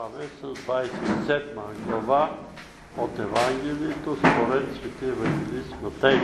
Продължаваме с 27 глава от Евангелието според светия евангелист Матей.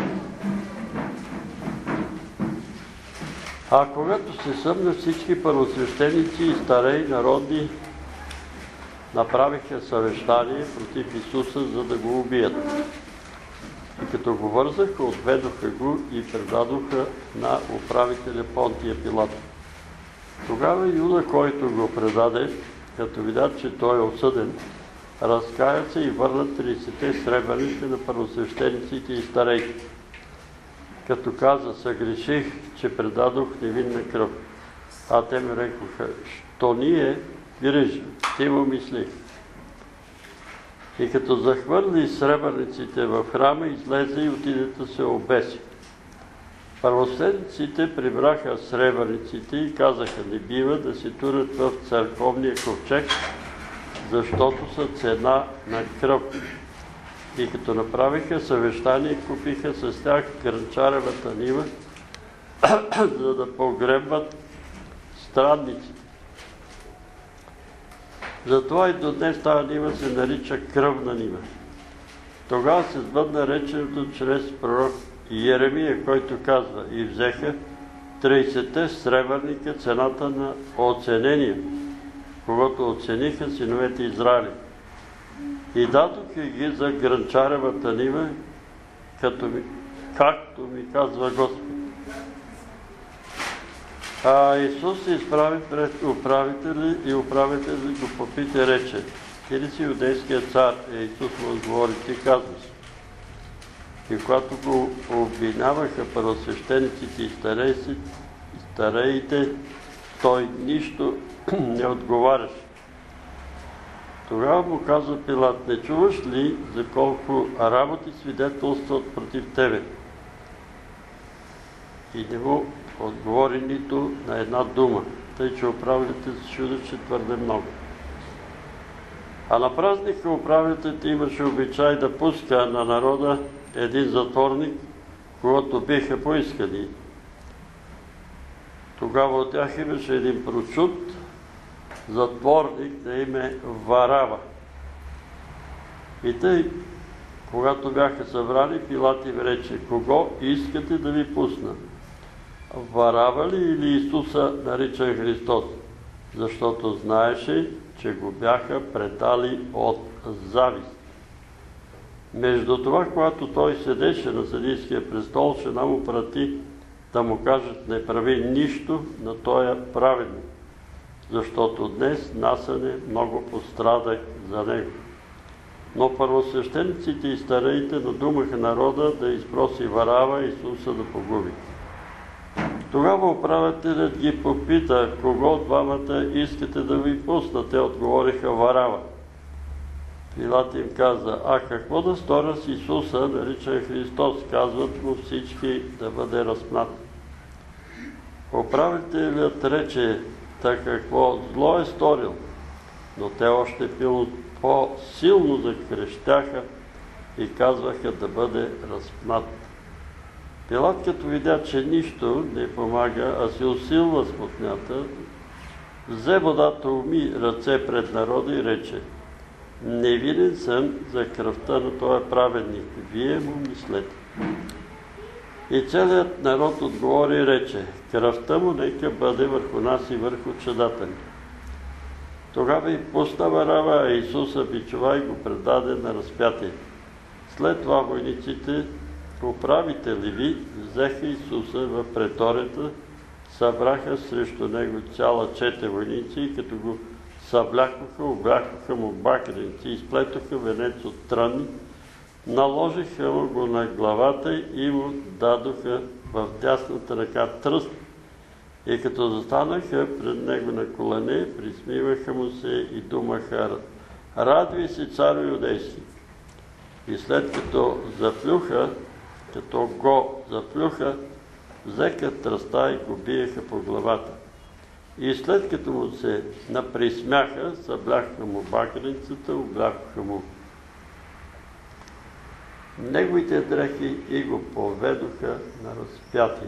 А когато се съмна, всички първосвещеници и старей народи направиха съвещание против Исуса, за да го убият. И като го вързаха, отведоха го и предадоха на управителя Понтия Пилат. Тогава Юда, който го предаде, като видя, че той е осъден, разкая се и върна 30 сребърници на първосвещениците и старейте. Като каза: съгреших, че предадох невинна кръв. А те ми рекоха: що ние грижи, ти му мислих. И като захвърли сребърниците в храма, излезе и отиде да се обеси. Първосвещениците прибраха сребърниците и казаха: не бива да се турят в църковния ковчег, защото са цена на кръв. И като направиха съвещание, купиха с тях грънчаревата нива, за да погребват странниците. Затова и до днес тази нива се нарича кръвна нива. Тогава се сбъдна реченото чрез пророк Йеремия, който казва: и взеха 30 сребърника цената на оценения, когато оцениха синовете Израили. И дадоха ги за грънчаревата нива, както ми казва Господ. А Исус се изправи пред управителя и управителят го попита и рече: ти ли си юдейският цар? Исус му отговори: ти казваш. И когато го обвиняваха първосвещениците и стареите, той нищо не отговаряше. Тогава му каза Пилат: не чуваш ли за колко работи свидетелстват против тебе? И не му отговори нито на една дума, тъй че управителите се чудят, че твърде много. А на празника управителите имаше обичай да пуска на народа един затворник, когато биха поискали. Тогава от тях имаше един прочут затворник на име Варава. И тъй, когато бяха събрани, Пилат им рече: кого искате да ви пусна? Варава ли или Исуса, наричан Христос? Защото знаеше, че го бяха предали от завист. Между това, когато той седеше на съдийския престол, жена му прати да му кажат: не прави нищо на този праведник, защото днес насъне много пострадах за него. Но първосвещениците и стареите надумаха народа да изпроси Варава Исуса да погуби. Тогава управителят ги попита: кого от двамата искате да ви пусна? Те отговориха: Варава. Пилат им каза: а какво да сторя с Исуса, наричан Христос? Казват му всички да бъде разпнат. Управителят рече: та какво зло е сторил? Но те още по-силно закрещяха и казваха да бъде разпнат. Пилат, като видя, че нищо не помага, а се усилва смутнята, взе водата, уми ръце пред народа и рече: невинен съм за кръвта на този праведник, вие му мислете. И целият народ отговори и рече: кръвта му нека бъде върху нас и върху чадата ни. Тогава и пусна Варава, а Исуса бичува и го предаде на разпятие. След това войниците, управителеви, взеха Исуса в преторията, събраха срещу него цяла чета войници и като го съблякоха, облякоха му бакреници, изплетоха венец от тръни, наложиха му го на главата и му дадоха в дясната ръка тръст. И като застанаха пред него на колене, присмиваха му се и думаха: радвай се, царю юдейски. И след като го заплюха, взеха тръста и го биеха по главата. И след като му се наприсмяха, събляха му бакреницата, облякоха му неговите дрехи и го поведоха на разпятие.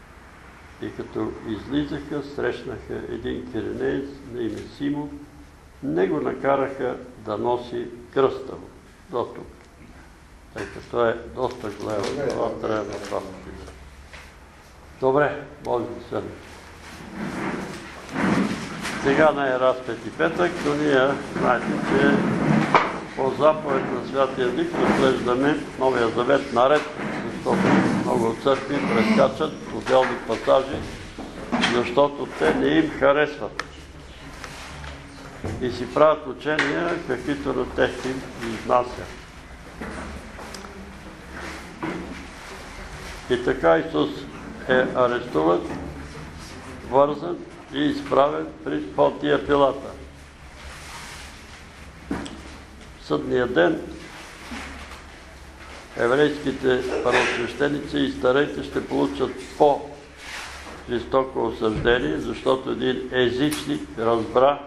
И като излизаха, срещнаха един киренеец на име Симон, не го накараха да носи кръста му до тук. Тъй като е доста голямо, това трябва да това. Добре, може да седне. Сега не е разпет и петък, но ние знаете, че по заповед на Святия Дух разглеждаме Новия завет наред, защото много църкви прескачат отделни пасажи, защото те не им харесват. И си правят учения, каквито на тех им изнася. И така Исус е арестуван, вързан и изправен при Понтия Пилата. В съдния ден еврейските първосвещеници и старейте ще получат по-жестоко осъждение, защото един езичник разбра,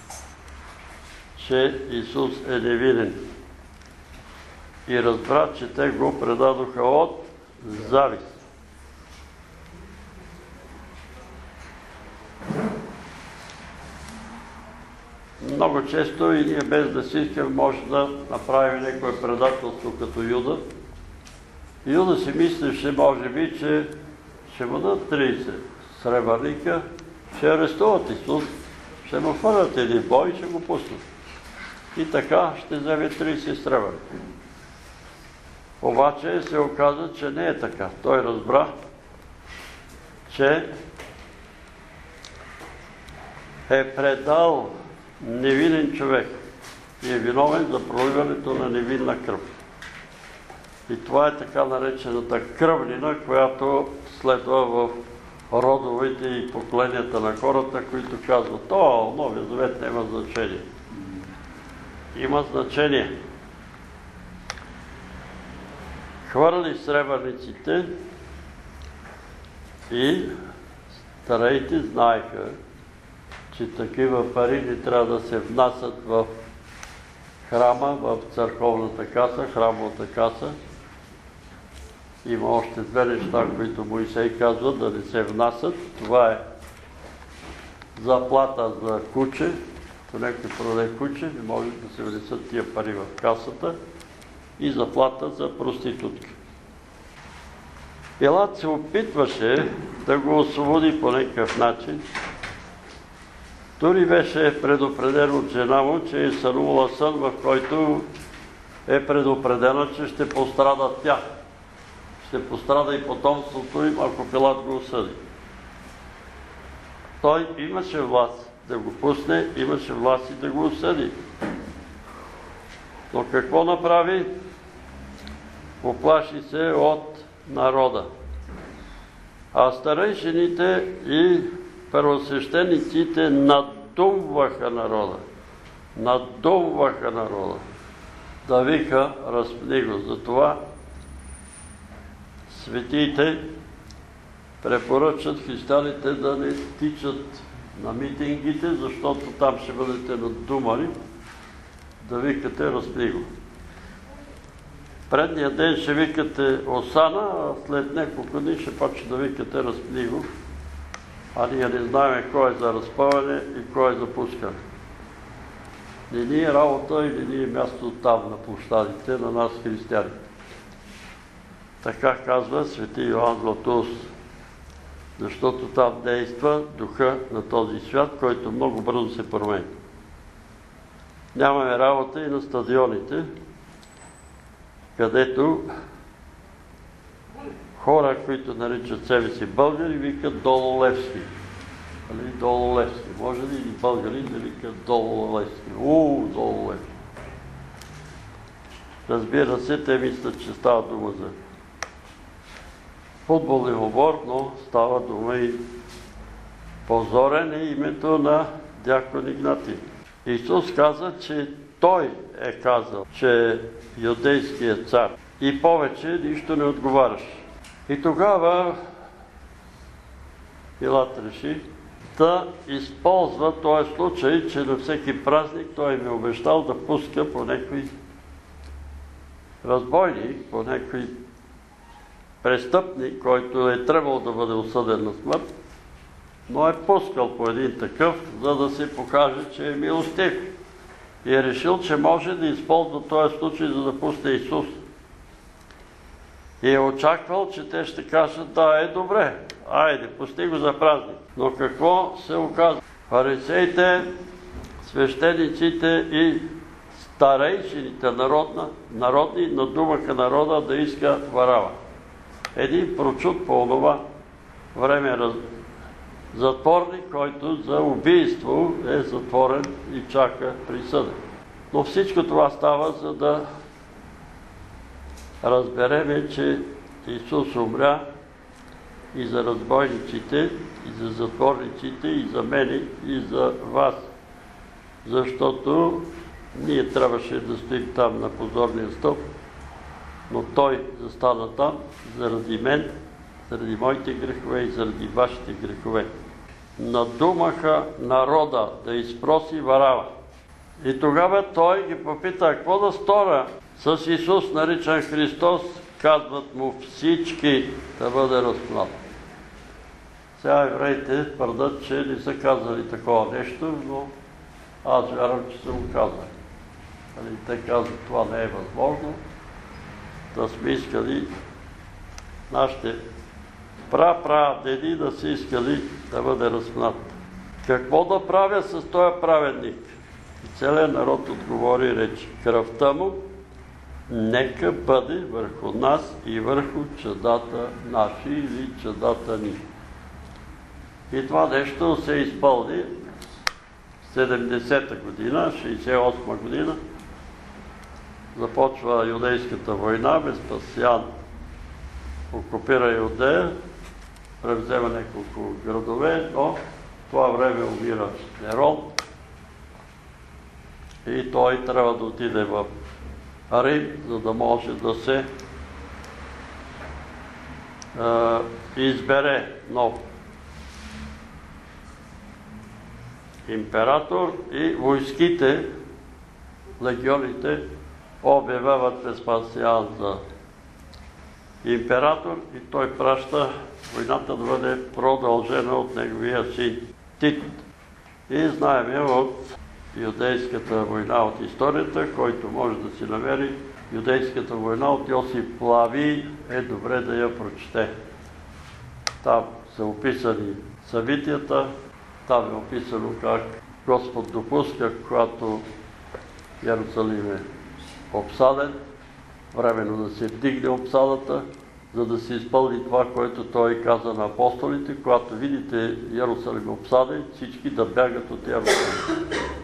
че Исус е невинен. И разбра, че те го предадоха от завист. Много често и ние без да си искаме може да направим някое предателство като Юда. Юда си мислеше, може би, че ще му дадат 30 сребърника, ще арестуват Исус, ще му фърнат един бой и ще го пуснат. И така ще вземе 30 сребърника. Обаче се оказа, че не е така. Той разбра, че е предал невинен човек и е виновен за проливането на невинна кръв. И това е така наречената кръвнина, която следва в родовете и поколенията на хората, които казват: Новия завет няма значение. Има значение. Хвърли сребърниците и старейте знаеха, че такива пари не трябва да се внасят в храма, в църковната каса, храмовата каса. Има още две неща, които Моисей казва да не се внасят. Това е заплата за куче. Ако някой продаде куче, не може да се внесат тия пари в касата. И заплата за проститутки. Пилат се опитваше да го освободи по някакъв начин. Дори беше предупреден от жена му, че е сънувала сън, в който е предупредена, че ще пострада тя. Ще пострада и потомството им, ако Пилат го осъди. Той имаше власт да го пусне, имаше власт и да го осъди. Но какво направи? Оплаши се от народа. А старейшините и първосвещениците надумваха народа. Надумваха народа. Да вика: разпни го. Затова светиите препоръчат християните да не тичат на митингите, защото там ще бъдете надумани, да викате: разпни го. Предния ден ще викате Осана, а след няколко дни ще почне да викате: разпни го. А ние не знаем кой е за разпъване и кой е за пускане. Не ни е работа и не ни е място там на площадите на нас, християните. Така казва свети Йоан Златоуст. Защото там действа духа на този свят, който много бързо се променя. Нямаме работа и на стадионите, където хора, които наричат себе си българи, викат Долу Левски. Долу Левски. Може ли и българи да викат Долу Левски? Долу Левски. Разбира се, те мислят, че става дума за футболен обор, но става дума и позорен е името на дякон Игнатий. Исус каза, че той е казал, че е юдейският цар. И повече нищо не отговаряш. И тогава Пилат реши да използва този случай, че на всеки празник той им е обещал да пуска по някой разбойник, по някой престъпник, който е трябвало да бъде осъден на смърт, но е пускал по един такъв, за да се покаже, че е милостив. И е решил, че може да използва този случай, за да пусне Исус. И е очаквал, че те ще кажат, да, е добре, айде, пусти го за празник. Но какво се оказва? Фарисеите, свещениците и старейшините народни надумаха народа да иска Варава. Един прочут по това време затворник, който за убийство е затворен и чака присъда. Но всичко това става, за да разбереме, че Исус умря и за разбойниците, и за затворниците, и за мене, и за вас. Защото ние трябваше да стоим там на позорния стълб, но Той застана там заради мен, заради моите грехове и заради вашите грехове. Надумаха народа да изпроси Варава. И тогава той ги попита, какво да сторя с Исус, наричан Христос, казват му всички да бъде разпнат. Сега евреите твърдат, че не са казали такова нещо, но аз вярвам, че са го казали. Те казват, това не е възможно, да сме искали нашите прадеди да са искали да бъде разпнат. Какво да правя с този праведник? И целият народ отговори и рече, кръвта му нека бъде върху нас и върху чадата наши или чадата ни. И това нещо се изпълни в 70-та година, 68-та година. Започва юдейската война, Веспасиан окупира Юдея, превзема няколко градове, но в това време умира Нерон и той трябва да отиде в Рим, за да може да се избере нов император и войските, легионите, обявяват Веспасиан за император и той праща войната да бъде продължена от неговия син Тит. И знаем от юдейската война от историята, който може да си намери юдейската война от Йосип Флавий, е добре да я прочете. Там са описани събитията, там е описано как Господ допуска, когато Йерусалим е обсаден, временно да се вдигне обсадата, за да се изпълни това, което той каза на апостолите, когато видите Йерусалим обсаден, всички да бягат от Йерусалим.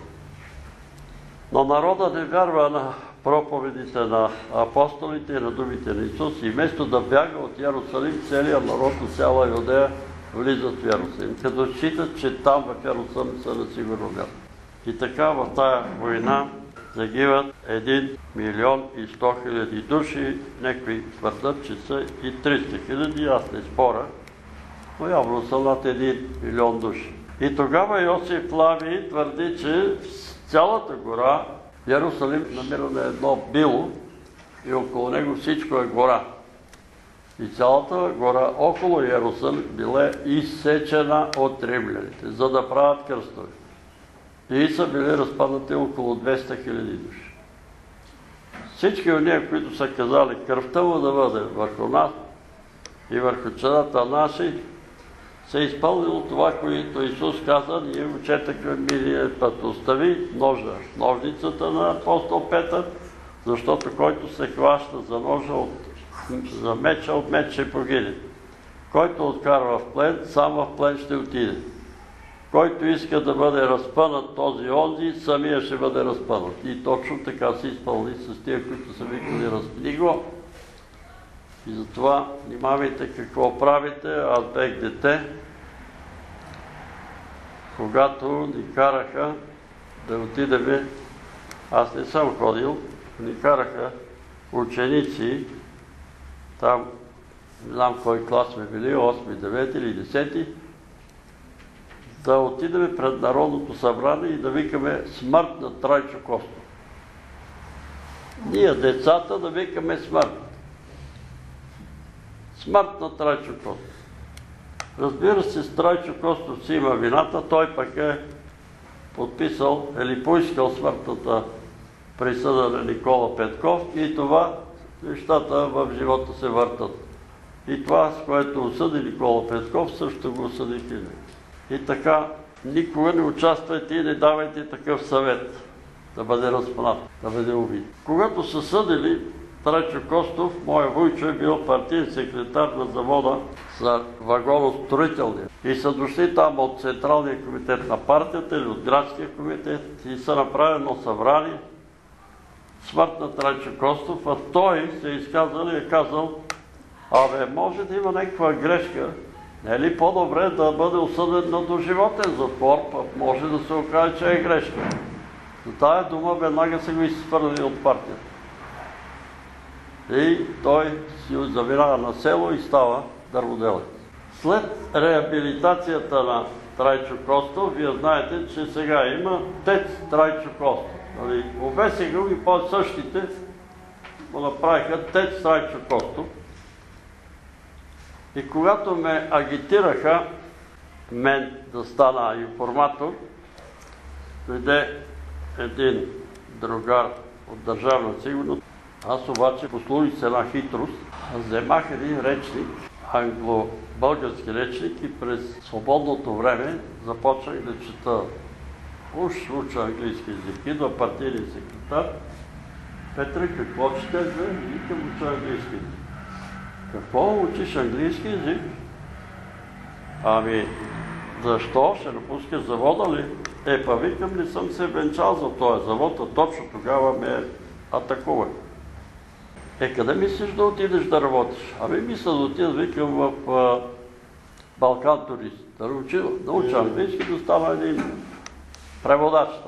Но народът не вярва на проповедите на апостолите и на думите на Исус и вместо да бяга от Йерусалим, целият народ от цяла Юдея влизат в Йерусалим, като считат, че там в Йерусалим са на сигурно място. И така в тая война загиват 1 милион и 100 хиляди души, някои твърдат, че са и 300 хиляди, аз не споря, но явно са над 1 милион души. И тогава Йосиф Флавий твърди, че цялата гора, Йерусалим намира на едно било и около него всичко е гора. И цялата гора около Йерусалим била изсечена от римляните, за да правят кръстове. И са били разпаднати около 200 хиляди души. Всички от ние, които са казали кръвта му да бъде върху нас и върху чадата наши, се е изпълнило това, което Исус каза, ние го четахме миналия път. Остави ножницата на апостол Петър, защото който се хваща за ножа, за меча, от меч ще погине. Който откарва в плен, сам в плен ще отиде. Който иска да бъде разпънат този онзи, самия ще бъде разпънат. И точно така се изпълни с тия, които са викали разпни го. И затова внимавайте какво правите. Аз бех дете, когато ни караха да отидеме, аз не съм ходил, ни караха ученици, там не знам кой клас сме били, 8, 9 или 10, да отидеме пред Народното събрание и да викаме смърт на Трайчо Костов. Ние, децата, да викаме смърт. Смърт на Трайчо Костов. Разбира се, Трайчо Костов си има вината, той пък е подписал или поискал смъртната присъда на Никола Петков и това нещата в живота се въртат. И това, с което осъди Никола Петков, също го осъдих и така, никога не участвайте и не давайте такъв съвет да бъде разпнат, да бъде убит. Когато са съдили Трайчо Костов, моя вуйчо е бил партиен секретар на завода за вагоностроителния. И са дошли там от Централния комитет на партията или от Градския комитет и са направено събрание смърт на Трайчо Костов, а той се изказал и е казал: може да има някаква грешка, не е ли по-добре да бъде осъден на доживотен затвор, пък може да се окаже, че е грешка. За тая дума веднага са го изхвърлили от партията. И той си заминава на село и става дърводелец. След реабилитацията на Трайчо Костов, вие знаете, че сега има тец Трайчо Костов. Обесиха го и по-същите го направиха тец Трайчо Костов. И когато ме агитираха мен да стана информатор, дойде един другар от Държавна сигурност. Аз обаче послужих с една хитрост. Вземах един речник, англо-български речник, и през свободното време започнах да чета. Уж уча английски език. Идва партийния секретар: Петре, какво четеш, бе? Викам, уча английски език. Какво учиш английски език? Защо? Ще напуска завода ли? Викам, не съм се венчал за този завод, а точно тогава ме атакува. Къде мислиш да отидеш да работиш? Мисля да отида, викам, в Балкан Турист. Да науча английски, да става един преводач там.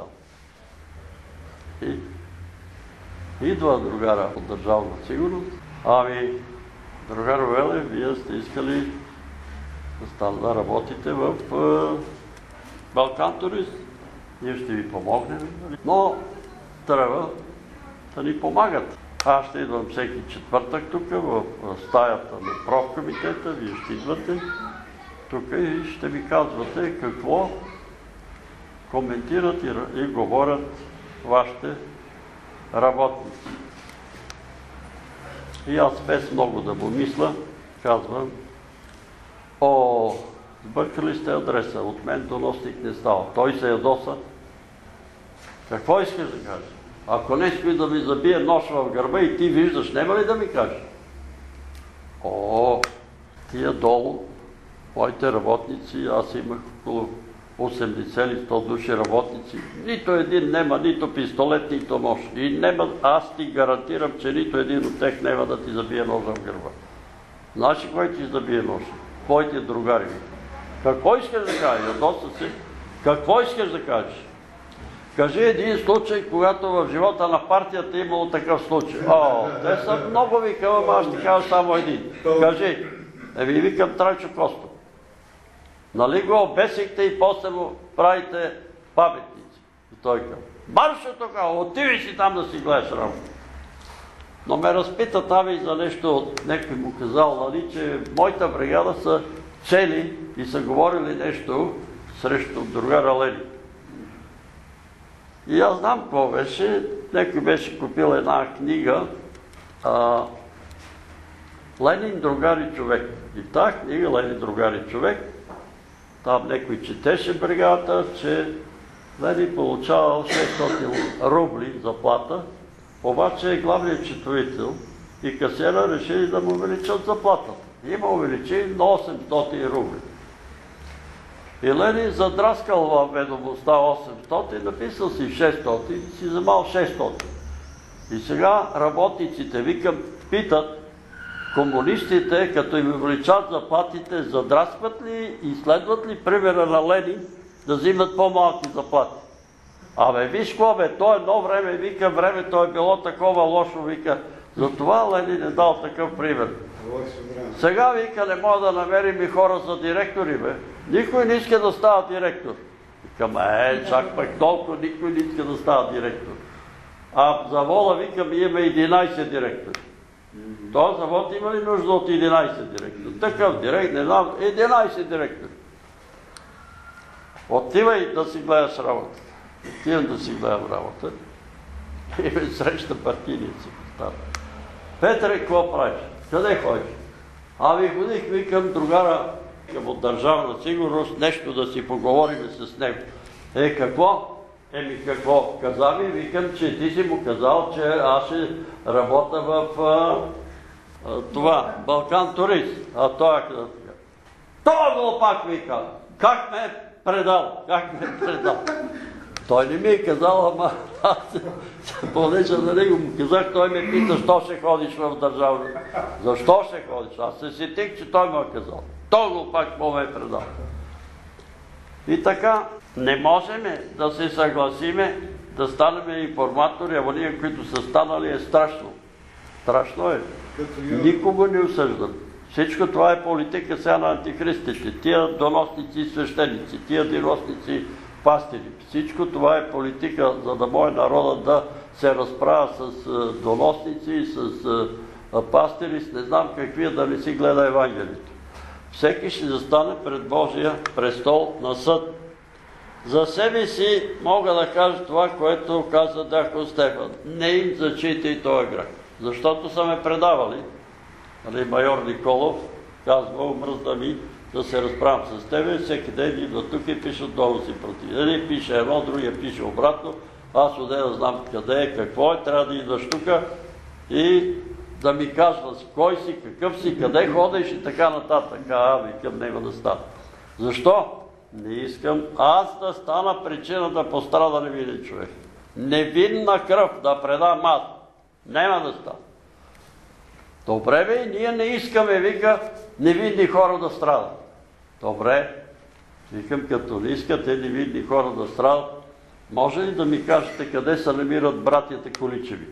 И идва другара от Държавна сигурност. Другар Веле, вие сте искали да работите в Балкан Турист. Ние ще ви помогнем, но трябва да ни помагат. Аз ще идвам всеки четвъртък тук в стаята на профкомитета, вие ще идвате тук и ще ми казвате какво коментират и говорят вашите работници. И аз без много да му мисля, казвам: сбъркали сте адреса, от мен доносник не става. Той се ядоса. Какво искаш да кажеш? Ако не искаш да ми забие нож в гърба и ти виждаш, няма ли да ми кажеш? Тия долу, моите работници, аз имах около 80 или 100 души работници, нито един нема нито пистолет, нито нож. И аз ти гарантирам, че нито един от тях няма да ти забие ножа в гърба. Знаеш ли кой ти забие нож? Твоите другари. Какво искаш да кажеш? Ядоса си. Какво искаш да кажеш? Кажи един случай, когато в живота на партията е имало такъв случай. Те са много, викам, аз ще кажа само един. Кажи. Викам Трайчо Костов. Нали го обесихте и после му правите паметници? И той казва: марша тук, отиви си там да си гледаш работа. Но ме разпита там и за нещо, някой му казал, че моята бригада са цели и са говорили нещо срещу другара Лени. И аз знам какво беше. Някой беше купил една книга Ленин, другар и човек. И тази книга, Ленин, другар и човек, там някой четеше бригадата, че Ленин получавал 600 рубли заплата, обаче е главният четовител и касиера решили да му увеличат заплатата. Има увеличи на 800 рубли. И Ленин задраскал във ведомостта 800, написал си 600 и си вземал 600. И сега работниците, викам, питат комунистите, като им увеличат заплатите, задраскват ли и следват ли примера на Ленин да взимат по-малки заплати? Виж какво то едно време, вика, времето е било такова лошо, вика, затова Ленин е дал такъв пример. Сега, вика, не мога да намерим и хора за директори, бе. Никой не иска да става директор. Викам, чак пък толкова никой не иска да става директор. В завода, викам, имаме 11 директори. Този завод има ли нужда от 11 директори? Такъв директор, не знам, 11 директори. Отивай да си гледаш работа. Отивам да си гледам работа. И ме среща партийният секретар. Петре, какво правиш? Къде ходиш? Ами ходих, викам, другара от Държавна сигурност, нещо да си поговорим с него. Какво? Еми какво? Каза ми, викам, че ти си му казал, че аз ще работя в това, Балкан Турист. А той е казал. Това глупак, вика. Как ме е предал? Как ме е предал? Той не ми е казал, ама аз понеже на него му казах, той ме пита, защо ще ходиш в държавна. Защо ще ходиш? Аз се сетих, че той ме е казал. Той глупак ме е предал. И така, не можем да се съгласиме да станем информатори, а ония, които са станали, е страшно. Страшно е. Никого не осъждам. Всичко това е политика сега на антихристите. Тия доносници и свещеници, тия доносници пастири. Всичко това е политика, за да може народът да се разправя с доносници, с пастири, с не знам какви, да не си гледа Евангелието. Всеки ще застане пред Божия престол на съд. За себе си мога да кажа това, което каза Дякон Стефан. Не им зачитай този грях. Защото са ме предавали. Майор Николов казва, омръзна ми да се разправям с тебе. Всеки ден идва тук и пише долу си против. Един пише едно, другия пише обратно. Аз отде да знам къде е, какво е, трябва да идваш тук и да ми казва кой си, какъв си, къде ходиш и така нататък. Викам, него да стана. Защо? Не искам аз да стана причина да пострада невинен човек. Невинна кръв да предам аз. Няма да стана. Добре бе, ние не искаме, вика, невинни хора да страдат. Добре, викам, като не искате невинни хора да страдат, може ли да ми кажете къде се намират братята Количеви?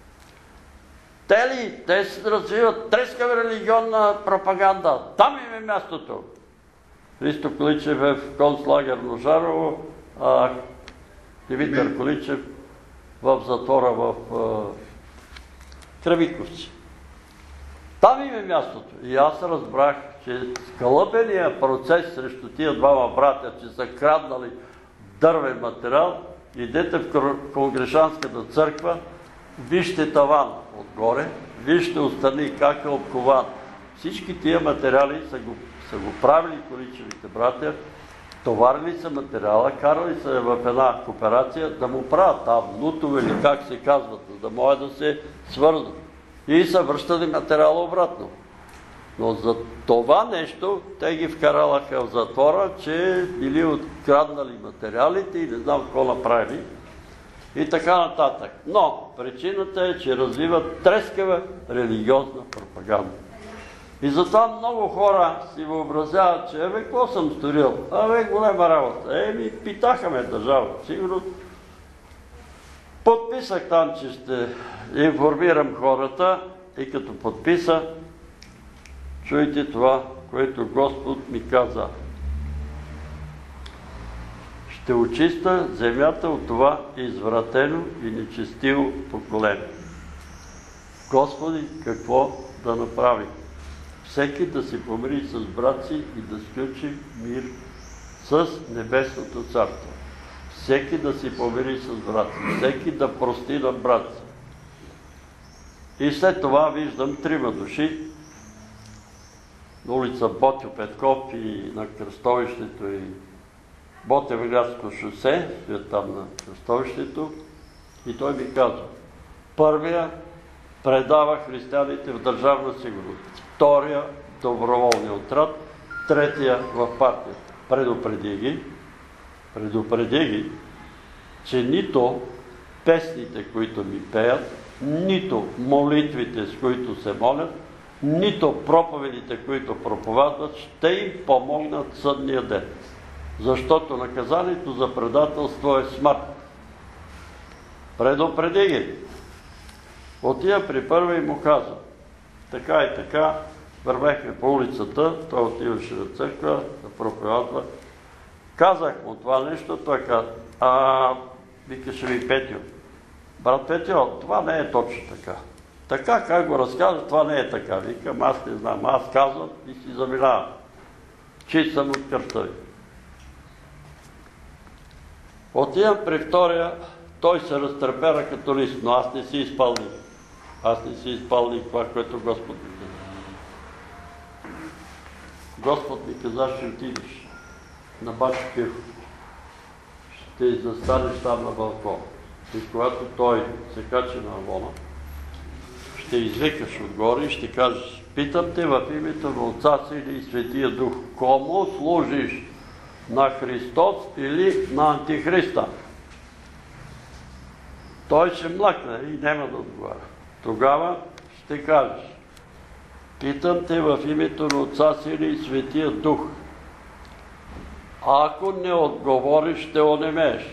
Те се развиват трескава религиозна пропаганда. Там им е мястото. Христо Количев е в концлагер Ножарово, а Димитър Количев в затвора в Кравиковци. Там им е мястото. И аз разбрах, че скълъбения процес срещу тия двама братя, че са краднали дървен материал, идете в Конгрешанската църква, вижте таван отгоре, вижте отстрани как е обкован. Всички тия материали са го правили Количевите братя, товарили са материала, карали са в една кооперация да му правят там нутове или как се казват, за да може да се свързват. И са връщали материала обратно. Но за това нещо те ги вкаралаха в затвора, че били откраднали материалите и не знам какво направили. И така нататък. Но причината е, че развиват трескава религиозна пропаганда. И затова много хора си въобразяват, че какво съм сторил? Голема работа. Питаха ме държавата. Сигурно подписах там, че ще информирам хората и като подписа, чуйте това, което Господ ми каза. Ще очиста земята от това извратено и нечестиво поколение. Господи, какво да направи? Всеки да се помири с брат си и да сключи мир с Небесното царство. Всеки да си помири с брат си. Всеки да прости на брат си. И след това виждам 3 души на улица Ботьо Петков и на кръстовището и Ботевградско шосе, стоят там на кръстовището, и той ми казва: първия предава християните в държавна сигурност, втория доброволния отряд, третия в партията. Предупреди ги, че нито песните, които ми пеят, нито молитвите, с които се молят, нито проповедите, които проповядват, ще им помогнат съдния ден. Защото наказанието за предателство е смърт. Предупреди ги. Отива при първа и му казва: така и така, вървехме по улицата, той отиваше на църква да проповядва. Казах му това нещо, той каза: викаше ми Петю. Брат Петю, това не е точно така. Така, как го разказва, това не е така. Викам, аз не знам, аз казвам и си заминавам. Чист съм от кръвта ви. Отивам при втория, той се разтърпера като лист, но аз не си изпълних. Аз не си изпълних това, което Господ ми каза. Господ ми каза, ще отидеш на Бачо Киров. Ще застанеш там на балкон. И когато той се качи на авона, ще извикаш отгоре и ще кажеш: питам те в името на Отца си или Светия Дух, кому служиш? На Христос или на Антихриста? Той ще млъкне и няма да отговаря. Тогава ще кажеш: питам те в името на Отца си или Светия Дух. Ако не отговориш, ще онемееш.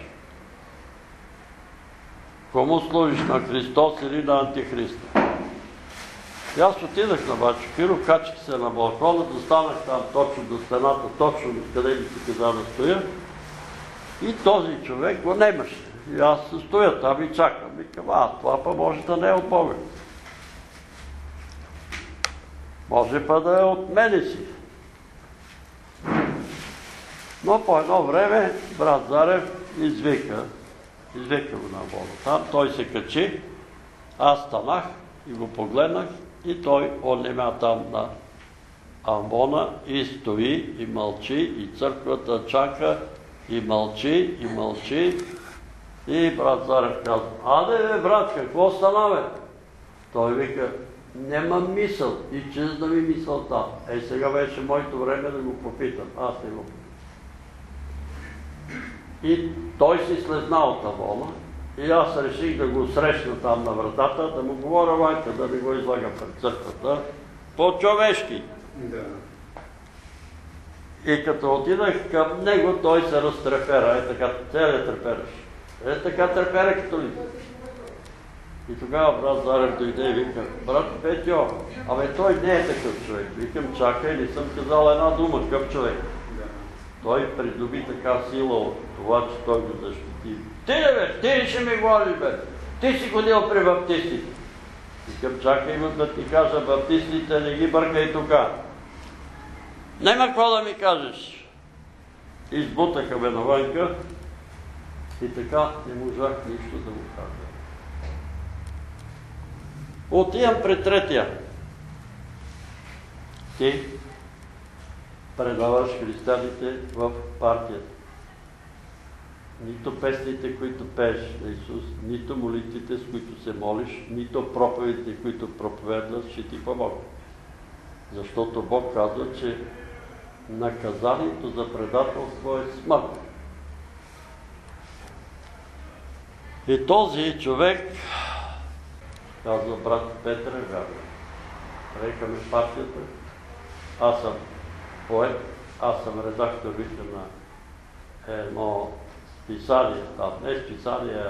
Кому служиш? На Христос или на Антихриста? И аз отидах на Бачо Киров, качих се на балкона, застанах там точно до стената, точно къде ми се каза да стоя. И този човек го немаше. И аз се стоя там и чакам. Викам, това па може да не е от Бога. Може па да е от мене си. Но по едно време брат Зарев извика го на авона. Там той се качи, аз станах и го погледнах и той онемя там на авона и стои и мълчи и църквата чака и мълчи и мълчи. И брат Зарев казва: аде брат, какво стана бе? Той вика: нямам мисъл и чезна ми мисълта. Сега беше моето време да го попитам. Аз не го попитам. И той си слезна от авона и аз реших да го срещна там на вратата, да му говоря майка, да ми го излага пред църквата. По-човешки. И като отидах към него, той се разтрепера. Така, целият трепереш. Така трепера като ли. И тогава брат Зарев дойде и вика: брат Петьо, той не е такъв човек. Викам: чакай, не съм казал една дума, какъв човек. Той придоби така сила от това, че той го защити. Ти ще ми говориш, бе. Ти си ходил при баптистите. Викам: чакай, имам да ти кажа, баптистите не ги бъркай тука. Нема какво да ми кажеш. Избутаха ме навънка и така не можах нищо да му кажа. Отивам при третия. Ти предаваш християните в партията. Нито песните, които пееш на Исус, нито молитвите, с които се молиш, нито проповедите, които проповедваш, ще ти помогне. Защото Бог казва, че наказанието за предателство е смърт. И този човек казва: брат Петър, вярно. Рекаме партията. Аз съм поет, аз съм редактор на едно списание, не списание,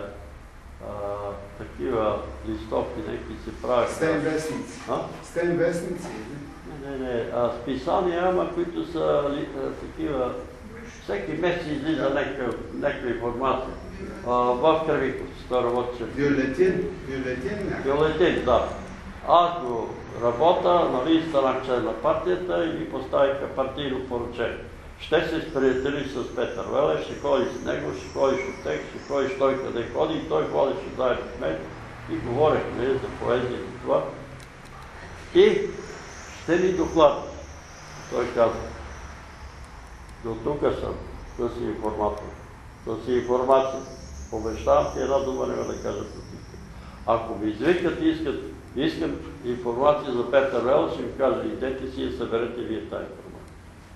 такива листовки, неки се правят. Стен вестници. Стен вестници. Не, списания, ама които са такива, всеки месец излиза някаква информация. В Кървиков, Староводче. Бюлетин, да. Аз го работя, станах член на партията и ми поставиха партийно поръчение. Ще се сприятели с Петър Велев, ще ходиш с него, ще ходиш от тях, ще ходиш той къде ходи и той ходеше заедно с мен и говорихме за поезия и това. И ще ни докладва. Той казва: до тук съм, да си информатор, да си информация. Обещавам ти, една дума няма да кажа против. Ако ми извикат и искам информация за Петър Велев, ще ми кажа: идете си и съберете вие тази информация.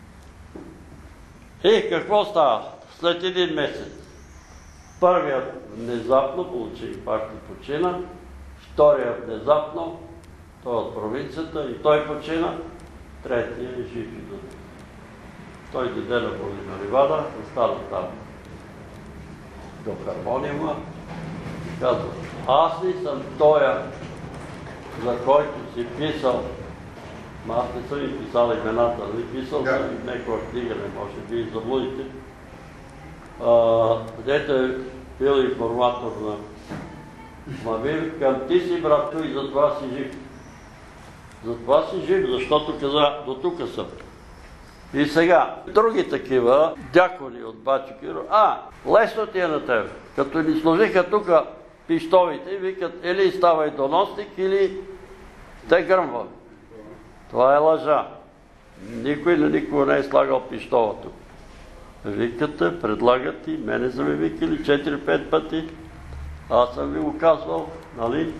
И какво става? След един месец. Първият внезапно получи инфаркт и почина, вторият внезапно, той от провинцията и той почина, третия е жив и дълг. Той дойде на Болина Ливада, остана там до хармониума и казва: аз ли съм тоя, за който си писал, аз не съм им писал имената, нали? Писал съм и в някаква книга, не може би и заблудите. Дето е бил информатор на Ма викам, ти си братко и затова си жив. Затова си жив, защото каза, до тука съм. И сега, други такива дякони от Бачо Киро, лесно ти е на тебе. Като ни сложиха тук пищовите и викат, или ставай доносник, или те гръмвали. Това е лъжа. Никой на никого не е слагал пищова тук. Викате, предлагат и мене са ми викали 4-5 пъти. Аз съм ви го казвал, нали?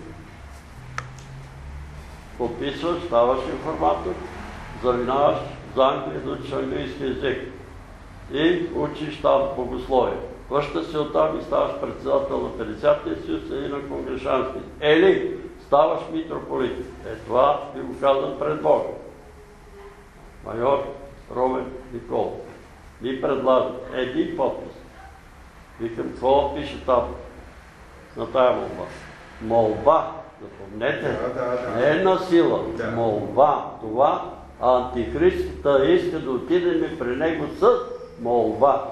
Подписваш, ставаш информатор, заминаваш за Англия, да учиш английски език и учиш там богословие. Връщаш се оттам и ставаш председател на 50-тия съюз и на конгрешански. Или ставаш митрополит. Това ви го казвам пред Бога. Майор Румен Никола ми предлага един подпис. Викам, какво пише там на тая молба? Молба, запомнете, не е на сила. Молба, това антихристата иска да отидем при него с молба.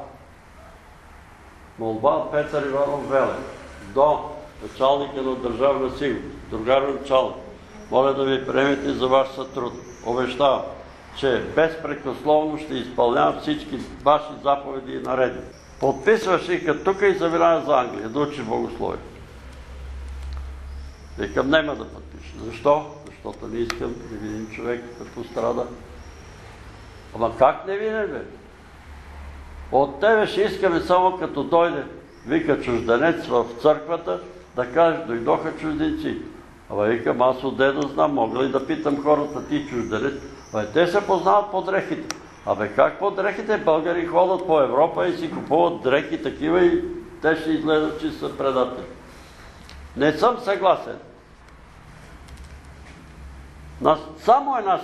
Молба от Петър Иванов Велев до началника на Държавна сигурност, другар началник. Моля да ви приемете за ваш сътруд. Обещавам, че безпрекословно ще изпълнявам всички ваши заповеди и наредби. Подписваш и като тук и заминаваш за Англия, да учиш богословие. Викам, няма да подпиша. Защо? Защото не искам да видим човек да пострада. Ама как не видим, бе? От тебе ще искаме само като дойде, вика чужденец в църквата, да каже, дойдоха чужденци. Ама викам, аз отде да знам, мога ли да питам хората, ти чужденец? Те се познават по дрехите. Абе как по дрехите? Българи ходят по Европа и си купуват дрехи такива и те ще изгледат, че са предатели. Не съм съгласен. Само една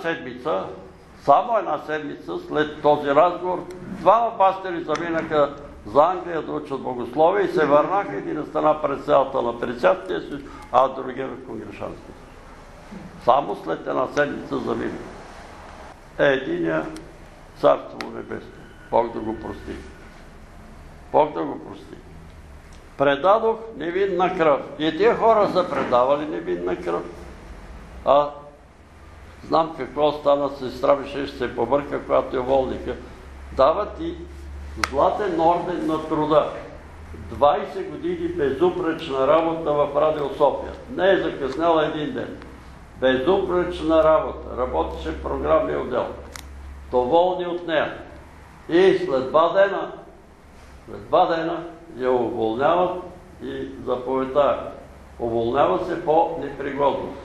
седмица след този разговор, двама пастири заминаха за Англия да учат богословие и се върнаха, един стана председател на 50-тия съюз, а другия в конгрешанския. Само след една седмица заминаха. Единия Царство небесно. Бог да го прости. Бог да го прости. Предадох невинна кръв. И тия хора са предавали невинна кръв. Знам какво стана, сестра ми ще се побърка, когато я уволниха. Дават и златен орден на труда. 20 години безупречна работа в Радио София. Не е закъсняла един ден. Безупречна работа. Работеше в програмния отдел. Доволни от нея. И след два дена я уволняват и заповедта. Уволнява се по непригодност.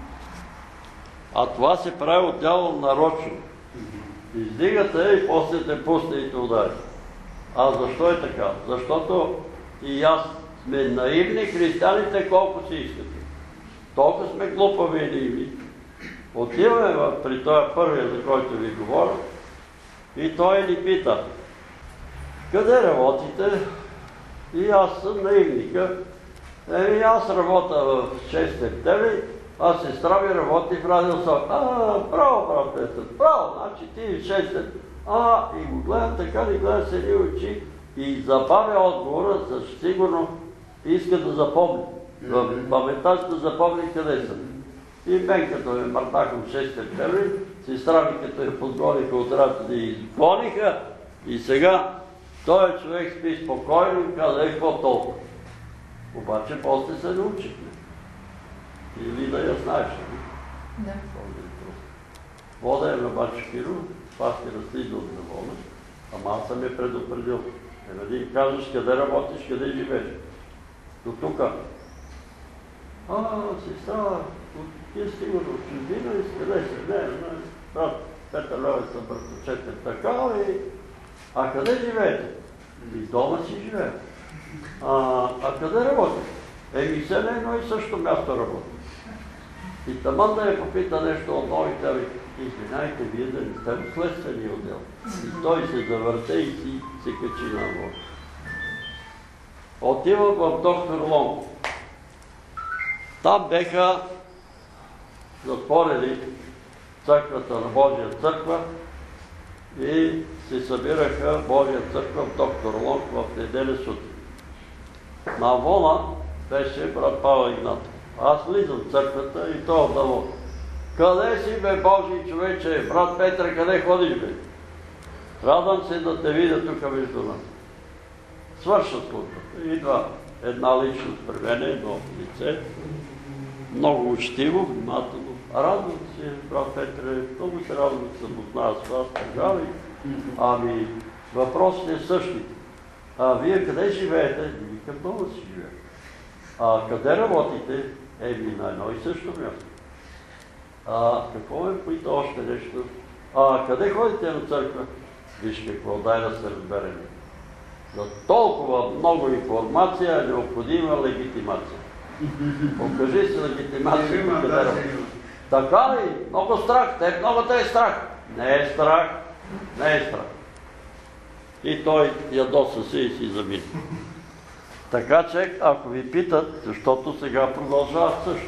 А това се прави от дявол нарочно. Издигате и после те пусне и те удари. А защо е така? Защото и аз сме наивни християните колко си искате. Толкова сме глупави и наивни. Отиваме при този първия, за който ви говоря, и той ни пита, къде работите? И аз съм наивника. Аз работя в 6 септември, а сестра ми работи в Радио София. Браво, Петър, браво, значи ти в 6 септември. И го гледам така, ни гледам с едни очи и забавя отговора, защото сигурно иска да запомни. В паметта да запомни къде съм. И мен като ме мърдаха в 6 септември, сестра ми като я подгониха от работа и изгониха, и сега този човек спи спокойно и каза, какво толкова? Обаче после се научихме. Или да я знаеш. Да. Вода е на Бачо Киро, пастира слиза от завода, ама аз съм я предупредил. Да им кажеш къде работиш, къде живееш. До тука. Сестра, ти сигурно в чужбина и къде си? Не, брат, Петър Левев съм братовчетен. Така и... А къде живеете? И дома си живее. А къде работите? Все на едно и също място работи. И таман да я попита нещо от новите, извинайте, вие да не сте в следствения отдел. И той се завърте и се качи на вода. Отивам в доктор Лонг. Там беха затворили църквата на Божия църква и се събираха Божия църква в доктор Лонг в неделя сутрин. На Авона беше брат Павел Игнатов. Аз влизам в църквата и той отдало. Къде си, бе, Божий човече? Брат Петър, къде ходиш, бе? Радвам се да те видя тук между нас. Свърша службата. Идва една личност при мене, едно лице. Много учтиво, внимателно. Радвам се, брат Петър, много се радвам да се познава с вас. Ами, въпросите са същите. Вие къде живеете? Викам, много си живея. Къде работите? Еми, на едно и също място. Какво ме пита още нещо? Къде ходите на църква? Виж какво, дай да се разберем. За толкова много информация е необходима легитимация. Покажи си легитимация. Така ли? Много страх. Много те е страх. Не е страх. Не е страх. И той ядоса се и си замина. Така че, ако ви питат, защото сега продължават също.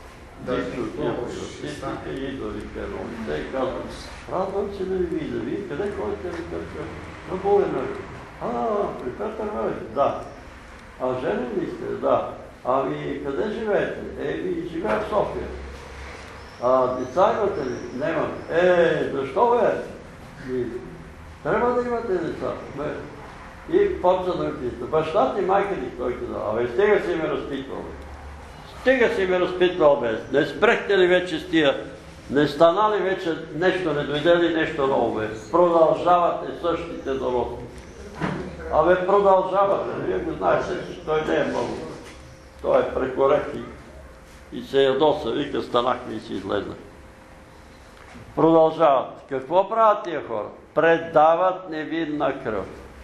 Идва вика едно лице и казва, радвам се да ви видя. Вие къде ходите, ви кажа? На Болена. При Петър Вели? Да. Женен ли сте? Да. Ами, къде живеете? Живея в София. Деца имате ли? Нямам. Защо бе? Трябва да имате деца. И почна да ми пита. Баща ти, майка ти, той каза, стига си ме разпитвал. Стига си ме разпитвал, бе. Не спрехте ли вече с тия? Не стана ли вече нещо, не дойде ли нещо ново, бе? Продължавате същите доросли. Продължавате. Вие го знаете, че той не е много. Той е прекорект и се ядоса. Вика, станахме и си излезнах. Продължават. Какво правят тия хора? Предават невинна кръв.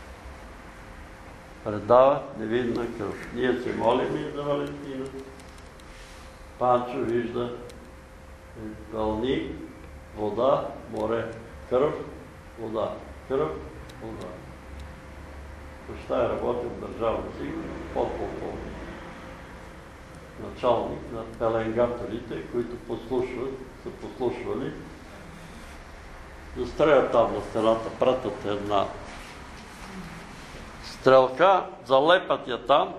Предават невинна кръв. Ние се молим и за Валентина. Панчо вижда вълни, вода, море, кръв, вода, кръв, вода. Баща е работил в Държавна сигурност, подполковник. Началник на пеленгаторите, които са послушвали. Застрелят там на стената, пратят една стрелка, залепат я там,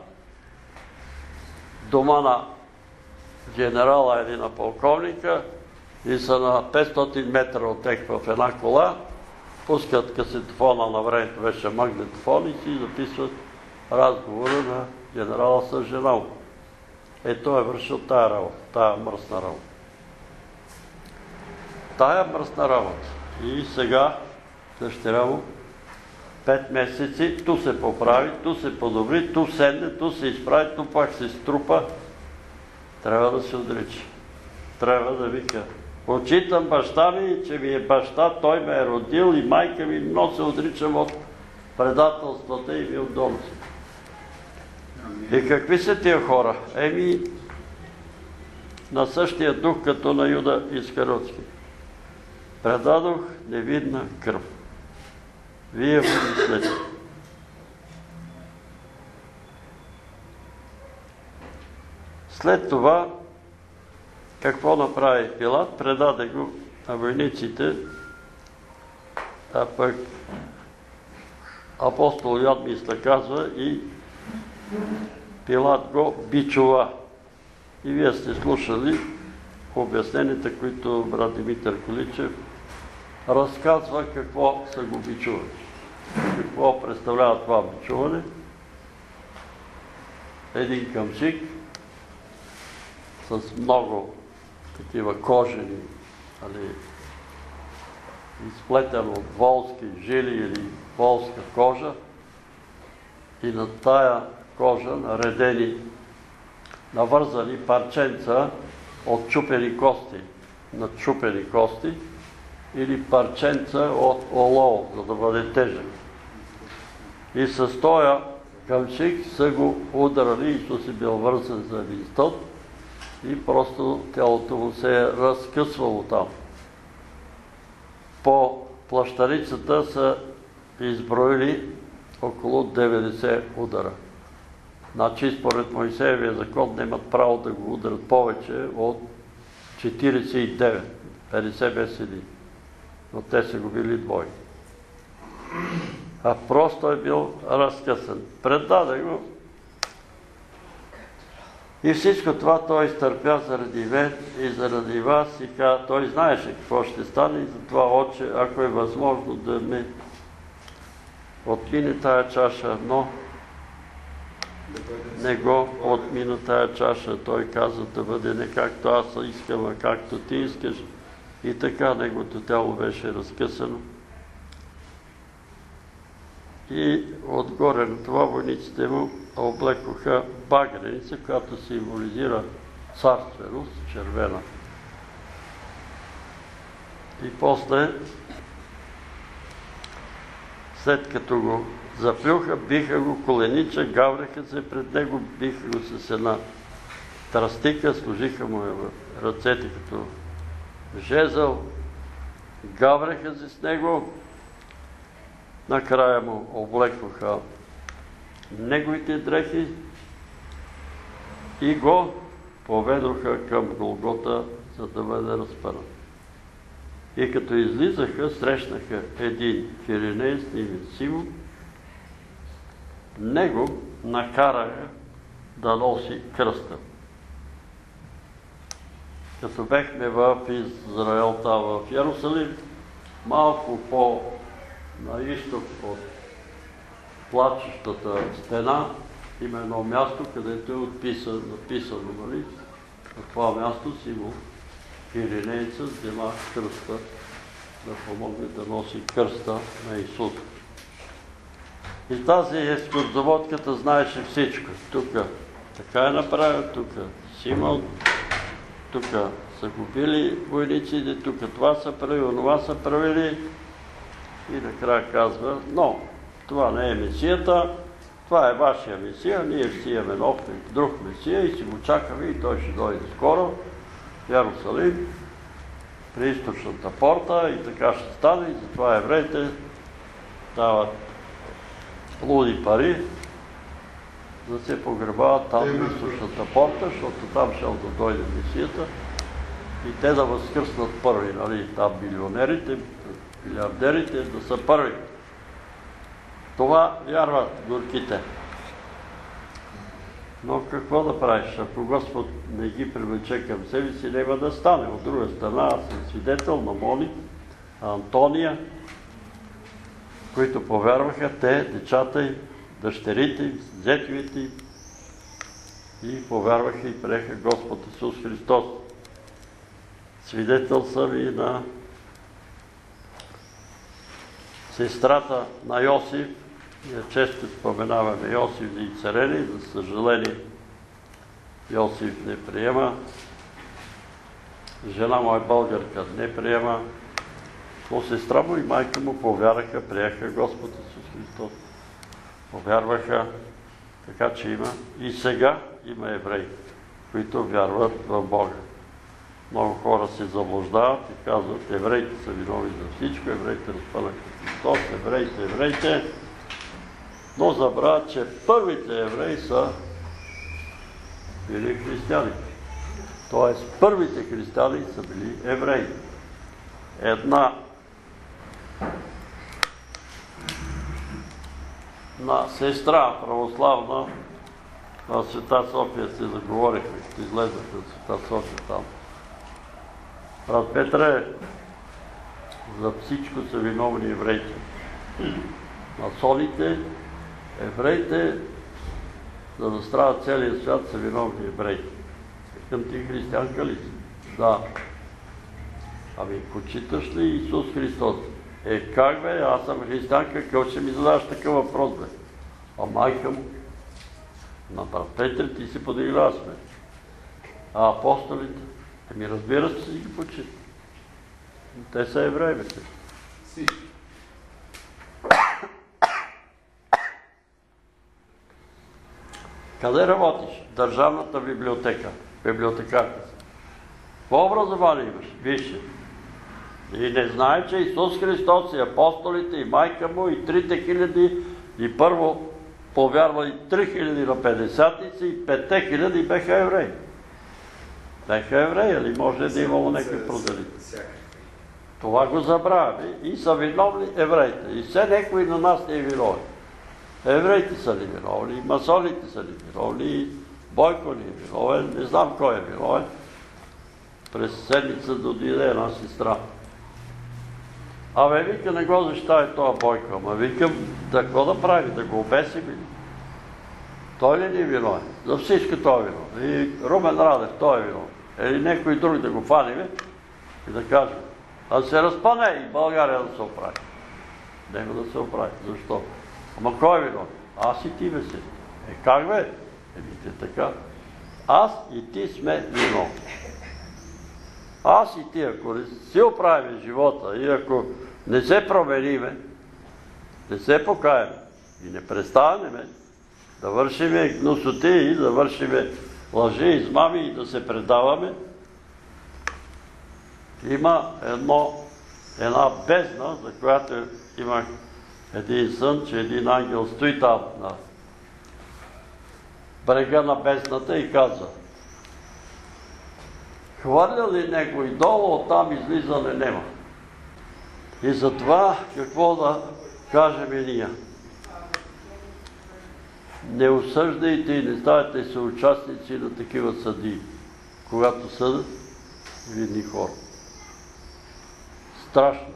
дома на генерала или на полковника и са на 500 метра от тях в една кола, пускат касетофона, на времето беше магнетофон и си записват разговора на генерала с жена му. Той е вършил тая работа, тая мръсна работа. Тая мръсна работа. И сега дъщеря му 5 месеци, ту се поправи, ту се подобри, ту седне, ту се изправи, ту пак се струпа. Трябва да се отрича. Трябва да вика. Почитам баща ми, че ми е баща, той ме е родил и майка ми, но се отричам от предателствата и милдомци. И какви са тия хора? На същия дух, като на Юда Искариотски. Предадох невидна кръв. Вие го мислете. След това, какво направи Пилат? Предаде го на войниците, а пък апостол Йоан мисля казва и Пилат го бичува. И вие сте слушали обясненията, които брат Димитър Количев разказва какво са го бичували. Какво представлява това бичуване? Един камчик с много такива кожени, изплетен от волски жили или волска кожа и на тая кожа наредени, навързани парченца от чупени кости, начупени кости или парченца от олово, за да бъде тежък. И с този камчик са го ударали, Исус е бил вързан за един стълб и просто тялото му се е разкъсвало там. По плащарицата са изброили около 90 удара. Значи, според Моисеевия закон, нямат право да го ударят повече от 49, 50 без един. Но те са го били двойни. Просто е бил разкъсан. Предаде го И всичко това той изтърпя заради мен и заради вас и той знаеше какво ще стане и затова, Отче, ако е възможно да ме отмине тая чаша, но не го отмина тая чаша. Той каза да бъде не както аз искам, а както ти искаш. И така неговото тяло беше разкъсано. И отгоре на това войниците му облекоха багреница, която символизира царственост, червена. И после, след като го заплюха, биха го коленича, гавреха се пред него, биха го с една тръстика, сложиха му в ръцете като жезъл, гавреха се с него, накрая му облекоха неговите дрехи и го поведоха към Голгота, за да бъде разпънат. И като излизаха, срещнаха един киринеец на име Симон, него накараха да носи кръста. Като бехме в Израел, в Йерусалим, малко на изток от плачещата стена, има едно място, където е написано, нали? На това място Симон киринейца взема кръста, да помогне да носи кръста на Исус. И тази екскурзоводката знаеше всичко. Тук така е направил, тук Симон, тук са го били войниците, тук това са правили, онова са правили. И накрая казва, но това не е Месията, това е вашия Месия, ние ще имаме нов, друг Месия и си го чакаме и той ще дойде скоро в Йерусалим, при източната порта и така ще стане. И затова евреите дават луди пари, да се погребават там в източната порта, защото там ще да дойде Месията и те да възкръснат първи, нали, там милионерите, милиардерите да са първи. Това вярват горките. Но какво да правиш? Ако Господ не ги привлече към себе си, няма да стане. От друга страна, аз съм свидетел на Мони, Антония, които повярваха, те, дечата им, дъщерите им, зетовите им, и повярваха и приеха Господ Исус Христос. Свидетел съм и на сестрата на Йосиф. Ние често споменаваме Йосиф и Царени, за съжаление Йосиф не приема. Жена му е българка, не приема. Но сестра му и майка му повярваха, приеха Господ Исус Христос. Повярваха, така че има. И сега има евреи, които вярват в Бога. Много хора се заблуждават и казват, евреите са виновни за всичко, евреите разпънаха Христос, евреите. Но забравят, че първите евреи са били християни. Тоест, първите християни са били евреи. Една сестра православна в Света София се заговорихме, ще излезахме в Света София там. Брат Петре, за всичко са виновни евреите. Масоните, евреите, за да страда целият свят, са виновни евреите. Към ти християнка ли си? Да. Ами, почиташ ли Исус Христос? Как бе? Аз съм християнка, какво ще ми задаваш такъв въпрос, бе? А майка му? На брат Петре, ти си подиграваш, бе. А апостолите? Ами, разбира се, си ги почитат. Те са евреи, бе. Къде работиш? Държавната библиотека. Библиотекарка си. Какво образование имаш? Висше. И не знае, че Исус Христос и апостолите, и майка му, и 3000, и първо повярвали 3000 на 50-ти и 5000 беха евреи. Беха евреи, или може да имало някакви проделите. Това го забравяме и са виновни евреите. И все някой на нас не е виновен. Евреите са ли виновни, масоните са ли виновни, Бойко ни е виновен, не знам кой е виновен. През седмица дойде една сестра. Абе, вика, не го защитава това Бойко, ама викам, да какво да прави, да го обесим ли? Той ли не е виновен? За всичко той е виновен. И Румен Радев, той е виновен. Или някой друг да го фанеме и да кажем, а се разпане и България да се оправи. Няма да се оправи. Защо? Ама кой е виновен? Аз и ти, бе си. Как бе? Те така. Аз и ти сме виновни. Аз и ти, ако не си оправим живота и ако не се промениме, не се покаем и не престанеме да вършиме гнусоти, да вършиме лъжи, измами и да се предаваме, има една бездна, за която имах един сън, че един ангел стои там на брега на бездната и казва: хвърля ли някой долу, оттам излизане нема. И затова какво да кажем и ние? Не осъждайте и не ставайте се участници на такива съдии, когато съдят видни хора. Страшно.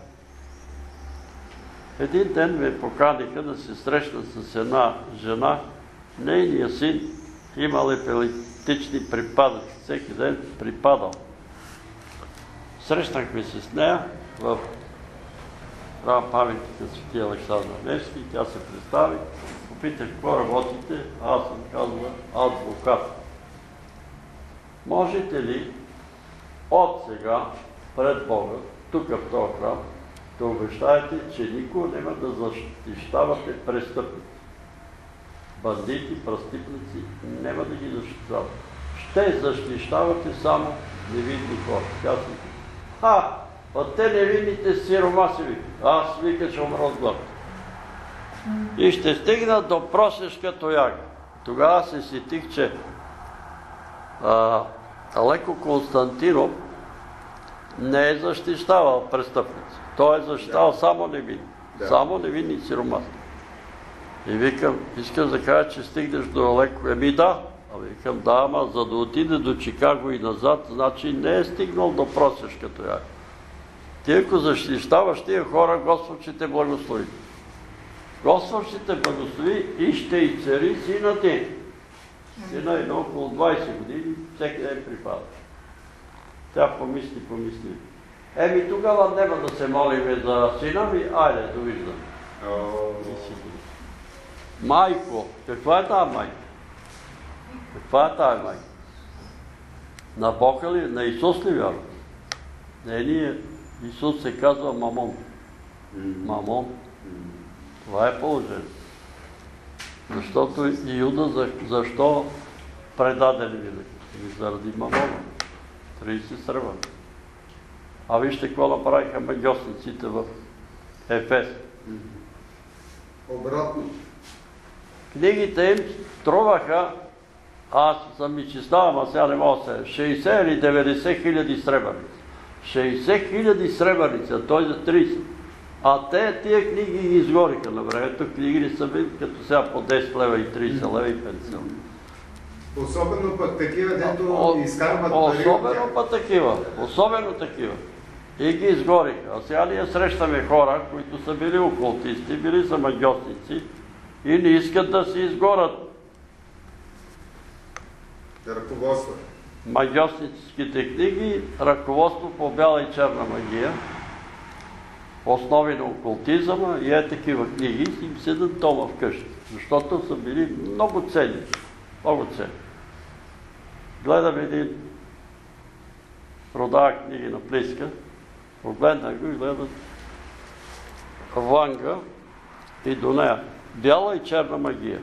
Един ден ме поканиха да се срещна с една жена. Нейният син имал епилептични припадъци. Всеки ден припадал. Срещнахме се с нея в паметника Свети Александър Невски. Тя се представи. Попитах, какво работите? Аз съм казала адвокат. Можете ли от сега пред Бога, тук в този храм, да обещаете, че никога няма да защищавате престъпници? Бандити, престъпници няма да ги защищавате. Ще защищавате само невинни хора. Тя си казва: от те невинните сиромаси ви. Аз вика, че умра от глад. И ще стигна до просешка тояга. Тогава се сетих, че Алеко Константинов не е защищавал престъпници. Той е защищавал само невинни. Само невинни сиромаси. И викам, искам да кажа, че стигнеш до Алеко. Да. А викам, да, ама за да отиде до Чикаго и назад, значи не е стигнал до просешка тояга. Ти ако защищаваш тия хора, Господ ще те благослови. Господ ще те благослови и ще и цари сина ти. Сина е на около 20 години, всеки ден припада. Тя помисли. Тогава няма да се молиме за сина ми, айде, довиждам. Майко, каква е тази майка? Каква е тази майка? На Бога ли? На Исус ли вярва? Не, ние. Исус се казва Мамон. Мамон. Това е положение. Защото Иуда защо предаде Левина? Заради Мамона. 30 сръба. А вижте какво направиха магьосниците в Ефес. Обратно. Книгите им струваха, аз съм изчислявам, а сега не мога да се, 60 или 90 хиляди сребърници. 60 хиляди сребърници, а той за 30. А тия книги ги изгориха на времето. Книги не са били като сега по 10 лева и 30 лева и 50 лева. Особено пък такива, дето изкарват пари. Особено такива. И ги изгориха. А сега ние срещаме хора, които са били окултисти, били са магьосници и не искат да се изгорят. Ръководство. Магьосническите книги, ръководство по бяла и черна магия, основи на окултизъма и такива книги им седат дома вкъщи, защото са били много ценни. Много ценни. Гледам един, продава книги на Плиска, погледнах го и гледам Ванга и до нея. Бяла и черна магия.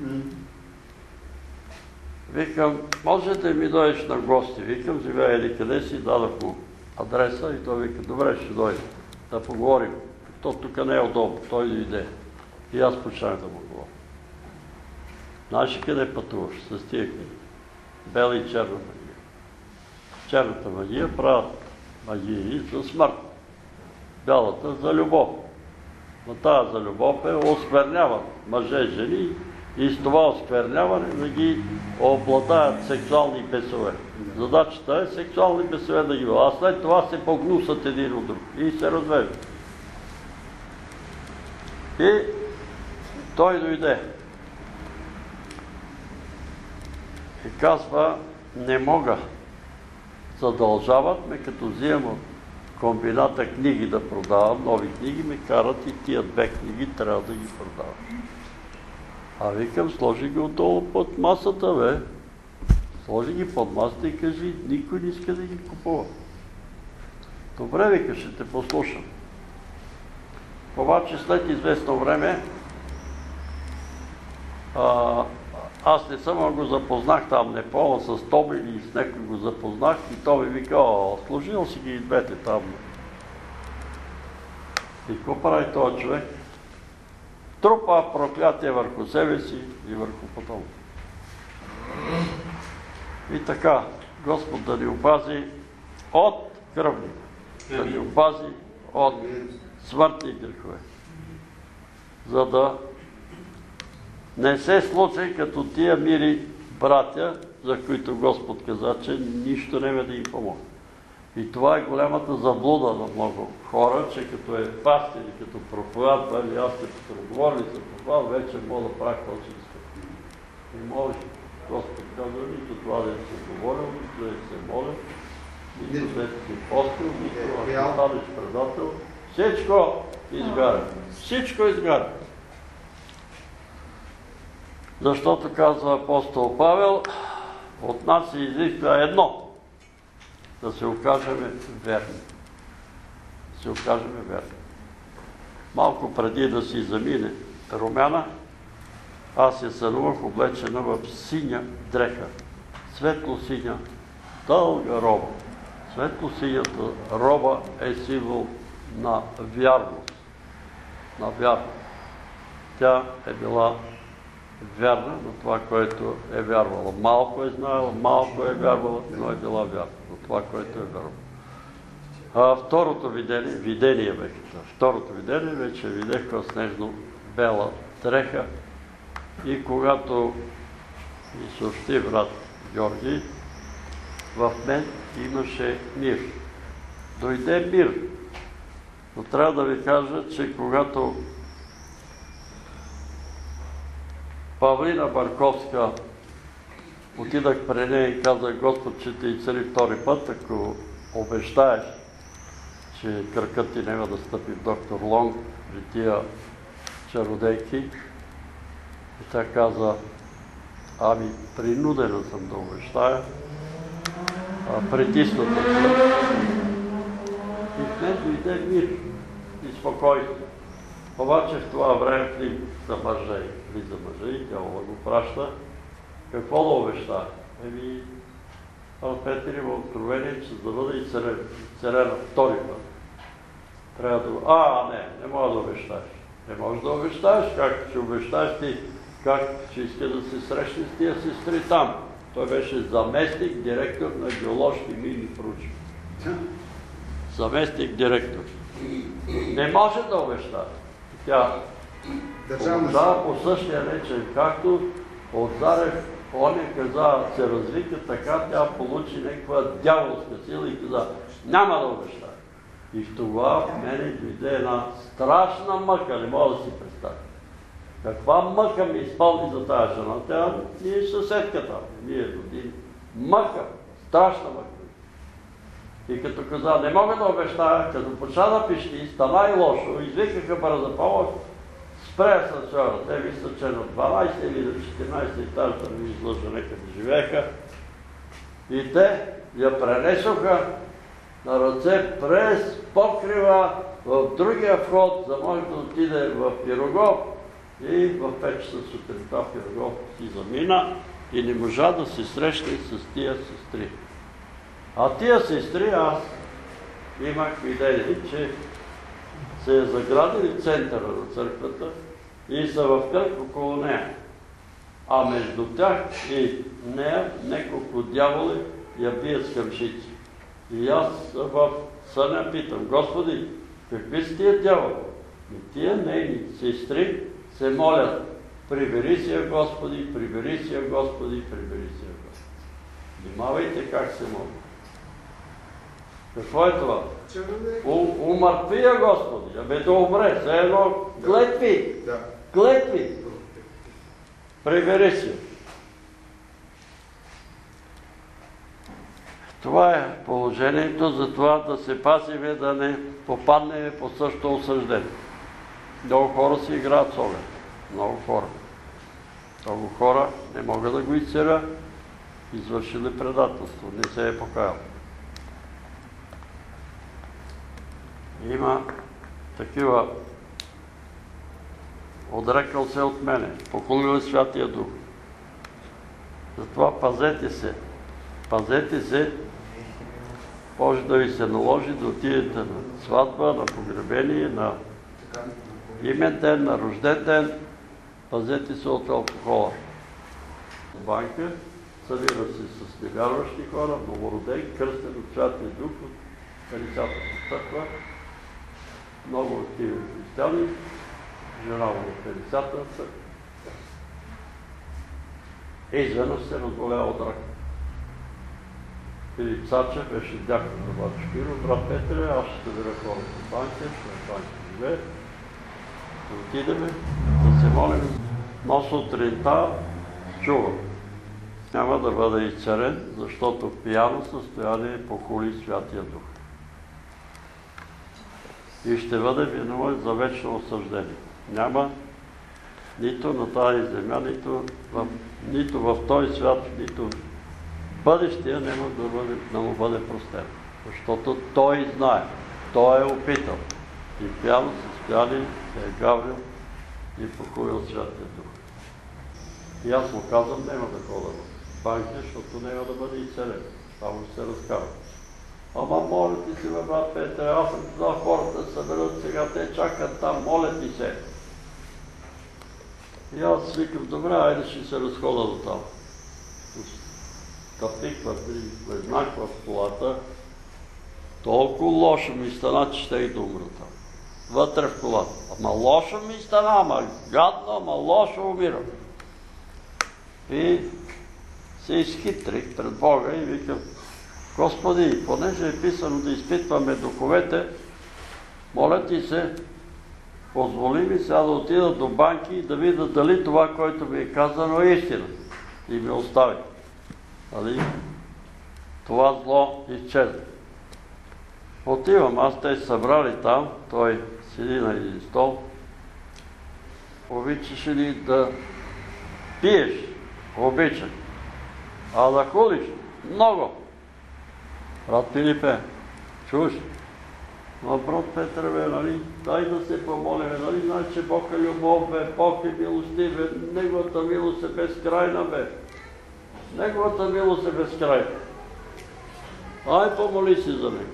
Викам, може да ми дойдеш на гости? Викам, живея или къде си, дадах му адреса и той вика, добре, ще дойде. Да поговорим. То тук не е удобно, той дойде. И аз почнах да му говоря. Знаеш къде пътуваш с тия книги? Бела и черна магия. Черната магия правят магии за смърт. Бялата за любов. Но тази за любов осквернява мъже, жени и с това оскверняване да ги обладаят сексуални бесове. Задачата е сексуални бесове да ги бъдат, а след това се погнусат един от друг и се развеждат. И той дойде и казва, не мога. Задължават ме, като взимам от комбината книги да продавам, нови книги, ме карат и тия две книги трябва да ги продавам. А викам, сложи ги отдолу под масата, бе. Сложи ги под масата и кажи, никой не иска да ги купува. Добре, вика, ще те послушам. Обаче след известно време, аз не съм го запознах там, не помня с Тоби или с някой го запознах и той ми вика, служил си ги и двете там. И какво прави този човек? Трупа проклятие върху себе си и върху потом. И така, Господ да ни опази от кръвника, да ни опази от смъртни грехове, за да не се случи като тия мири братя, за които Господ каза, че нищо не да им помогне. И това е голямата заблуда на много хора, че като е пастир и като проповядва, или аз сте говорили за това, вече мога да правя какво си иска. И може, Господ казва, нито това да се говорил, нито да се моля, нито да си постил, нито да станеш предател. Всичко изгаря. Всичко изгаря. Защото, казва апостол Павел, от нас се изисква едно. Да се окажем верни. Да се окажем верни. Малко преди да си замине Румяна, аз я сънувах облечена в синя дреха. Светло-синя, дълга роба. Светло-синята роба е символ на вярност. На вярност. Тя е била вярна на това, което е вярвала. Малко е знаела, малко е вярвала, но е била вярна на това, което е вярвала. Второто видение беше. Второто видение вече видех снежно-бела дреха и когато ми съобщи брат Георги, в мен имаше мир. Дойде мир. Но трябва да ви кажа, че когато Павлина Барковска отидах при нея и казах, Господ, че те изцели втори път, ако обещаеш, че кракът ти няма да стъпи в доктор Лонг при тия чародейки. И тя каза, ами принудена съм да обещая, притисната съм. И в мен дойде мир и спокойствие. Обаче в това време влиза мъжа и тяло го праща. Какво да обеща? Петър има откровение, че за да бъде изцелена втори път. Трябва да... не мога да обещаеш. Не можеш да обещаеш, как ще обещаеш ти, как ще иска да се срещне с тия сестри там. Той беше заместник, директор на геоложки мини проучвания. Заместник, директор. Не може да обещае. Тя обещава по същия начин, както от Зарев, он каза, се развика така, тя получи някаква дяволска сила и каза, няма да обещае. И в това в мене дойде една страшна мъка, не мога да си представя. Каква мъка ми изпълни за тази жена? Тя ни е съседката, ние родини. Мъка, страшна мъка. И като каза, не мога да обещая, като почна да пищи, стана и лошо, извикаха бърза помощ, спре асансьора. Те мисля, че на 12 или на 14 етаж, да ми излъжа некъде живееха. И те я пренесоха на ръце през покрива в другия вход, за може да отиде в Пирогов. И в 5 часа сутринта Пирогов си замина и не можа да се срещне с тия сестри. А тия сестри, аз имах видение, че се е заградили в центъра на църквата и са в кръг около нея. А между тях и нея неколко дяволи я бият с къмшици. И аз в съня питам, Господи, какви са тия дяволи? И тия нейни сестри се молят Прибери си я, Господи, прибери си я, Господи, прибери си я, Господи. Внимавайте как се моли. Какво е това? Умъртви я, Господи, абе да умре, все едно клетви. Клетви. Прибери си. Това е положението, за това да се пазиме, да не попаднем по същото осъждение. Много хора си играят с огън. Много хора. Много хора не могат да го изцерят, извършили предателство, не се е покаял. Има такива, отрекал се от мене, поклонили Святия Дух. Затова пазете се, може да ви се наложи да отидете на сватба, на погребение, на имен ден, на рожден ден. Пазете се от алкохола. Банка събира се с невярващи хора, новородени, кръстен от Святия Дух, от Пелисатската църква. Много активни християни, жена от Пелисатската църква. И изведнъж се разболя от рак. Филип Сачев беше дякон на Батюшкиро, брат Петре, аз ще събера хората в банка, ще в банка живее. Да отидеме, да се молим. Но сутринта чувам. Няма да бъде изцерен, защото в пияно състояние похули Святия Дух. И ще бъде виновен за вечно осъждение. Няма нито на тази земя, нито в този свят, нито в бъдещия няма да му бъде простен. Защото той знае, той е опитал. И в пияно състояние се е гаврил и похулил Святия Дух. И аз му казвам, няма да хода в банки, защото няма да бъде изцелен. Само ще се разкава. Ама моля ти се, брат Петре, аз съм това хората да съберат сега, те чакат там, моля ти се. И аз викам, добре, айде ще се разхода до там. Капиква, знаква в колата. Толкова лошо ми стана, че ще и да умра там. Вътре в колата. Ама лошо ми стана, ама гадно, ама лошо умирам. И се изхитрих пред Бога и викам, Господи, понеже е писано да изпитваме духовете, моля ти се, позволи ми сега да отида до банки и да видя дали това, което ми е казано, е истина. И ми остави. Нали? Това зло изчезва. Отивам, аз те събрали там, той седи на един стол. Обичаш ли да пиеш? Обичам. А да ходиш? Много. Брат Филипе, чуш? Но брат Петре, бе, нали, дай да се помолим, нали, знаеш, че Бог е любов, бе, Бог е милостив, бе, Неговата милост е безкрайна, бе. Неговата милост е безкрайна. Ай, помоли си за него.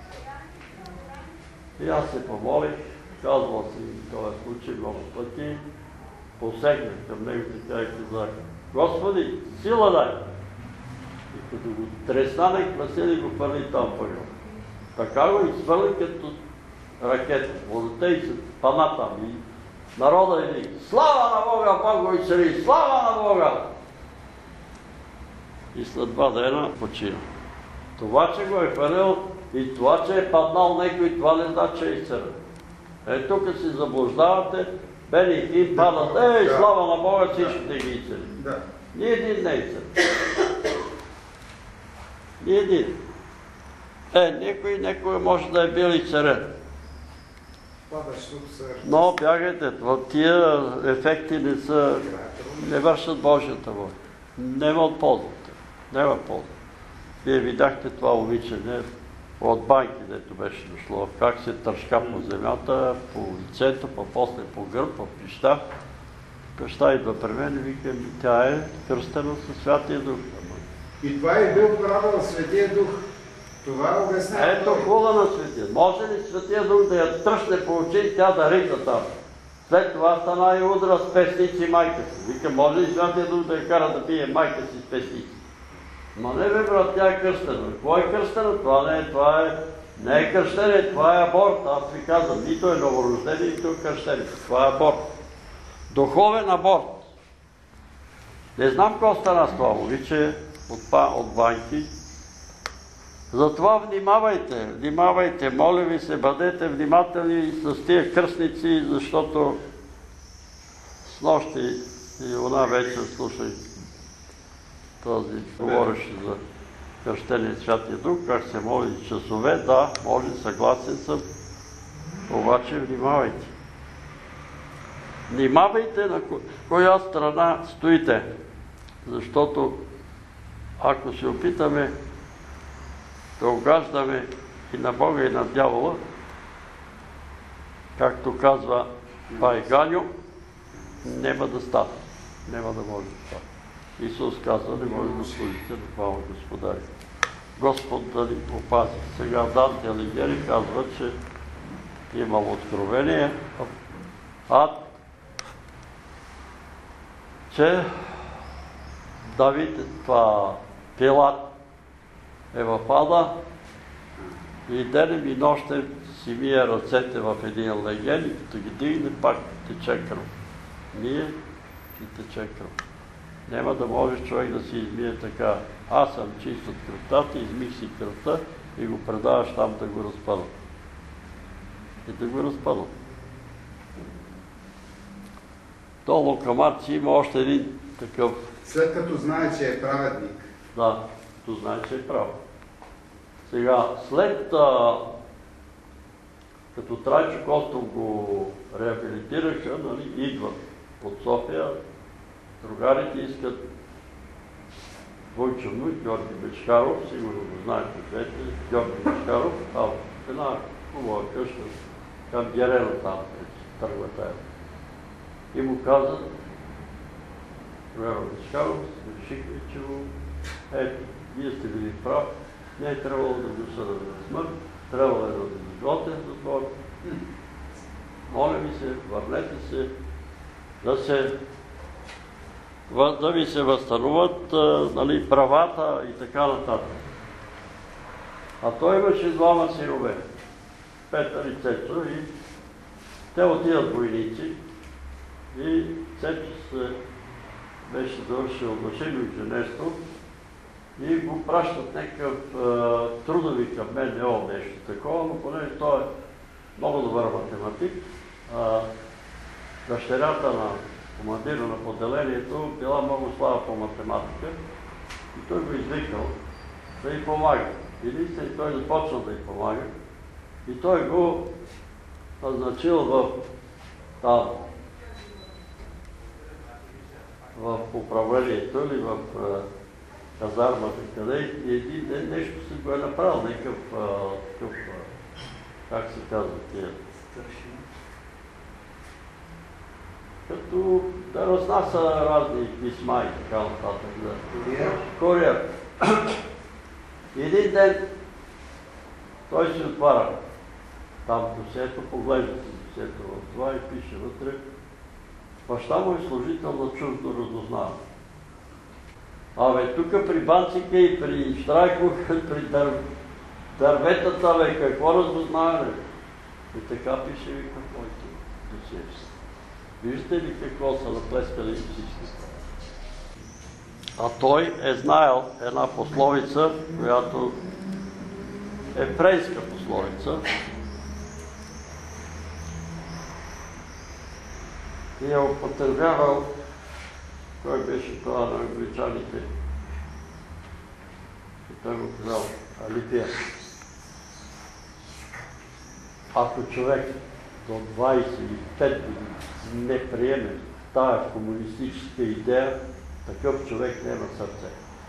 И аз се помолих, казвал си този случай много пъти, посегнах към него и тя казах, Господи, сила дай! И като го треснанах, Василий го хвърли там по него. Така го изхвърли като ракета. Водата и се пана там. И народа и слава на Бога, Бог го изцели! Слава на Бога! И след 2 дена почина. Това, че го е хвърлил и това, че е паднал някой, това не значи, че е изцелен. Е, тук си заблуждавате, бели и падат, ей, слава на Бога, всичките ги изцели. Ни един не е изцелен. Ни един. Някой може да е бил изцелен. Но бягайте, тия ефекти не вършат Божията воля. Нема от ползата. Нема полза. Вие видяхте това момиче от банки, дето беше дошло, как се тършка по земята, по лицето, после по гърб, по пища. Баща идва при мен и вика, тя е кръстена със Святия Дух. И това е бил правил Светия Дух. Това обяснява. Ето хула на Светия. Може ли Светия Дух да я тръщне по очи и тя да ритна там? След това стана и удра с песници майка си. Вика, може ли Святия Дух да я кара да пие майка си с песници? Ма не бе, брат, тя е кръстена. Какво е кръстена? Това не е кръщение, това е аборт. Аз ви казвам, нито е новорождение, нито е кръщение. Това е аборт. Духовен аборт. Не знам какво стана с това момиче от Банки. Затова внимавайте, моля ви се, бъдете внимателни с тия кръстници, защото с нощи и она вечер слушай този, говореше за кръщение Святия Дух, как се моли часове, да, може, съгласен съм, обаче внимавайте. Внимавайте на коя страна стоите, защото ако се опитаме да угаждаме и на Бога, и на дявола, както казва Байганю, няма да стане. Няма да може да стане. Исус казва, не може да служите на двама господари. Господ да ни опази. Сега Данте Алигиери казва, че имал откровение, че Давид, това Пилат е в ада и денем и нощем си мие ръцете в един леген и като ги дигне, пак тече кръв. Мие и тече кръв. Няма да можеш човек да си измие така. Аз съм чист от кръвта, измих си кръвта и го предаваш там да го разпънат. И да го разпънат. Долу към Марци има още един такъв... След като знае, че е праведник. Да, като знае, че е прав. Сега, след като Трайчо Костов го реабилитираха, идват от София, другарите искат Войчо Нуй, Георги Бечкаров, сигурно го знаете двете, Георги Бечкаров, там една хубава къща, към Герена там, тръгва тая. И му казат, Георги Бечкаров, решихме, че го, ето, вие сте били прав, не е трябвало да го съдат за смърт, трябвало е да го изготвя затвор. Моля ви се, върнете се, да ви се възстановят правата и така нататък. А той имаше двама синове, Петър и Цецо, и те отидат войници и Цецо се беше завършил машинно инженерство и го пращат някакъв трудови към мен, нещо такова, но понеже той е много добър математик, дъщерята на командира на поделението била много слаба по математика и той го извикал да й помага. И наистина той започнал да й помага и той го назначил в управлението или в казармата, къде и един ден нещо си го е направил, някакъв, как се казва тия, като да разнася разни писма и така нататък. Куриер. Един ден той се отваря там досието, поглежда си досието в това и пише вътре: баща му е служител на чуждо разузнаване. Абе, тук при Банцика и при Штрайков, при дърветата, какво разузнаване? И така пише ви какво е досието. Виждате ли какво са наплескали всички? А той е знаел една пословица, която е френска пословица. И е употребявал, кой беше това на англичаните, и той го казал, Алипия. Ако човек до 25 години не приеме тая комунистическа идея, такъв човек няма сърце.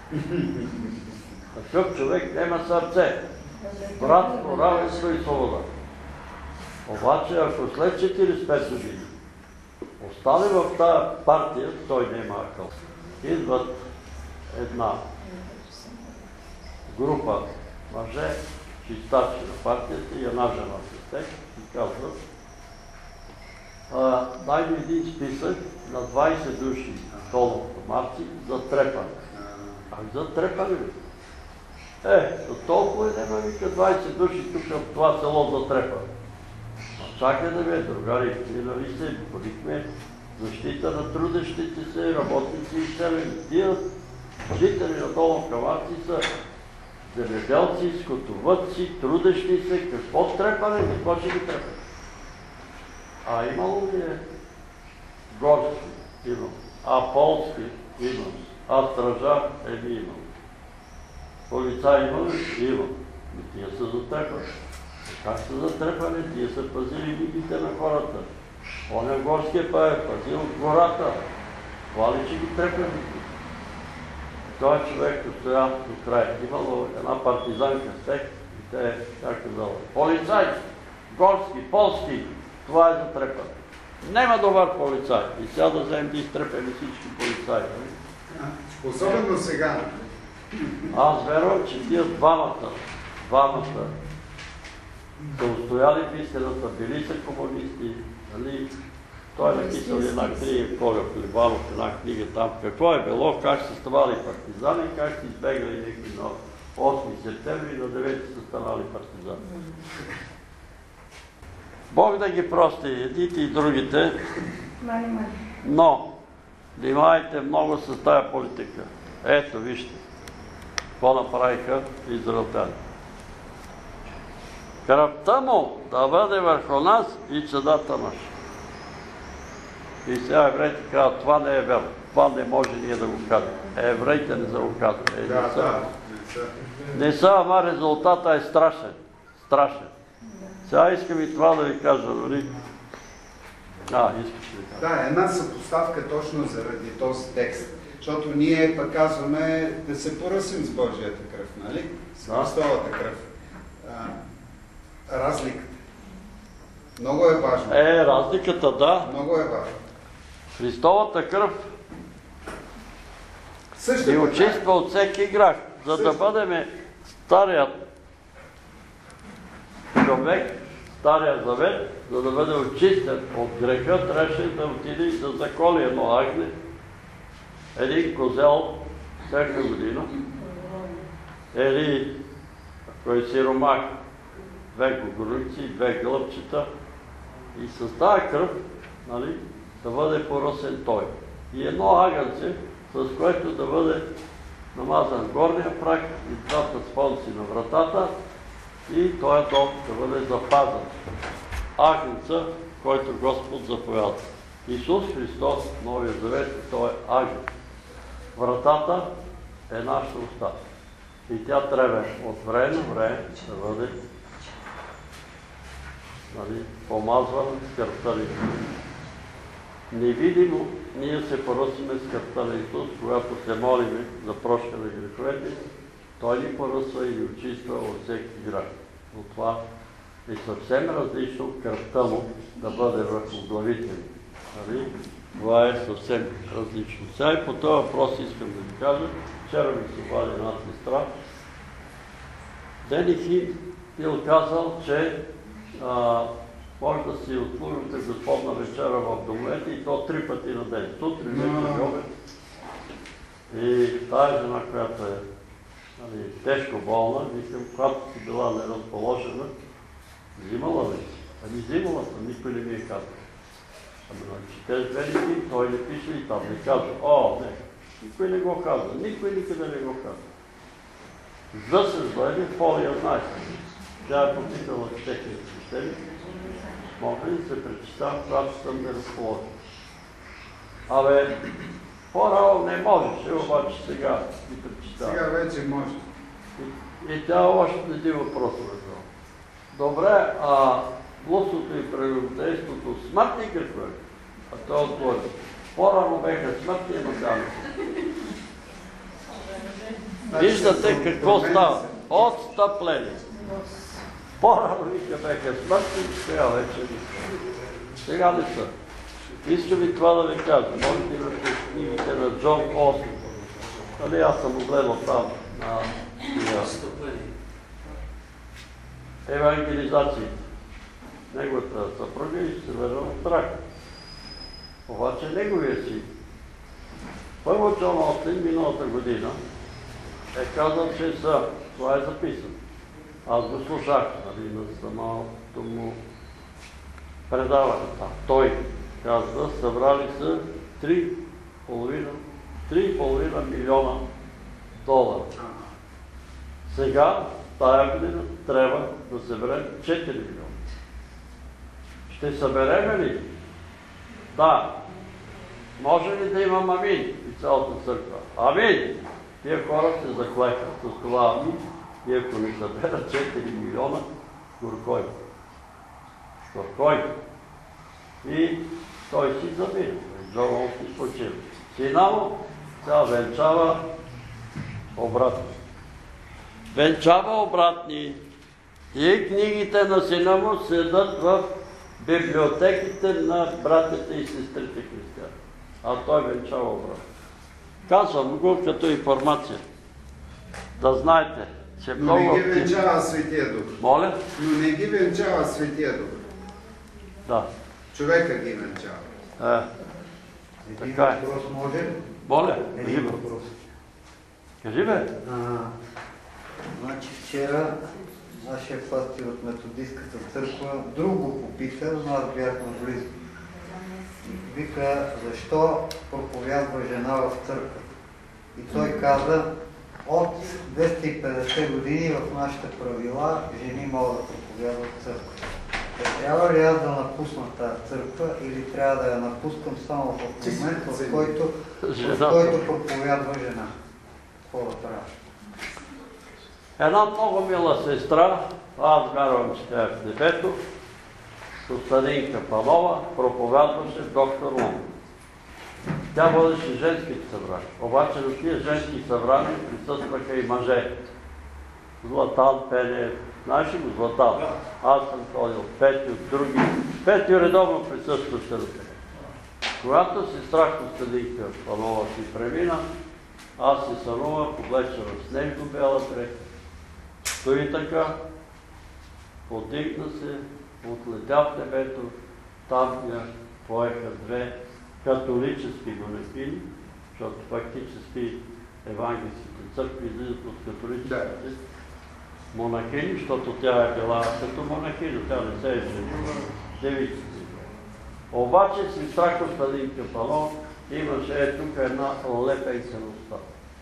Такъв човек няма сърце. Братство, равенство и свобода. Обаче, ако след 45 години остане в тая партия, той няма акъл. Идват една група мъже, чистачи на партията и една жена с тях и казват: дай ми един списък на 20 души долу-марци за трепане. За трепане ли? За толкова няма вика 20 души тук в това село за трепане. Чакай да бе, другари, нали се, ходихме защита на трудещите се, работници и селени. Тия жители на Долу Каваци са земеделци, скотовъдци, трудещи се. Какво трепане? Какво ще ги трепане? А имало ли е горски? Имам. А полски? Имам. А стражар? Имам. Полицаи има ли? Имам. И тия са затрепани. Как са затрепани? Тия са пазили гигите на хората. Оня горския па е пазил гората. Това ли, че ги трепани? Той човек стоя до края. Имало една партизанка с тек и те, как казала, полицай, горски, полски, това е затрепане. Нема добър полицай. И сега да вземем да изтрепени всички полицаи. Особено сега. Аз вервам, че тия двамата са устояли в истината, били са комунисти. Нали? Той е написал една книга, Коля Хлебанов, една книга там. Какво е било, как са ставали партизани, как са избегали някакви на 8 септември и на 9 са станали партизани. Бог да ги прости, едните и другите, но внимавайте много с тая политика. Ето, вижте, какво направиха израелтяни. Кръвта му да бъде върху нас и чадата наша. И сега евреите казват, това не е верно, това не може ние да го кажем. Евреите не са го казват. Не са, ама резултата е страшен. Страшен. Сега искам и това да ви кажа, нали? Искаш ли? Да, една съпоставка точно заради този текст. Защото ние пък казваме да се поръсим с Божията кръв, нали? С Христовата кръв. Разликата. Много е важно. Разликата, да. Много е важно. Христовата кръв ни очиства от всеки грях, за да бъдем старият човек, стария завет, за да бъде очистен от греха, трябваше да отиде и да заколи едно агне, един козел всяка година, или ако е сиромах, 2 гогорици, 2 гълъбчета и с тази кръв, нали, да бъде поръсен той. И едно агънце, с което да бъде намазан горния прах и двата спонци на вратата и този дом да бъде запазен. Агнеца, който Господ заповяда. Исус Христос, Новия Завет, той е агнец. Вратата е нашата уста. И тя трябва от време на време да бъде помазвана с кръвта на Исус. Невидимо ние се поръсваме с кръвта на Исус, когато се молиме за прошка на греховете, Той ни поръсва и ни очиства от всеки грях. Но това е съвсем различно кръвта му да бъде върху главите ни. Това е съвсем различно. Сега и по този въпрос искам да ви кажа. Вчера ми се обади една сестра. Дени Хин бил казал, че може да си отслужите Господна вечера в домовете и то 3 пъти на ден. Сутрин, вечер и обед. И тая жена, която е тежко болна, викам, когато си била неразположена, взимала ли си? Взимала съм, никой не ми е казал. Четеш Дени Хин, той не пише и там не казва. Не, никой не го казва, никой никъде не го казва. За съжаление, Полия знае. Тя е попитала техните системи. Мога ли да се пречитам, когато съм неразположен? По-рано не можеше, обаче сега ги пречитам. Сега вече може. И тя още един въпрос разбрала. Добре, блудството и прелюбодейството смъртни грехове? Той отговори. По-рано беха смъртни, но сега не са. Виждате какво става? Отстъпление. По-рано вика беха смъртни, сега вече не са. Сега не са. Искам и това да ви кажа. Можете да имате книгите на Джон Осман. Аз съм огледал там на евангелизациите. Неговата съпруга и се върна в страх. Обаче неговия си. Първо Джон Осман миналата година е казал, че това е записано. Аз го слушах на самото му предаване там. Той казва, събрали са 3,5 милиона долара. Сега, тая година, трябва да съберем 4 милиона. Ще съберем ли? Да. Може ли да имам амин и цялата църква? Амин! Тия хора се заклеха с това амин и ако не съберат 4 милиона, горкой. Горкой. И той си замина. Джон си почива. Сина му сега венчава обратни. Венчава обратни. И книгите на сина му седат в библиотеките на братята и сестрите християни. А той венчава обратно. Казвам го като информация. Да знаете, че много... Но не ги венчава Светия Дух. Моля? Но не ги венчава Светия Дух. Да. Човека ги венчава. Така е. Въпрос може ли? Моля? Един въпрос. Кажи бе. Значи вчера нашия пастир от методистката църква друго попита, но аз бях наблизо. Вика, защо проповядва жена в църква? И той каза, от 250 години в нашите правила жени могат да проповядват в църква. Трябва ли аз да напусна тази църква или трябва да я напускам само в момент, в който проповядва жена? Какво да правя? Една много мила сестра, аз вярвам, че тя е в небето, Костадинка Панова, проповядваше в доктор Лом. Тя водеше женските събрания. Обаче на тия женски събрания присъстваха и мъже. Златан Пенев, знаеш ли го Златан? Аз съм ходил, Петю, други. Петю редовно присъстваше на това. Когато сестра Костадинка Панова си премина, аз се сънувах, облечена в снежно бяла дреха. Стои така, подигна се, отлетя в небето, там я поеха две католически монахини, защото фактически евангелските църкви излизат от католическите монахини, защото тя е била като монахиня, тя не се е женила, девица. Обаче сестра Костадинка Панова имаше тук една лепенка на уста.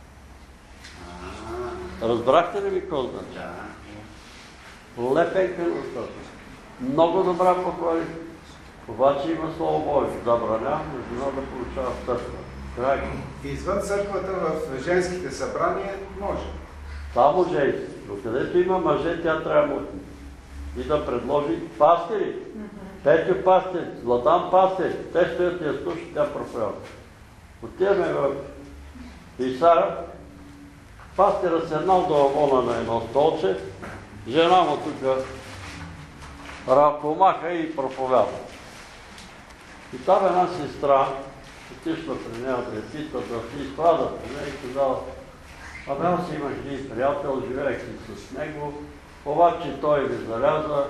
Разбрахте ли ми какво значи? Лепенка на устата. Много добра проповед. Обаче има Слово Божие. Забранява жена да получава в църква. Край. Извън църквата в женските събрания може. Само женски. Но където има мъже, тя трябва мутни. И да предложи пастири. Петю пастир, Златан пастир. Те стоят и я слушат, тя проповядва. Отиваме в Исара. Пастира седнал до авона на едно столче. Жена му тук ръкомаха и проповядва. И там една сестра отишла при нея да я пита да си изпрада при нея и казала, абе аз имах един приятел, живеех си с него, обаче той ми заряза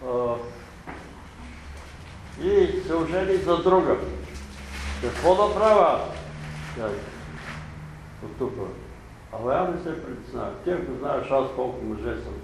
и се ожени за друга. Какво да правя? От тук. Абе, аз не се притеснявам. Ти ако знаеш аз колко мъже съм.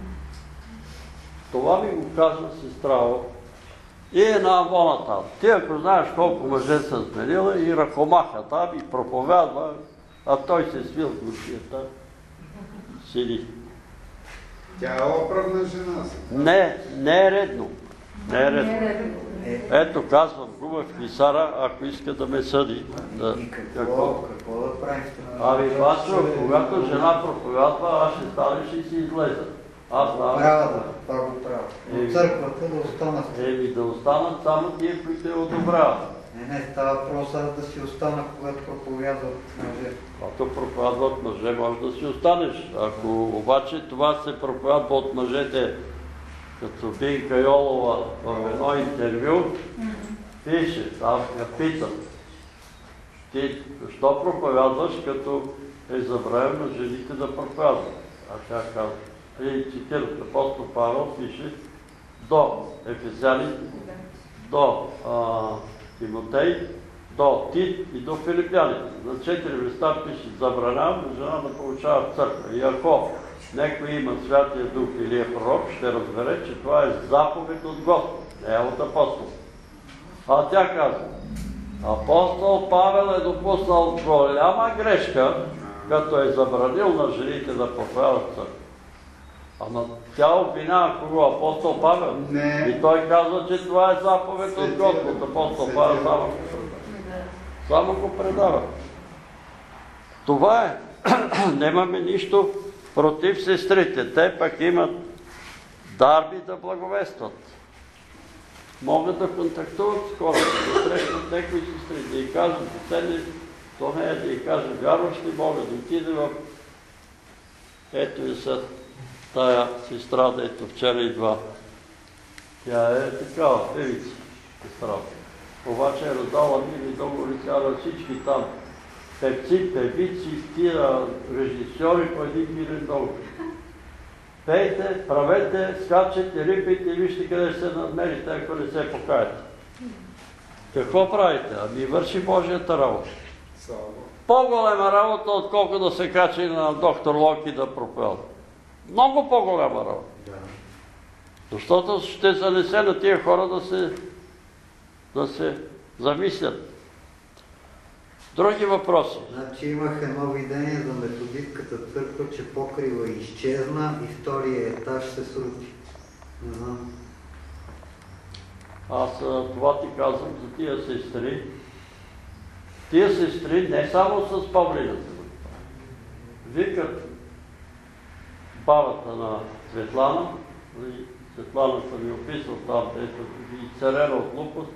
Това ми го казва сестра и една амвона там. Ти ако знаеш колко мъже съм сменила и ръкомаха там и проповядва, а той се свил в гушията, седи. Тя е оправна жена. Не е редно. Не е редно. Ето казвам, губа в Исара, ако иска да ме съди. И какво да правим? Ами, Васо, когато жена проповядва, аз ще станеш и си излеза. Правя. От църквата да останат. Да останат само тия, които я одобряват. Не, става въпроса да си остана, когато проповядват мъже. Когато проповядват мъже, може да си останеш. Ако обаче това се проповядва от мъжете, като Бинка Йолова в едно интервю, пише, там я питам, ти защо проповядваш, като е забравено на жените да проповядват? А тя казва, и цитират апостол Павел, пише до Ефесяни, до Тимотей, до Тит и до Филипяните. На 4 места пише, забранявам на жена да получава в църква. И ако някой има Святия Дух или е пророк, ще разбере, че това е заповед от Господ, не е от апостол. А тя казва, апостол Павел е допуснал голяма грешка, като е забранил на жените да проповядат църква. Ама тя обвинява кого? Апостол Павел? Не. И той казва, че това е заповед от Господ. Апостол Павел само го предава. Това е. Нямаме нищо против сестрите. Те пък имат дарби да благовестват. Могат да контактуват с хората, да срещнат някои сестри, да й кажат, да седне до нея, да й кажат, вярваш ли Бога, да отиде в... Ето и са тая сестра, дето вчера идва. Тя е такава, певица, сестра. Обаче е раздала мили договори на всички там. Певци, певици, тия режисьори по един милен договор. Пейте, правете, скачете, рипайте и вижте къде ще се надмерите, ако не се покаете. Какво правите? Ами върши Божията работа. По-голема работа, отколко да се качи на доктор Локи да проповядва. Много по-голяма работа. Защото ще занесе на тия хора да се замислят. Други въпроси? Значи имах едно видение за методистката църква, че покрива изчезна и втория етаж се срути. Не знам. Аз това ти казвам за тия сестри. Тия сестри не само с павлината. Викат бабата на Светлана, Светлана съм ми описал там, ето и царена от лупост,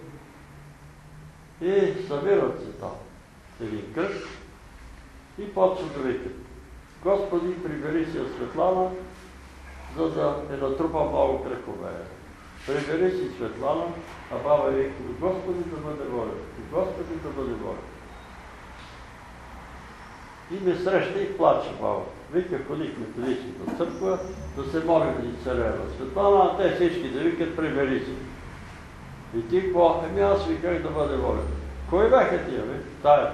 и събират се там един кръг и почват да викат. Господи, прибери си Светлана, за да е натрупа много кръгове. Прибери си Светлана, а баба вика, Господи да бъде волен, Господи да бъде волен. И ме среща и плаче баба. Вика, ходих в методичната църква, да се молим за царена Светлана, а те всички да викат, прибери си. И ти какво? Еми аз виках да бъде волен. Кой бяха тия, бе? Тая.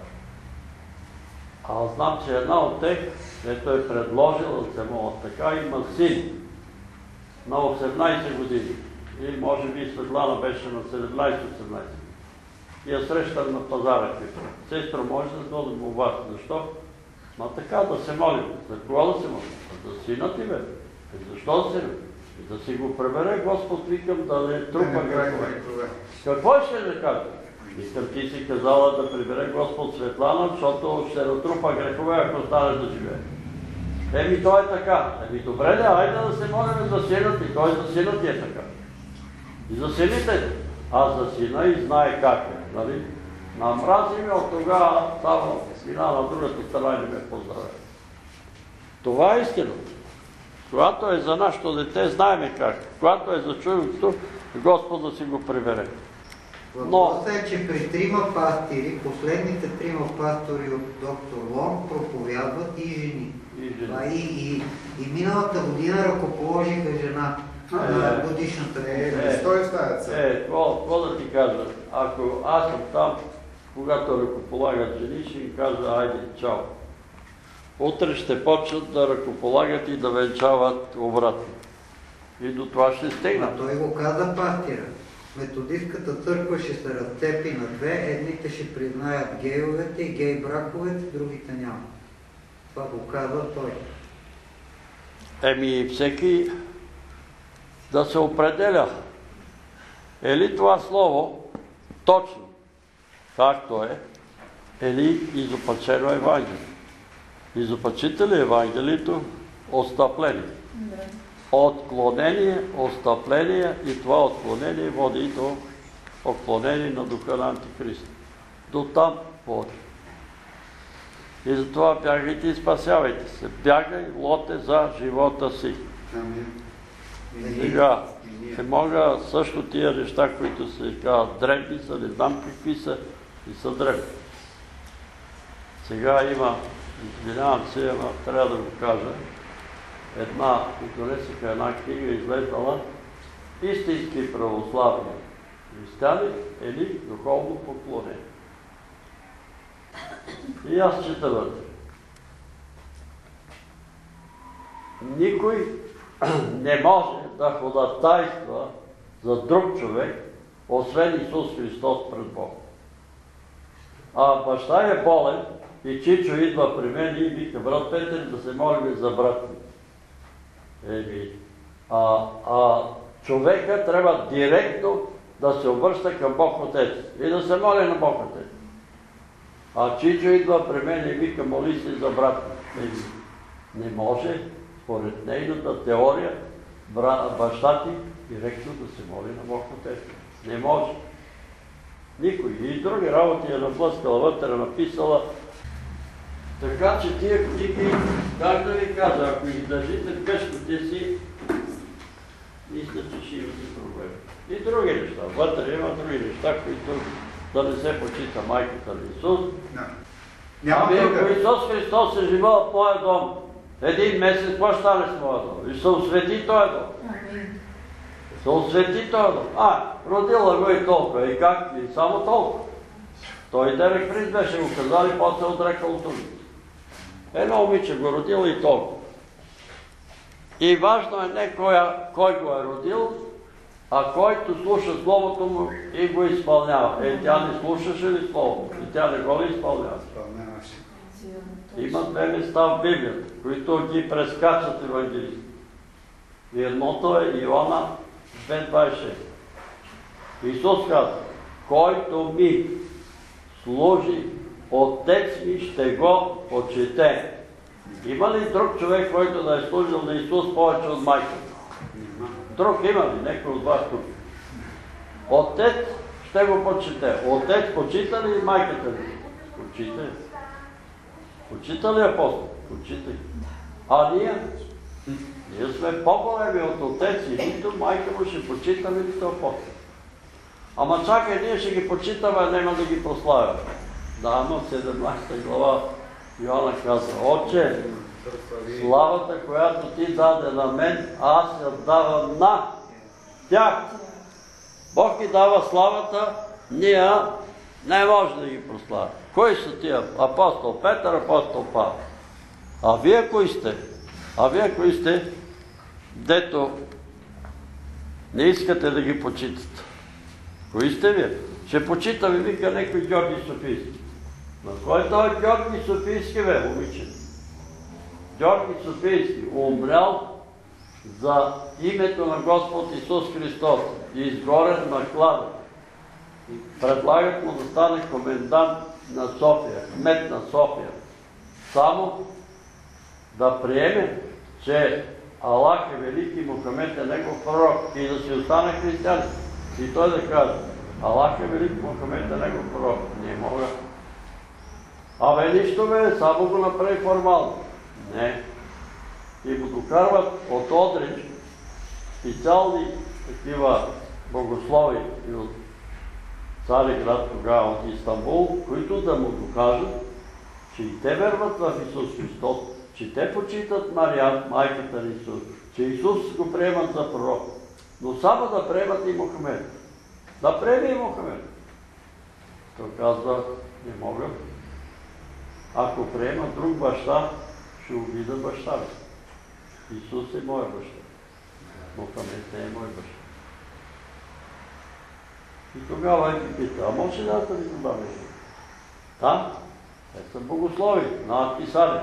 А аз знам, че една от тях, ето е предложила да се моля така, има син на 18 години. И може би Светлана беше на 17-18. И я срещам на пазара. Сестро, може да сдодим у вас. Защо? Ма така, да се молим. За кого да се молим? За сина ти, бе. Защо сина? Да си го пребере, Господ, викам, да не трупа грехове. Какво ще да кажа? Викам, ти си казала да прибере Господ Светлана, защото ще натрупа грехове, ако стане да живее. Еми, то е така. Еми, добре, айде да се молим за сина ти. Той за сина ти е така. И за сините. А за сина и знае как е. Нали? Намрази ме от тогава, само мина на другата страна и не ме поздравя. Това е истината. Когато е за нашето дете, знаеме как. Когато е за човекото, Господ да си го прибере. Въпросът е, че при трима пастири, последните трима пастори от доктор Лонг проповядват и жени. И миналата година ръкоположиха жена на годишната година. Стой в тази църква. Какво да ти кажа? Ако аз съм там, когато ръкополагат жени, ще им кажа, айде, чао. Утре ще почнат да ръкополагат и да венчават обратно. И до това ще стигнат. А той го каза пастира. Методистката църква ще се разцепи на две. Едните ще признаят гейовете и гей браковете, другите няма. Това го каза той. Еми, всеки да се определя. Е ли това слово точно, както е, или изопачено Евангелие? Изопачите ли Евангелието? Отстъпление. Отклонение, отстъпление и това отклонение води до отклонение на духа на Антихрист. До там води. И затова бягайте и спасявайте се. Бягай, лоте за живота си. Сега, не мога също тия неща, които се казват дребни са, не знам какви са и са дребни. Сега има, извинявам се, ама трябва да го кажа, донесеха една книга, излезнала истински православни християни или духовно поклонение. И аз чета вътре. Никой не може да ходатайства за друг човек, освен Исус Христос пред Бог. А баща е болен и Чичо идва при мен и вика: брат Петър, да се молим за брат ми. Човека трябва директно да се обръща към Бог Отец и да се моли на Бог Отец. А Чичо идва при мен и вика: моли се за брат ми. Не може, според нейната теория, баща ти директно да се моли на Бог Отец. Не може. Никой. И други работи е наблъскала вътре, написала. Така че тия книги, как да ви кажа, ако ги държите в къщите си, мисля, че ще имате проблеми. И други неща. Вътре има други неща, които да не се почита майката на Исус. Ако Исус Христос е живял в моя дом, един месец, какво стане с моя дом? И се освети този дом. Се освети този дом. Родила го и толкова. И как? И само толкова. Той Дерек Приз беше го казали, после отрекал от другите. Едно момиче го родила и толкова. И важно е не кой го е родил, а който слуша Словото му и го изпълнява. Тя не слушаше ли Словото? И тя не го ли изпълнява? Има две места в Библията, които ги прескачат евангелисти. И едното е Иоанна 2.26. Исус казва: който ми служи, Отец ми ще го почете. Има ли друг човек, който да е служил на Исус повече от майка? Друг има ли? Некой от вас тук? Отец ще го почете. Отец почита ли майката ли? Почита. Почита ли апостол? Почита. А ние? Ние сме по-големи от Отец и нито майка му ще почитаме, нито апостол. Ама чакай, ние ще ги почитаме, няма да ги прославяме. Да, но 17 глава Йоанна казва: Отче, славата, която ти даде на мен, аз я давам на тях. Бог ги дава славата, ние не може да ги прославим. Кои са тия? Апостол Петър, апостол Павел. А вие кои сте? Кои сте, дето не искате да ги почитате? Кои сте вие? Ще почитаме, вика некой Георги Софийски. На кой той е Георги Софийски, бе, момиче? Георги Софийски умрял за името на Господ Исус Христос и изгорен на клада. Предлагат му да стане комендант на София, кмет на София. Само да приеме, че Аллах е велик и Мухамед е негов пророк и да си остане християнин. И той да каже: Аллах е велик, Мухамед е негов пророк. Не мога. Нищо бе, само го направи формално. Не. И го докарват от Одрич специални такива богослови и от Цариград, тогава от Истанбул, които да му докажат, че и те верват в Исус Христос, че те почитат Мария, майката на Исус, че Исус го приемат за пророк. Но само да приемат и Мухамед. Да приеме и Мухамед. Той казва: не мога. Ако приема друг баща, ще обида баща ми. Исус е моя баща. Мухамед не е мой баща. И тогава ги пита: може да ли го добавиш? Да, те са богослови, надписали.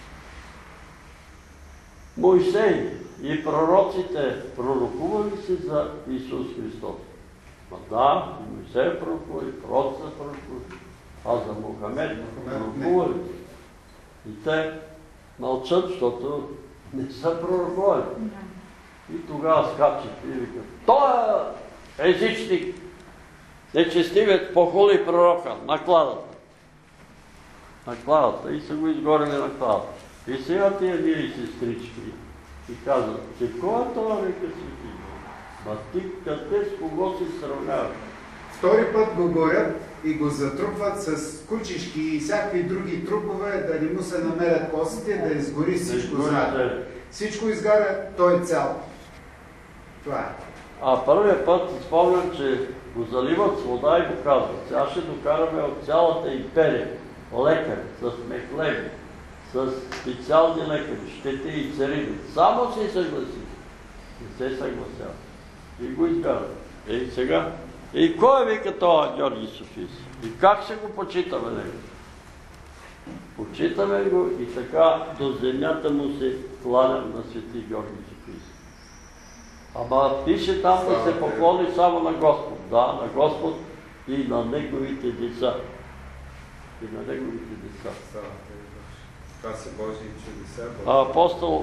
Мойсей и пророците пророкували се за Исус Христос. Да, и Мойсей пророкували, и пророците пророкували, а за Мухамед пророкували. И те мълчат, защото не са пророкували. И тогава скачат и викат: той е езичник, нечестивец, похули пророка на кладата. На кладата. И са го изгорили на кладата. И сега тия мили сестрички и казват: че кой е това, века свети? Ма ти къде с кого си сравняваш? Втори път го горят и го затрупват с кучишки и всякакви други трупове, да не му се намерят костите, да изгори всичко заедно. Всичко изгаря, той е цял. Това е. А първият път си спомням, че го заливат с вода и го казват: сега ще докараме от цялата империя лекари с мехлеби, с специални лекари, щети и царини. Само се съгласи. Не се съгласява. И го изгарат. И сега И кой вика това Георги Софийски? И как се го почитаме него? Почитаме го и така до земята му се кланям на свети Георги Софийски. Ама пише там да се поклони само на Господ. Да, на Господ и на неговите деца. И на неговите деца. Това са Божии чудеса. А апостол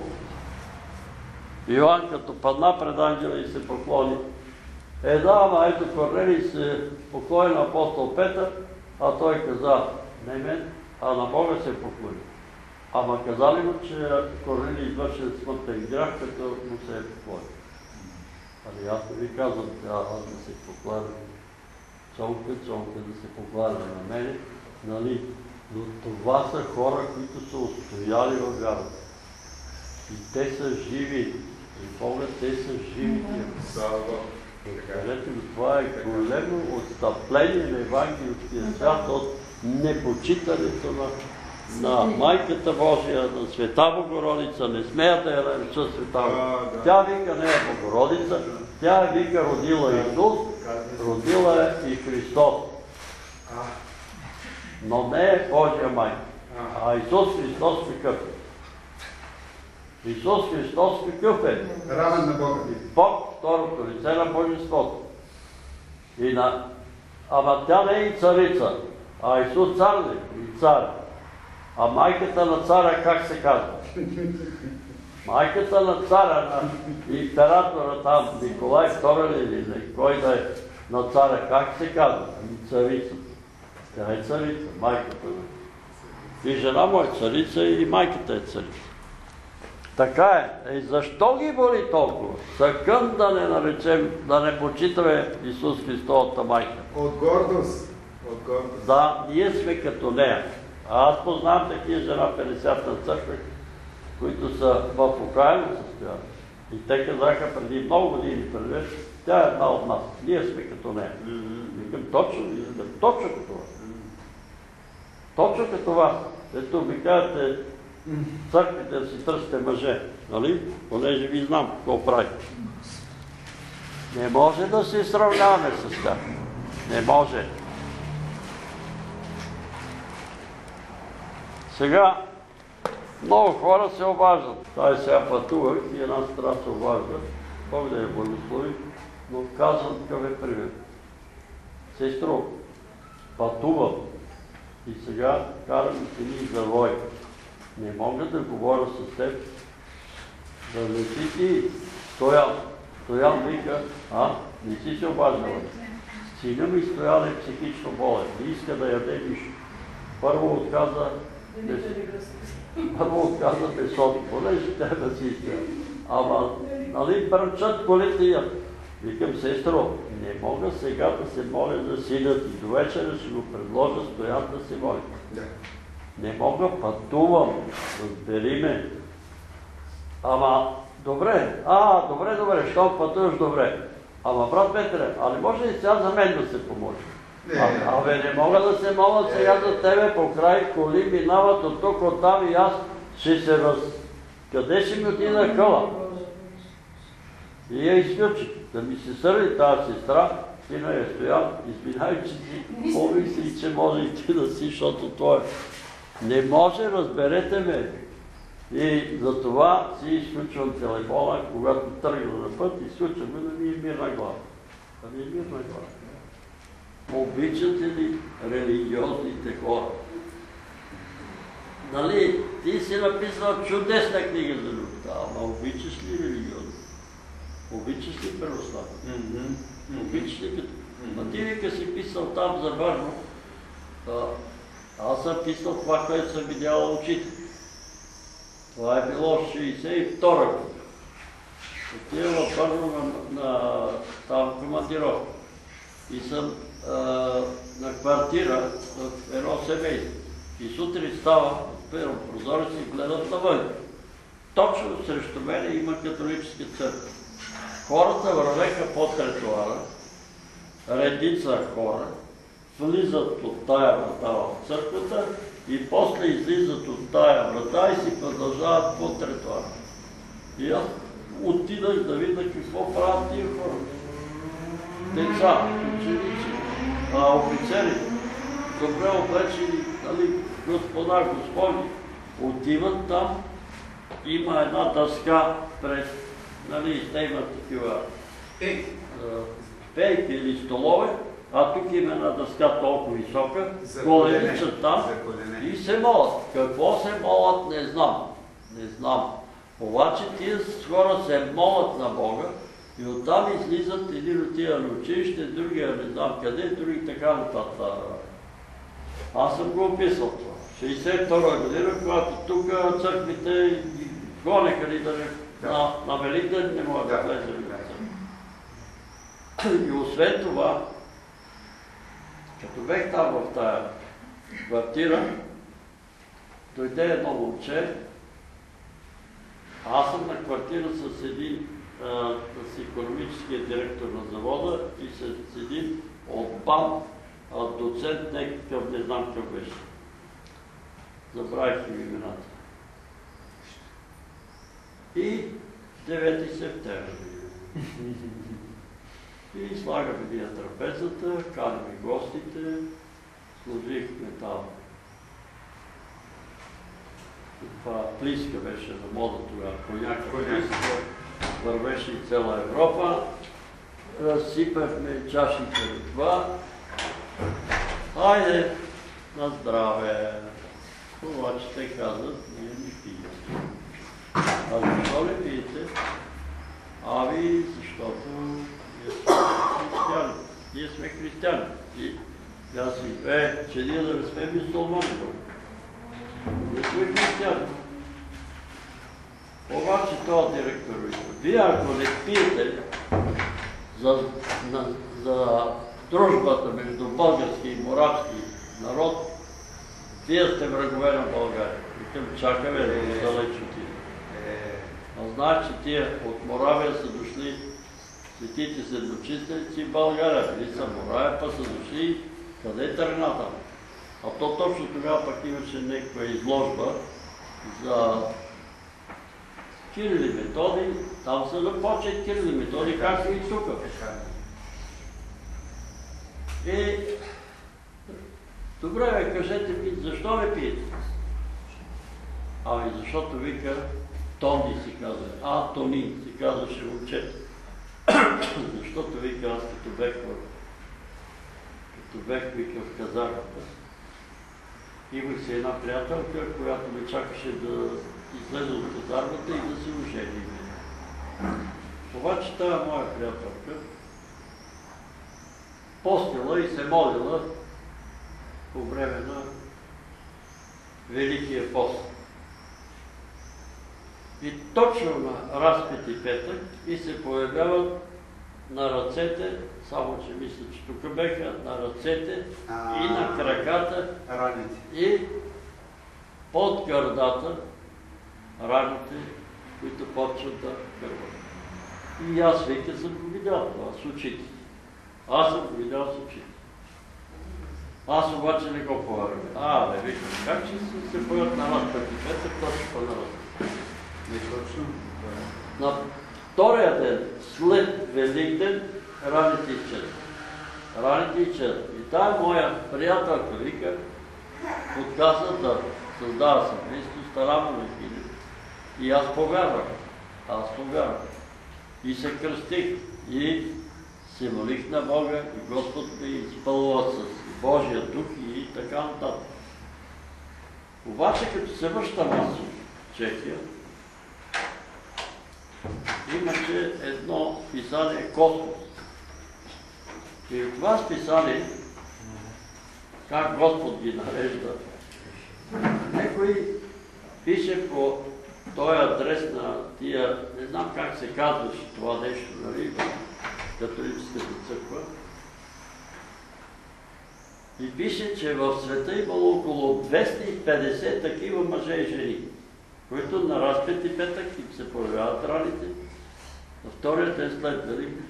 Йоан като падна пред ангела и се поклони. Ама ето Корнелий се поклони на апостол Петър, а той каза, не мен, а на Бога се поклони. Ама казали му, че Корнелий извършил смъртен грях, като му се е поклони. Али аз не ви казвам, аз да се покланя цонка, да се покланя на мене, нали? Но това са хора, които са устояли във вярата. И те са живи. И Бога, те са живи. Това е големо отстъпление на евангелския свят от непочитането на Майката Божия, на Света Богородица. Не смеят да я нарича Света Богородица. Тя вика не е Богородица, тя вика родила Исус, родила е и Христос. Но не е Божия майка. А Исус Христос какъв е? Исус Христос какъв е? Равен на Бога. Бог, второто лице на Божеството. Ама тя не е и царица, а Исус цар ли? И цар. А майката на царя как се казва? Майката на царя, на императора там, Николай II или кой да е на царя, как се казва? Царица. Тя е царица, майката. И жена му е царица и майката е царица. Така е. И защо ги боли толкова? Съкън да не наречем, да не почитаме Исус Христовата майка. От гордост. Да, ние сме като нея. Аз познавам такива жена 50-та църква, които са в покаяно състояние. И те казаха преди много години преди, тя е една от нас. Ние сме като нея. Викам точно като вас. Точно като вас. Ето ви кажете, църквите да си търсите мъже, нали? Понеже ви знам какво прави. Не може да се сравняваме с тях. Не може. Сега много хора се обаждат. Тай сега пътувах и една страна се обажда. Бог да я благослови, но казвам какъв е пример. Сестро, пътувам и сега карам ни завой. Не мога да говоря с теб, да не си ти Стоян. Стоян вика, не си се обаждала. Сина ми Стоян е психично болен, не иска да яде нищо. Първо отказа безсонно, понеже тя да си иска. Ама, нали, бръмчат колите я. Викам, сестро, не мога сега да се моля за сина ти. До вечера ще го предложа Стоян да се моли. Не мога, пътувам, разбери ме. Ама, добре, щом пътуваш, добре. Ама, брат Петре, не може ли сега за мен да се помоли? Не мога да се моля сега за тебе, по край коли минават от тук, от там и аз ще се Къде ще ми отида къла? И я изключи. Да ми се сърди тази сестра, и на я Стоян, извинай, че си помисли, че може и ти да си, защото той не може, разберете ме. И затова си изключвам телефона, когато тръгна на път, изключвам да ми е мирна глава. Да ми е мирна глава. Обичате ли религиозните хора? Нали, ти си написал чудесна книга за любовта, ама обичаш ли религиозни? Обичаш ли православие? Обичаш ли като... А ти вика си писал там за Върно. Аз съм писал това, което съм видял очите. Това е било 62 година. Отивам във Върно на там командировка. И съм на квартира в едно семейство. И сутрин ставам, отварям прозорец и гледам навън. Точно срещу мене има католическа църква. Хората вървеха по тротуара, редица хора, влизат от тая врата в църквата и после излизат от тая врата и си продължават по тротуара. И аз отидах да видя какво правят тия хора. деца, ученици, офицери, добре облечени, господа, господи, отиват там, има една дъска пред, те имат такива пейки или столове, а тук има една дъска толкова висока, коленичат там и се молят. Какво се молят, не знам. Не знам. Обаче тия хора се молят на Бога и оттам излизат един от тия на училище, другия не знам къде, други така нататък. Аз съм го описал това. 62 година, когато тук църквите гонеха ли на Великден, не могат да влезем в църква. И освен това, като бех там в тая квартира, дойде едно момче. Аз съм на квартира с един с икономическия директор на завода и с един от БАН, доцент някакъв, не знам какъв беше. Забравих им имената. И 9 септември. И слагаме ние трапезата, каним гостите, служихме там. Това плиска беше на мода тогава, коняка плиска, вървеше и цяла Европа. Разсипахме чашите на това. Хайде, на здраве! Обаче те казват, ние не пием. А защо не пиете? Ами, защото ние сме християни. И аз си, че ние да не сме мюсюлмани. Не сме християни. Обаче този директор вика, вие ако не пиете за дружбата между български и моравски народ, вие сте врагове на България. Викам, чакаме да го далеч отиде. А знаеш, че тия от Моравия са дошли светите седмочисленици в България. Били са Моравия, па са дошли къде тръгната. А то точно тогава пък имаше някаква изложба за Кирил и Методий. Там се започва Кирил и Методий, както и тук. И добре, кажете ми, защо не пиете? Ами защото вика, Тони си казва, Тони си казваше момчето. Защото вика, аз като бех вика в казармата, имах си една приятелка, която ме чакаше да излезе от казармата и да се ожени. Обаче тая моя приятелка постила и се молила по време на Великия пост. И точно на разпит и петък и се появяват на ръцете, само че мисля, че тук беха, на ръцете и на краката и под гърдата раните, които почват да кърват. И аз века съм го видял това с очите. Аз съм го видял с очите. Аз обаче не го повярвам. Викам, как ще се появят на разпит и петък, точно по на разпит? Не точно. На втория ден, след Великден, раните изчезват. И тая моя приятелка вика, отказа да създава семейство, стара му хиляди. И аз повярвах. И се кръстих. И се молих на Бога и Господ ме изпълва с Божия дух и така нататък. Обаче, като се връщам аз в Чехия, имаше едно списание Космос. И в това списание, как Господ ги нарежда, някой пише по този адрес на тия, не знам как се казваше това нещо, нали, в католическата църква. И пише, че в света имало около 250 такива мъже и жени, които на разпит и петък им се появяват раните, на втория ден след Великден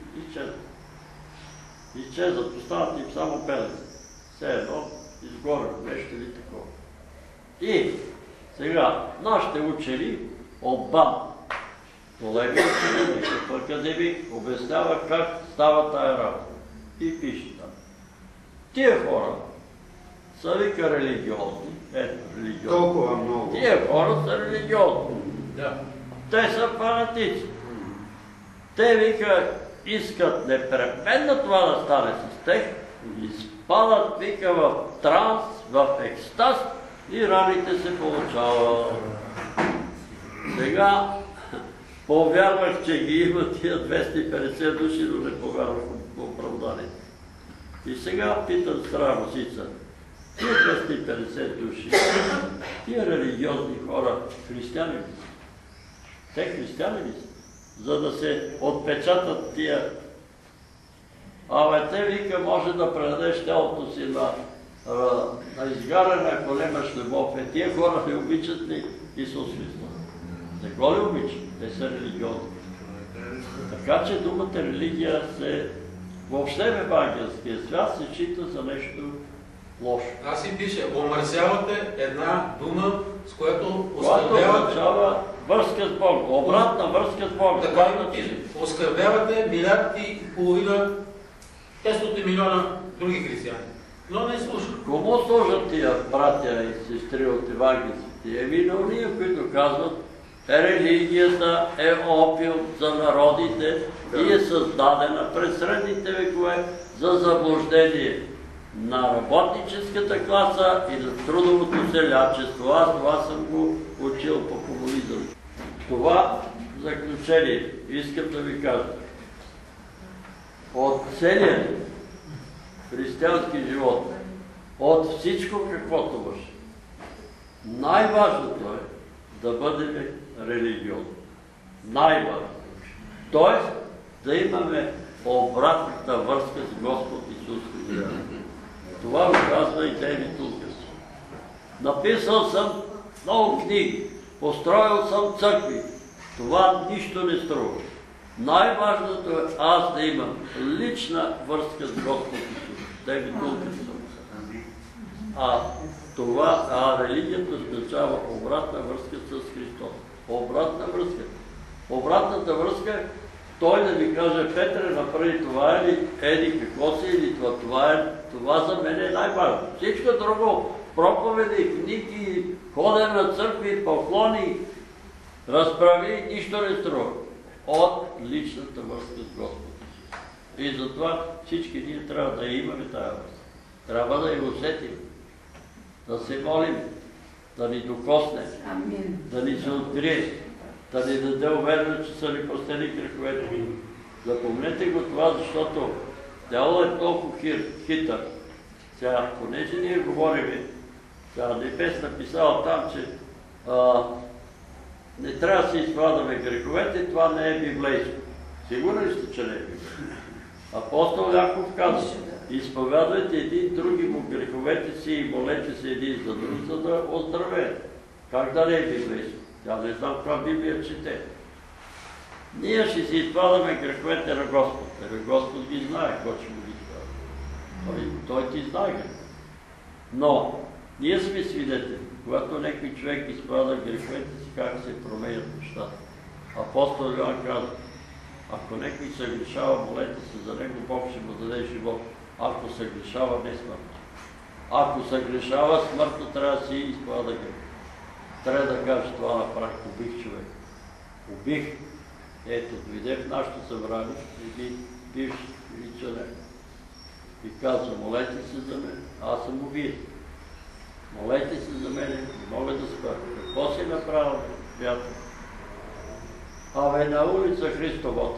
изчезват, остават им само пелени. Все едно изгорено нещо или такова. И сега нашите учени от БАН, колеги учени, академик, обяснява как става тая работа. и пише там. Тия хора са вика религиозни. Ето, религиозни. Толкова много. Тия хора са религиозни. Те са фанатици. Те вика, искат непременно това да стане с тях, изпадат, вика, в транс, в екстаз и раните се получават. Сега повярвах, че ги има тия 250 души, но не повярвах в оправданието. И сега питам стара Росица, тия 250 души, тия религиозни хора, християни ли са? Те християни ли са? За да се отпечатат тия. Те вика, може да предадеш тялото си на изгаряне, ако нямаш любов. Тия хора не обичат ли Исус Христос? Не го ли обичат? Те са религиозни. Така че думата религия въобще в евангелския свят се счита за нещо лошо. Аз си пише, омърсявате една дума, с която което означава връзка с Бога, обратна връзка с Бога. Така и пише. Оскърбявате милиард и половина, 500 милиона други християни. Но не слушат. Кому служат тия братя и сестри от евангелските? На уния, които казват, религията е опиум за народите и е създадена през средните векове за заблуждение на работническата класа и на трудовото селячество. Аз това съм го учил по комунизъм. Това заключение искам да ви кажа. От целия християнски живот, от всичко каквото върши, най-важното е да бъдем религиозни. Най-важното. Тоест да имаме обратната връзка с Господ Исус Христос. Това го казва и Дейвид Лукас. Написал съм много книги, построил съм църкви. Това нищо не струва. Най-важното е аз да имам лична връзка с Господ Исус. Дейвид Лукас. Религията означава обратна връзка с Христос. Обратна връзка. Обратната връзка е той да ви каже, Петре, направи това или еди какво си, или това за мен е най-важно. Всичко друго, проповеди, книги, ходене на църкви, поклони, разправи, нищо не струва. От личната връзка с Господ Исус. И затова всички ние трябва да имаме тая връзка. Трябва да я усетим, да се молим, да ни докосне, да ни се открие, да ни даде увереност, че са ни простени греховете ни. Запомнете го това, защото дяволът е толкова хитър. Сега, понеже ние говорим, Небес написал там, че не трябва да си изпадаме греховете, това не е библейско. Сигурно ли сте, че не е библейско? Апостол Яков казва, изповядвайте един други му греховете си и молете се един за друг, за да оздравеете. Как да не е библейско? Тя не знам каква Библия чете. Ние ще си изпадаме греховете на Господ. Господ ги знае, кой ще му ги изпада. Той ти знае. Но ние сме свидетели, когато някой човек изпада греховете си, как се променят нещата. Апостол Йоан казва, ако някой се грешава, молете се за него, Бог ще му даде живот. Ако се грешава, не смърт. Ако се грешава, смъртно трябва да си изпада грех. Трябва да кажа, това направих, убих човек. Убих. Ето, дойде в нашето събрание, един бивш милиционер. И казва, молете се за мен, аз съм убит. Молете се за мен, не мога да спра. Какво си направил, приятел? На улица Христовата.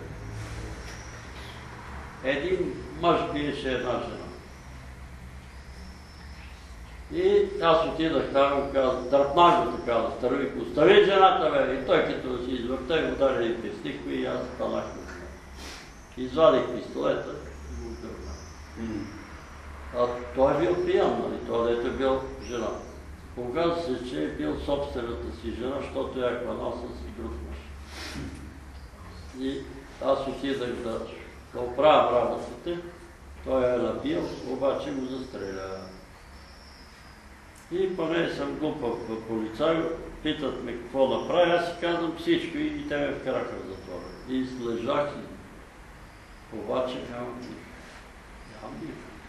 Един мъж биеше една жена. И аз отидах там и казах, дърпнах го така, старовик, остави жената, бе. И той като си извърта и удари и песник и аз станах. Извадих пистолета и го дърпнах. Той е бил пиян, нали? Той дето е бил жена. Оказва се, че е бил собствената си жена, защото я хванал с друг мъж. И аз отидах да оправям работите, той е набил, обаче го застреля. И поне съм глупав полицай, питат ме какво да правя, аз си казвам всичко и те ме вкараха в затвора. И слежах си. Обаче нямам нищо. Ами,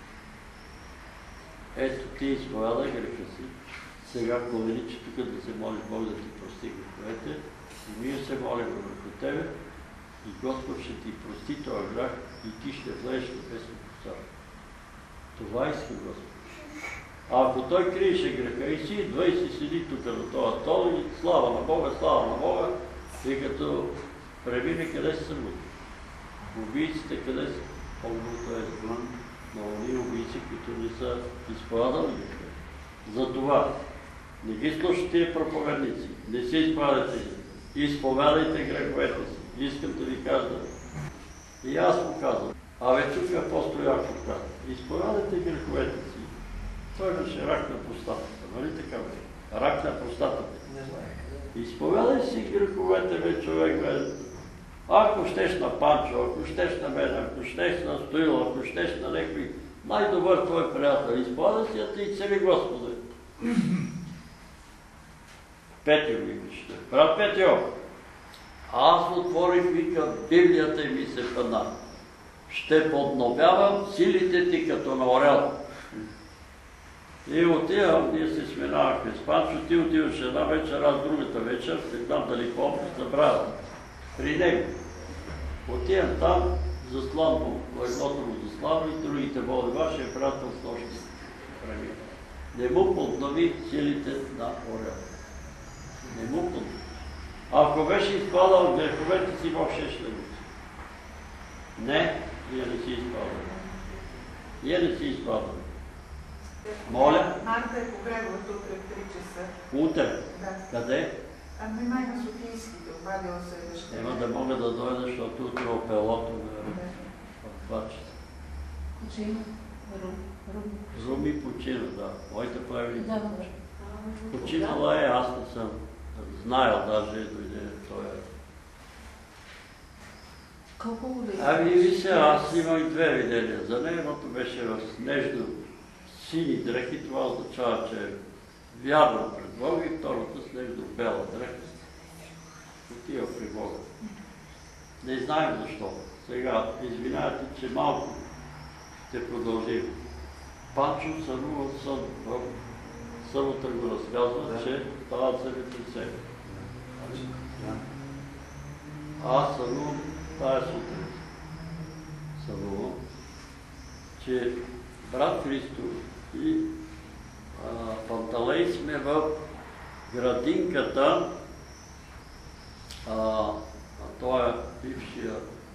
ето ти изповядай греха си. Сега повели, че тук да се молиш Бог да ти прости греховете. И ние се молим върху тебе и Господ ще ти прости този грях и ти ще влезеш в небесното царство. Това иска Господ. А ако той криеше греха и си идва и си седи тук на този стол и слава на Бога, и като премине къде са събуди. Убийците къде са? По-голото е звън на ония убийци, които не са изповядали греха. Затова не ги слушате тия проповедници, не се изповядайте, изповядайте греховете си. Искам да ви кажа. И аз му казвам. Тук апостол Яков казва. Изповядайте греховете си. Той имаше рак на простатата, нали така бе? Рак на простатата. Изповядай си греховете, бе, човек, бе. Ако щеш на Панчо, ако щеш на мен, ако щеш на Стоил, ако щеш на някой най-добър твой приятел, изповядай си, а ти и цели Господи. Петио ми вижте. Брат Петио, аз отворих, вика, Библията и ми се пъна. Ще подновявам силите ти като на орел. И отивам, ние се сменавахме с Панчо, ти отиваш една вечер, аз другата вечер, не знам дали помня, забравя при него. Отивам там, заслабно, леглото му заслабно и другите води, вашия приятел с нощи премина. Не му поднови силите на орел. Не му поднови. Ако беше изпадал греховете си, Бог ще да го. Не, ние не си изпадали. Ние не си изпадали. Моля? Марта е погребала утре в 3 часа. Утре? Да. Къде? Ами май на Софийските, обадила се дъщеря. Няма да мога да дойда, защото утре опелото в 2 часа. Почина? Руми почина, да. Моите правили. Да, Починала е, аз не съм знаел даже дойде той. Колко години? Ами ви се, аз имах 2 видения. За нейното беше в снежно сини дрехи, това означава, че е вярна пред Бога и втората снежно бела дреха. Отива при Бога. Не знаем защо. Сега, извинявайте, че малко ще продължим. Панчо сънува сън. В събота го разказва, че стават земетресения. Аз сънувам тая сутрин. Сънувам, че брат Христо и Панталей сме в градинката, той е бившия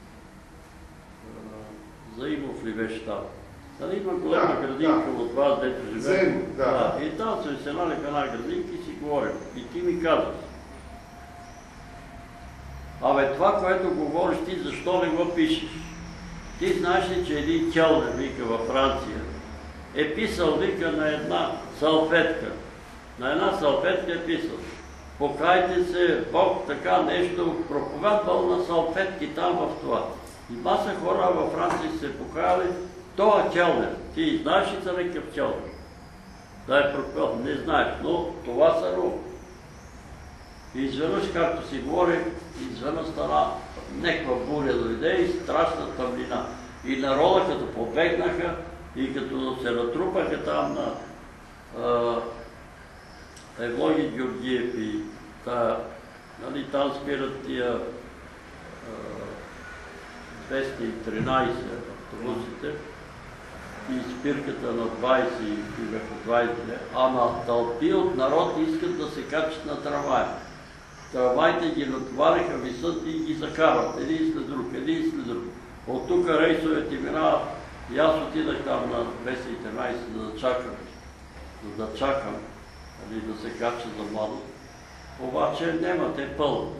Заимов ли беше там? Нали има голема градинка от вас, дето живее? Заимов, да. И там сме се нали в една градинка и си говорим. И ти ми казваш. Абе, това, което говориш ти, защо не го пишеш? Ти знаеш ли, че един келнер, вика, във Франция, е писал, вика, на една салфетка. На една салфетка е писал. Покайте се, Бог така нещо проповядвал на салфетки там в това. И маса хора във Франция се покаяли, това е келнер. Ти знаеш ли за някакъв келнер? Да е проповядвал, не знаеш, но това са рух. И изведнъж, както си говори, изведнъж стана някаква буря дойде и страшна тъмнина. И народа, като побегнаха и като се натрупаха там на Евлоги Георгиев и нали, там спират тия 213 автобусите и спирката на 20 и бяха 20, ама тълпи от народ искат да се качат на трамвая. Трамваите ги натовариха, висят и ги закарват, един след друг, един след друг. От тук рейсовете минават и аз отидах там на 213, за да чакам, да се кача за младост. Обаче няма, те пълно.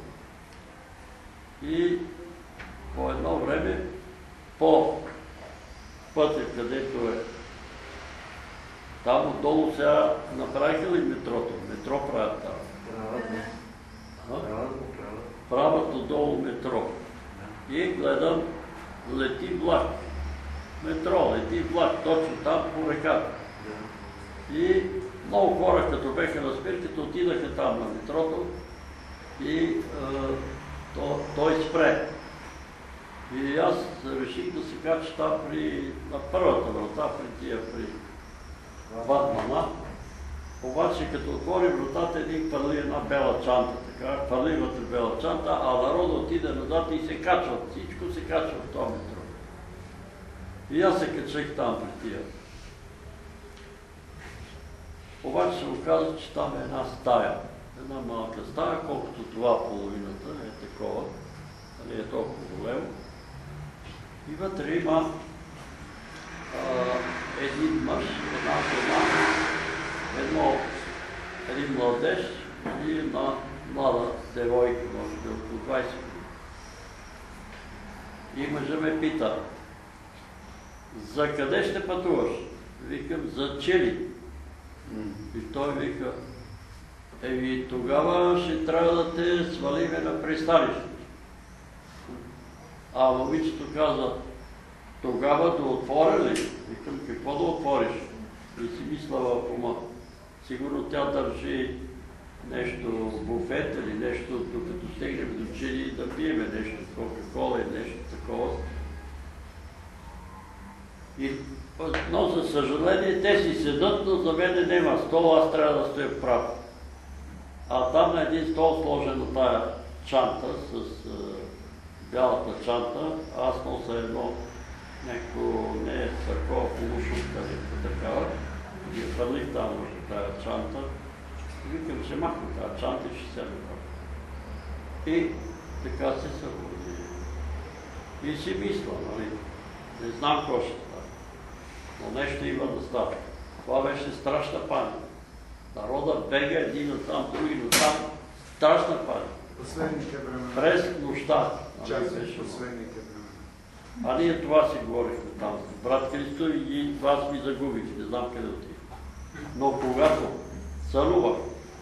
И по едно време, по пътя, където е, там отдолу сега направиха ли метрото? Метро правят там. Правят отдолу метро. И гледам, лети влак. Метро, лети влак, точно там по реката. И много хора, като беха на спирката, отидаха там на метрото и той спре. И аз реших да се кача там на първата врата, при Батмана. Обаче като отвори вратата, един хвърли една бела чанта, така, хвърли вътре бела чанта, а народа отиде назад и се качва. Всичко се качва в този метро. И аз се качих там при тия. Обаче се оказа, че там е една стая. Една малка стая, колкото това половината, е такова, не е толкова големо. И вътре има един мъж, една жена, един младеж и една млада девойка, може би около 20 години. И мъжа ме пита, за къде ще пътуваш? Викам, за Чили. И той вика, тогава ще трябва да те свалиме на пристанище. А момичето каза, тогава да отворя ли? Викам, какво да отвориш? И си мисля в ума. Сигурно тя държи нещо буфет или нещо, докато стигнем до Чили да пиеме нещо, Кока-кола или нещо такова. Но за съжаление те си седат, но за мен няма стол, аз трябва да стоя прав. А там на един стол сложена тая чанта с бялата чанта, аз нося едно някакво, не е такова полушутка, някакво такава. Ги хвърлих там върху тая чанта. И викам, ще махна тая чанта и ще седна там. И така се събуди. И си мисля, нали, не знам какво ще стане. Но нещо има да става. Това беше страшна паника. Народа бега един там, други там. Страшна паника. Последните времена. През нощта. Последните времена. А ние това си говорихме там. Брат Христо и вас ми загубих. Не знам къде отидох. Но когато царувах,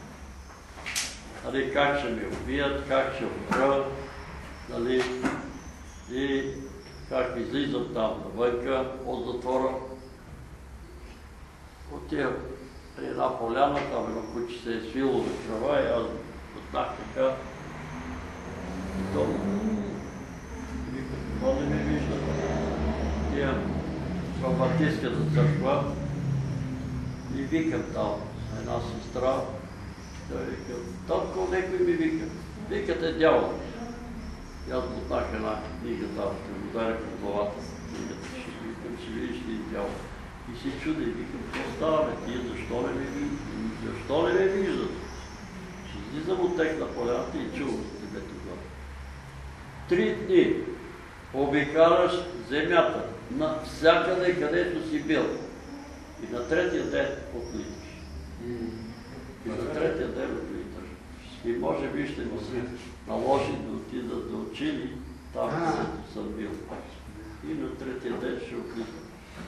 как ще ме убият, как ще умра, и как излизам там навънка от затвора, отивам при една поляна, там едно куче се е свило за крава и аз отнах така. И то викам, какво не ме вижда? Отивам в Баптистската църква и викам там една сестра. Той вика, толкова некой ми вика. Викате дявол. И аз отнах една книга там, ще го ударя по главата. Книгата ще видиш ли дявол. И се чуда и викам, какво става, тия защо не ме виждат? Защо не ме виждат? Ще излизам от тех на поляната и чувам с тебе тогава. 3 дни обикаляш земята, навсякъде, където си бил. И на третия ден отлиташ. И на третия ден отлиташ. И може би ще ми се наложи да отида до Чили, там където съм бил. И на третия ден ще отлитам.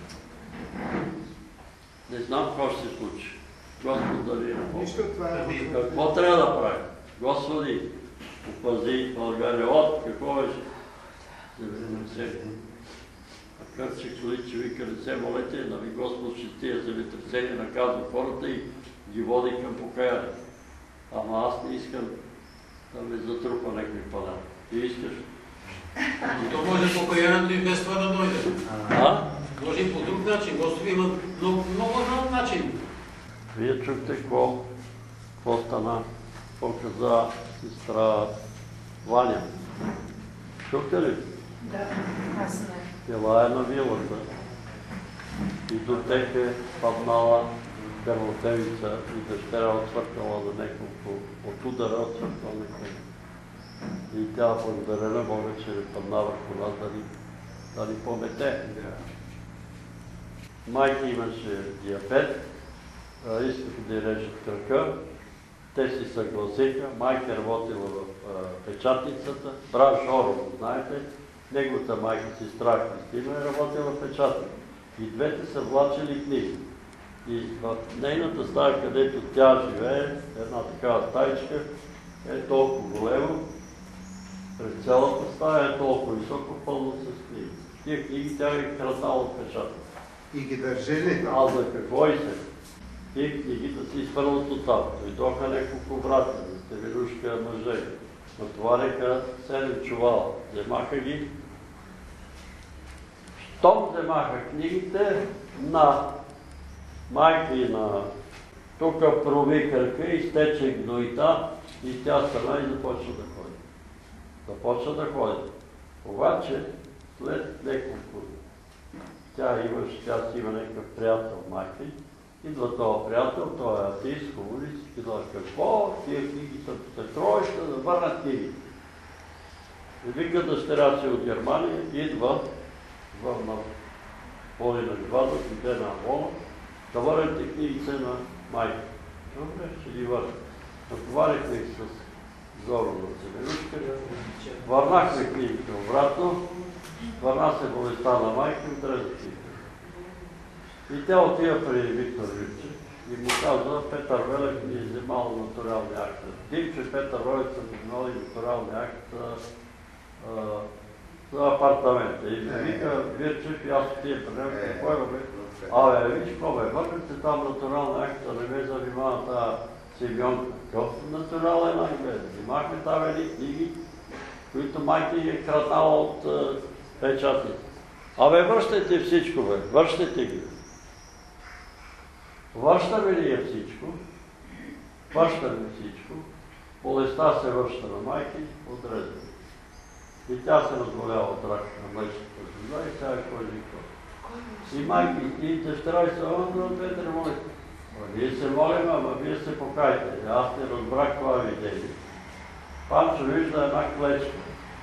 Не знам какво ще се случи. Господ да ви напомня. Какво трябва да правим? Господи, опази България от какво беше? Макар че коли, че вика, не се молете, нали Господ ще тия земетресения наказва хората и ги води към покаяние. Ама аз не искам да ме затрупа някой панел. Ти искаш? То може покаянието и без това да дойде. Може и по друг начин. Господ има много начин. Вие чухте какво стана, какво каза сестра Ваня. Чухте ли? Да, аз не. Била е на вилата и до тех е паднала Карлотевица и дъщеря отвъркала за няколко от удара отвъркала няколко. И тя благодарена Бога, че не падна върху нас да ни помете. Майка имаше диабет, искаха да й режат кръка, те си съгласиха, майка работила в печатницата, брат Жоро, знаете, неговата майка, сестра Христина, е работила в печатница. И двете са влачили книги. И в нейната стая, където тя живее, една такава стаичка, е толкова голема, през цялата стая е толкова високо, пълно с книги. Тия книги тя ги краднала от печатница. И ги държали? А за какво и се? И книгите си изхвърлят от там. Дойдоха няколко брата, Стевенушка мъже. Натовариха 7 чувала. Вземаха ги Щом вземаха книгите на майка и на тук провикаха, изтече гнойта и тя стана и започна да ходи. Започна да ходи. Обаче, след няколко, тя си има някакъв приятел майка, идва този приятел, той е атеист, комунист, и казва, какво? Тия книги са сетровища, да върнат книги. И вика дъщеря си от Германия, идва на поли на гвада, иде на Авона, да върнете книгите на майка. Добре, ще ги върнем. Натоварихме и с Зоро на Семенушка, върнахме книгите обратно, върна се болестта на майка и отрезе книгите. И тя отива при Виктор Живчев и му казва, Петър Велев ми е вземал нотариалния акт. Димче Петър Велев са вземал и нотариалния акт за апартамента. И ми вика Вирчев и аз отивам при него, какво е бе? Виж, какво бе, върнете там нотариалния акт, да не ме занимава тази Симеонка. Какъв натурален акт бе? Взимахме там едни книги, които майка е краднала от печатите. Връщайте всичко бе, връщайте ги. Връщаме ли я всичко? Връщаме всичко. Болестта се връща на майка и отрезва. И тя се разболява от рак на мъжката звезда и сега кой никой. И майки, и дъщеря и са, Петър, молите. Ние се молим, ама вие се покайте. Аз не разбрах това видение. Панчо вижда една клечка.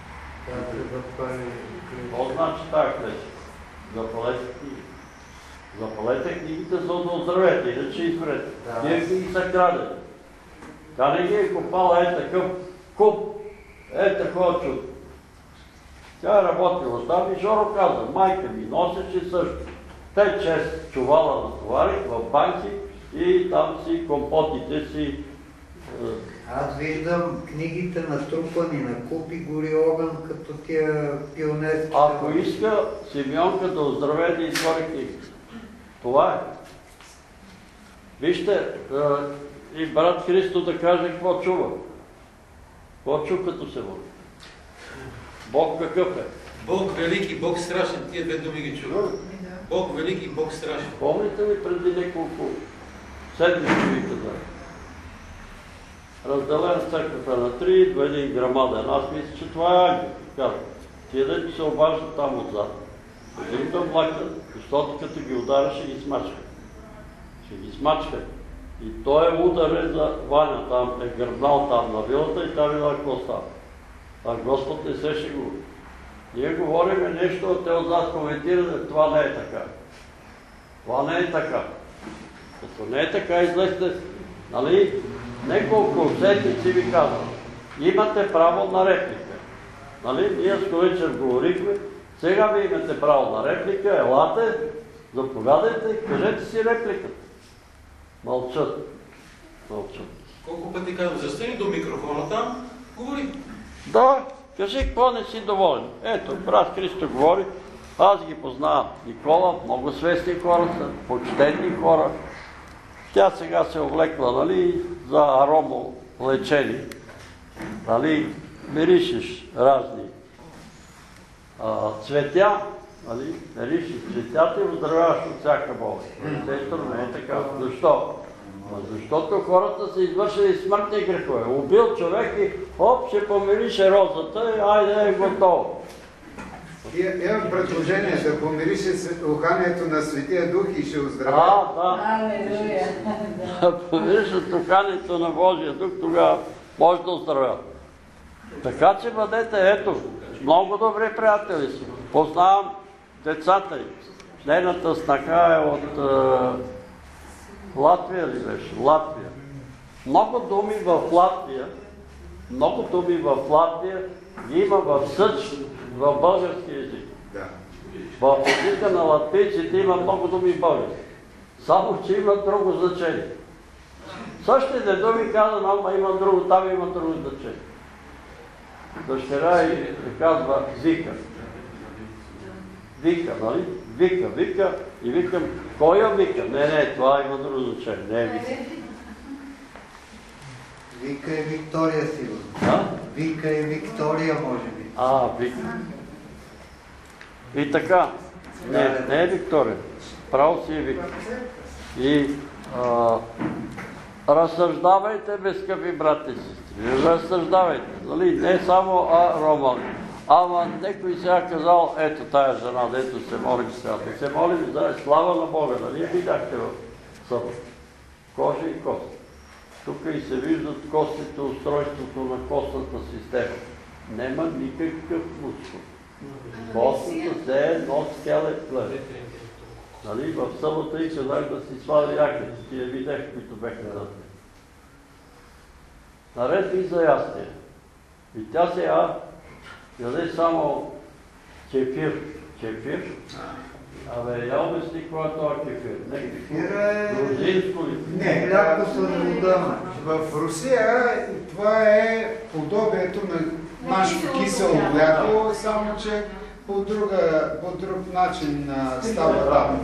Какво значи тази клечка? Запалете книги. Запалете книгите, за да оздравете, иначе измрете. Тия книги са крадени. Тя не ги е копала такъв куп, такова чудо. Тя е работила там и Жоро каза, майка ми носеше също. 5-6 чувала натоварих в банки и там си компотите си. Аз виждам книгите натрупани на купи гори огън, като тия пионерски. Ако иска Симеонка да оздравее, да изгори книгите. Това е. Вижте, и брат Христо да каже какво чува. Какво чу като се води? Бог какъв е? Бог велики, Бог страшен. Тия две думи ги чува. Бог велики, Бог страшен. Помните ли преди няколко седмици ви казах? Разделен църквата на 3, идва един грамаден. Аз мисля, че това е ангел. Казва, тия дето се обаждат там отзад. Един да влакат, защото като ги ударя, ще ги смачка. Ще ги смачка. И той удар за Ваня там, е гърбнал там на вилата и там видя какво става. А Господ не се шегува. Ние говорим нещо, а те отзад коментират, това не е така. Това не е така. Като не е така, излезте, нали, неколко седмици ви казвам. Имате право на реплика. Нали, ние с вечер говорихме, сега ви имате право на реплика, елате, заповядайте, кажете си репликата. Мълчат. Мълчат. Колко пъти казвам, застани до микрофона там, говори. Да, кажи какво не си доволен. Ето, брат Христо говори, аз ги познавам. Никола, много свестни хора са, почтени хора. Тя сега се облекла, нали, за аромо лечени. Нали, миришеш разни цветя, нали, миришеш цветята и оздравяваш от всяка болест. Естествено, не е така. Защо? Защото хората са извършили смъртни грехове. Убил човек и ще помирише розата и айде е готово. Имам предложение да помирише уханието на Светия Дух и ще оздравя. Да помирише уханието на Божия Дух, тогава може да оздравя. Така че бъдете, ето, много добри приятели си. Познавам децата им. Нейната снаха е от Латвия ли беше? Латвия. Много думи в Латвия ги има в Съч, в български език. В езика на латвийците има много думи в български. Само, че има друго значение. Същите думи казвам, ама има друго, там има друго значение. Дъщеря и казва вика. Вика, нали? Вика. И викам, кой я вика? Не, това има друго значение. Не е вика. Вика е Виктория, сигурно. Да? Вика е Виктория, може би. Вика. И така, Не е Виктория. Право си е Виктория. И разсъждавайте, бе, скъпи брати и сестри. Разсъждавайте. Нали? Не само Роман. Ама некой сега казал, ето тая жена, дето се молим сега. Да се молим за слава на Бога. Нали видяхте в събота? Кожа и кост. Тук и се виждат костите, устройството на костната система. Нема никакъв мускул. Костната се е едно скелет плеве. Нали, в събота и казах да си сваля яките, тия видех, които беха зад. Наред и за ястие. И тя сега яде само кефир. Кефир? Абе, я обясни какво е това кефир. Кефир е... грузинско ли? Не, мляко с вода. В Русия това е подобието на нашето кисело мляко, само че по друг начин става там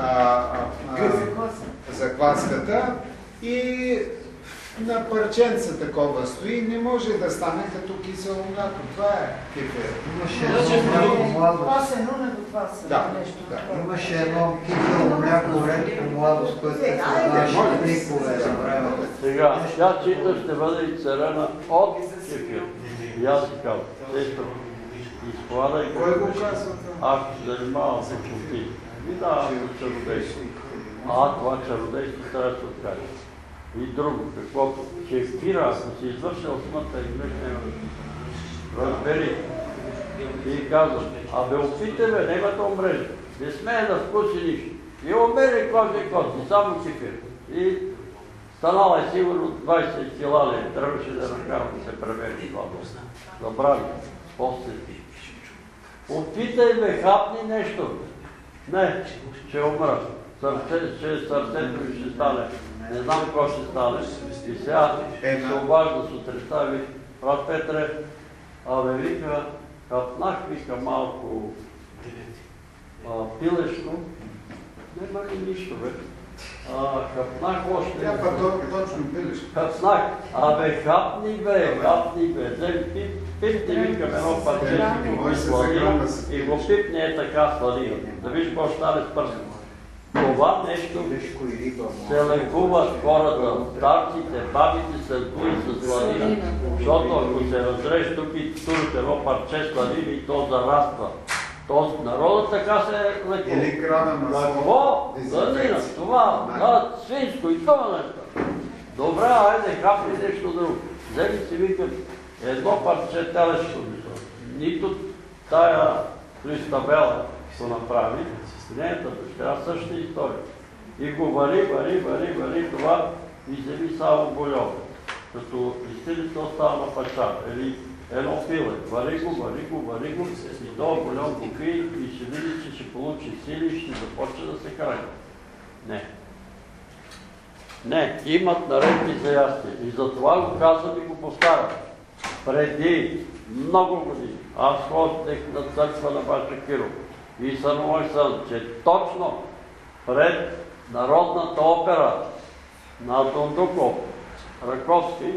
закваската и на парченца такова стои, не може да стане като кисело мляко. Това е кефир. Имаше едно младост. Имаше едно кисело мляко, редко младост, което се знаеше никога за времето. Сега, тя чита ще бъде и царена от кефир. И аз си казвам, сестро, изкладай Кой го казва това? Ако се занимавам с чути, ми давам за чародейство. Това чародейство трябва да се откаже. И друго, каквото кефира, ако си извършил смъртта и грех, няма да разбери. И казвам, абе опитай бе, няма да умреш. Не смее да вкуси нищо. И умери кожа и коси, само кефир. И станала е сигурно 20 кила ли, трябваше да накарам да се премери това. Забрави, после. Опитай бе, хапни нещо. Не, ще умра. Сърцето ми ще стане. Не знам какво ще стане. И сега се обажда сутринта и вика, брат Петре, абе вика, хапнах, вика малко пилешко. Нема ли нищо, бе? Хапнах още. Тя па точно пилешко. Хапнах. Абе, хапни бе. Вземи, пипни, викам едно парче и го пипни е така свали. Да виж какво ще стане с пръста. Това нещо се лекуват хората, старците, бабите се лекуват с сладина. Защото ако се разреш тук и турите едно парче сладина и то зараства. Народът така се лекува. Или крава масло. Какво? Сладина, това, свинско и това нещо. Добре, айде, хапни нещо друго. Вземи си, викам, едно парче телешко. Нито тая Христабела го направи, нейната дъщеря същата история. И го вари това и вземи само бульон. Като изтили то става на пача. Или едно пиле. Вари го и този бульон го пи и ще види, че ще получи сили и ще започне да се храни. Не, имат наредби за ястие. И затова го казвам и го повтарям. Преди много години аз ходех на църква на Баша Киров и сънувах сън, че точно пред Народната опера на Дондуков, Раковски,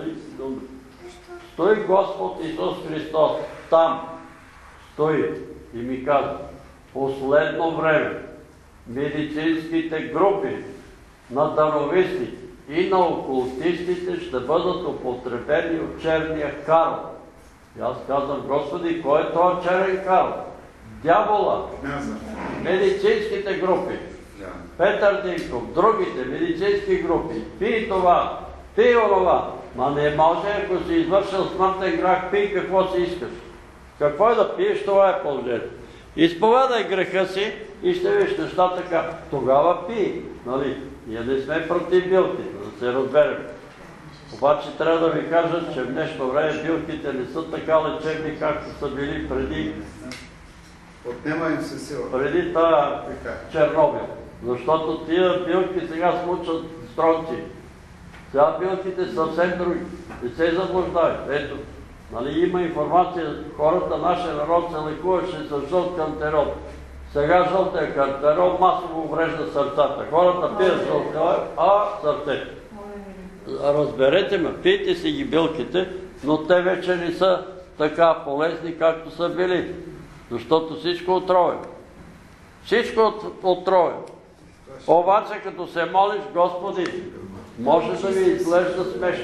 стои Господ Исус Христос. Там стои и ми казва, последно време медицинските групи на дановистите и на окултистите ще бъдат употребени от черния Карл. И аз казвам, Господи, кой е това черен Карл? Дявола, медицинските групи, Петър Динков, другите медицински групи, пий това, пий онова. Ма не може, ако си извършил смъртен грях, пий какво си искаш. Какво е да пиеш, това е положението. Изповядай греха си и ще виж нещата така. Тогава пий, нали? Ние не сме против билките, да се разберем. Обаче трябва да ви кажа, че в днешно време билките не са така лечебни, както са били преди. Отнема им се сила. Преди тази Чернобил. Защото тия билки сега смучат стронци. Сега билките са съвсем други. Не се заблуждавай. Ето, нали, има информация, хората, нашия народ се лекуваше с жълт кантерол. Сега жълтия кантерол масово уврежда сърцата. Хората пият жълтия, сърцето. Разберете ме, пийте си ги билките, но те вече не са така полезни, както са били. Защото всичко отровено. Всичко от Троя. Обаче, като се молиш, Господи, може да ви изглежда смешно.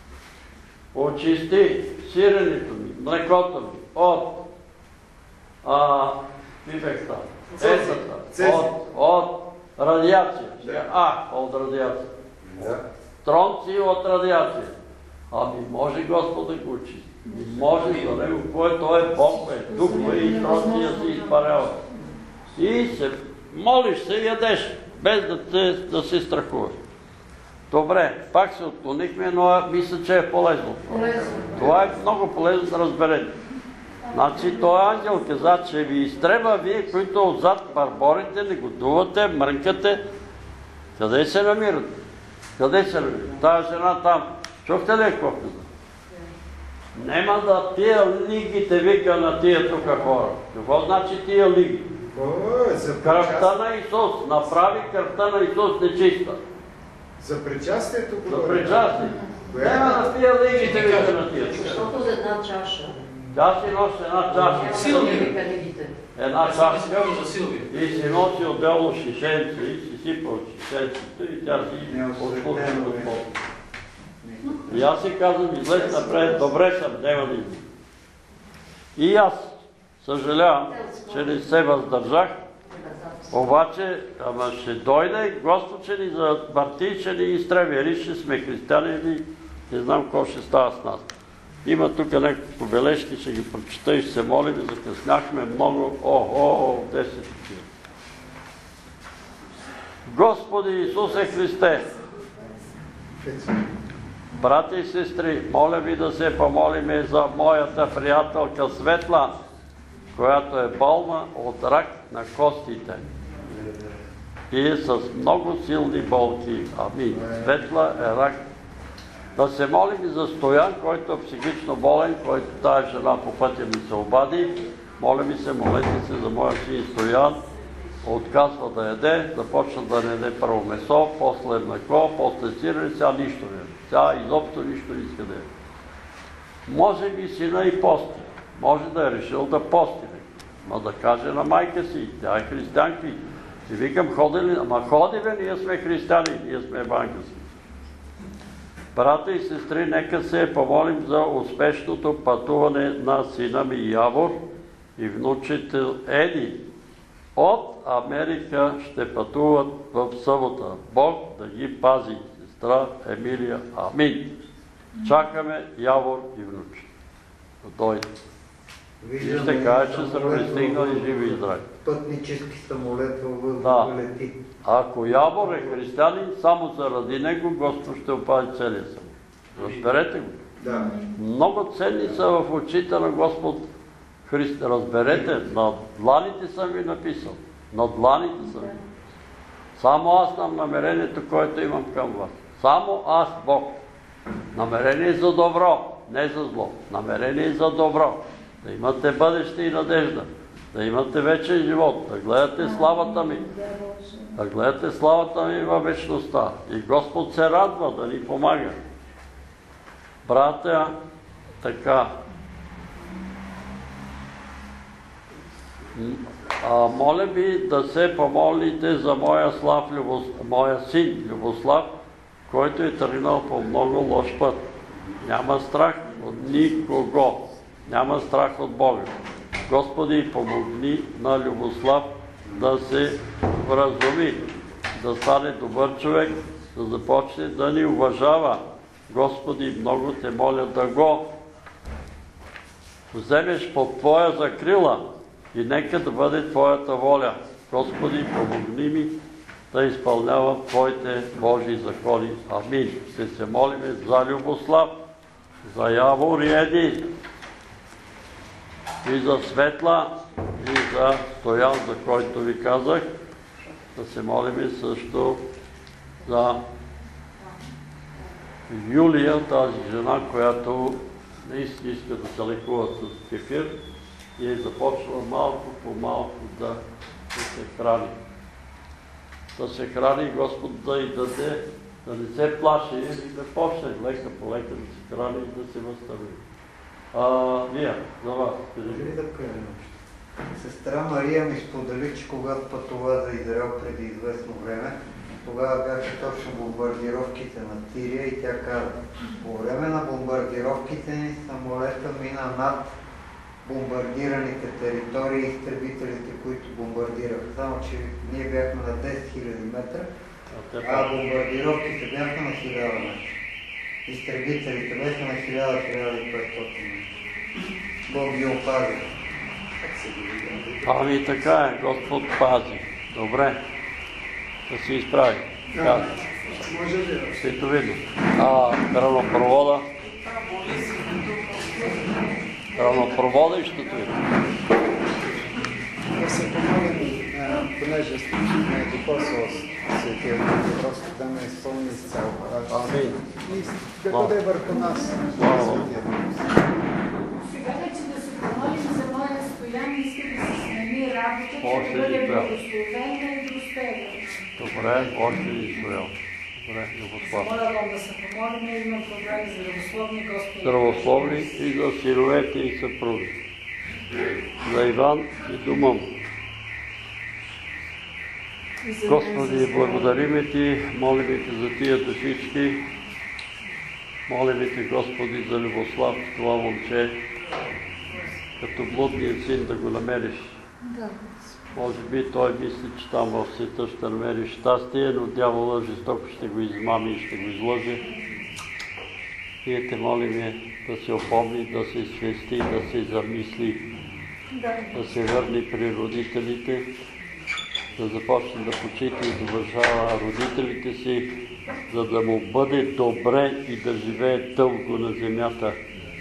Очисти сиренето ми, млекото ми, от от радиация. От радиация. Тронци от радиация. Ами може Господ да го очисти. Може за него, който е Бог, дух и тронция си изпарява. И се молиш се и ядеш, без да се страхуваш. Добре, пак се отклонихме, но мисля, че е полезно. Това е много полезно да разберете. Значи, този ангел каза, че ви изтреба вие, които отзад барборите, негодувате, мрънкате. Къде се намирате? Къде се намирате? Тая жена там. Чухте ли какво каза? Нема да тия лигите вика на тия тука хора. Какво значи тия лиги? Кръвта на Исус. Направи кръвта на Исус нечиста. За причастието говори. За причастие. Нема да тия лигите вика на тия. Защото за една чаша. Тя си носи една чаша. Една чаша. И си носи отделно шишенце. И си сипа от шишенцето. И тя си отпусна от Бога. И аз си казвам, излез напред, добре съм, няма да излез. И аз съжалявам, че не се въздържах, обаче, ама ще дойде Господ, че ни завърти, че ни изтреби, или ще сме християни, или не знам какво ще става с нас. Има тук някакви бележки, ще ги прочета и ще се молим, закъсняхме много, 10 такива. Господи Исусе Христе, брати и сестри, моля ви да се помолиме за моята приятелка Светла, която е болна от рак на костите и е с много силни болки. Амин. Светла е рак. Да се молим и за Стоян, който е психично болен, който тая жена по пътя ми се обади. Моля ми се, молете се за моя син Стоян. Отказва да яде, започна да не яде първо месо, после млеко, после сирене, сега нищо не яде. Сега изобщо нищо не иска да яде. Може би сина и пости. Може да е решил да пости. Ма да каже на майка си, тя е християнка. И викам, ходи ли? Ама ходи бе, ние сме християни, ние сме евангелски. Брата и сестри, нека се помолим за успешното пътуване на сина ми Явор и внучител Еди. От Америка ще пътуват в събота. Бог да ги пази. Сестра Емилия. Амин. Чакаме Явор и внучи. Да дойде. И ще каже, че са пристигнали живи и здрави. Пътнически самолет във въздуха лети. Ако Явор е християнин, само заради него Господ ще опази целия самолет. Разберете го. Да. Много ценни са в очите на Господ Христос. Разберете, на дланите съм ви написал. На дланите съм ви. Само аз знам намерението, което имам към вас. Само аз, Бог. Намерение за добро, не за зло. Намерение за добро. Да имате бъдеще и надежда. Да имате вечен живот. Да гледате славата ми. Да гледате славата ми във вечността. И Господ се радва да ни помага. Братя, така. Моля ви да се помолите за моя син Любослав, който е тръгнал по много лош път. Няма страх от никого. Няма страх от Бога. Господи, помогни на Любослав да се вразуми, да стане добър човек, да започне да ни уважава. Господи, много те моля да го вземеш под Твоя закрила и нека да бъде Твоята воля. Господи, помогни ми да изпълнявам Твоите Божии закони. Амин. Ще се молиме за Любослав, за Явор и Еди, и за Светла, и за Стоян, за който ви казах. Да се молиме също за Юлия, тази жена, която наистина иска да се лекува с кефир и е започнала малко по малко да се храни. Да се храни Господ да й даде, да не се плаши и да почне лека по лека да се храни и да се възстанови. Вие, за вас, кажи. Сестра Мария ми сподели, че когато пътува за Израел преди известно време, тогава бяха точно бомбардировките на Тирия и тя каза, по време на бомбардировките ни самолета мина над бомбардираните територии и изтребителите, които бомбардираха. Само, че ние бяхме на 10 000 метра, а бомбардировките бяха на 1000 метра. Изтребителите бяха на 1000-1500 метра. Бог ги опази. Ами така е, Господ пази. Добре. Да се изправи. Може ли? Сето видно. Хранопровода? Хранопровода и ще видно. Да се помогне, понеже сме докосвал Светия Дух, просто да ме изпълни изцяло. Амин. И да бъде върху нас. Светия Дух. Сега вече да се помолим за моя Стоян, иска да се смени работа, Още да бъде ли трябва? благословена и достойна. Добре, още ли Израел? Добре, Любослав. Моля вам да се помолим, има проблеми за здравословни Господи. Здравословни и за синовете и съпруги. За Иван и дома му. Господи, благодариме Ти, молиме Ти за тия душички, молиме Ти, Господи, за Любослав, това момче, като блудният син да го намериш. Да. Може би той мисли, че там в света ще намери щастие, но дявола жестоко ще го измами и ще го излъже. Ние те молиме да се опомни, да се свести, да се замисли, да се върне при родителите, да започне да почита и да уважава родителите си, за да му бъде добре и да живее дълго на земята.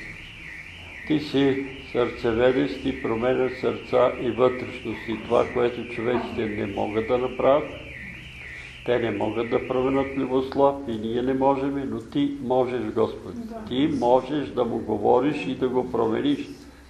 Ти си сърцеведец, ти променяш сърца и вътрешности. Това, което човеците не могат да направят, те не могат да променят Любослав и ние не можем, но Ти можеш, Господи. Ти можеш да му говориш и да го промениш.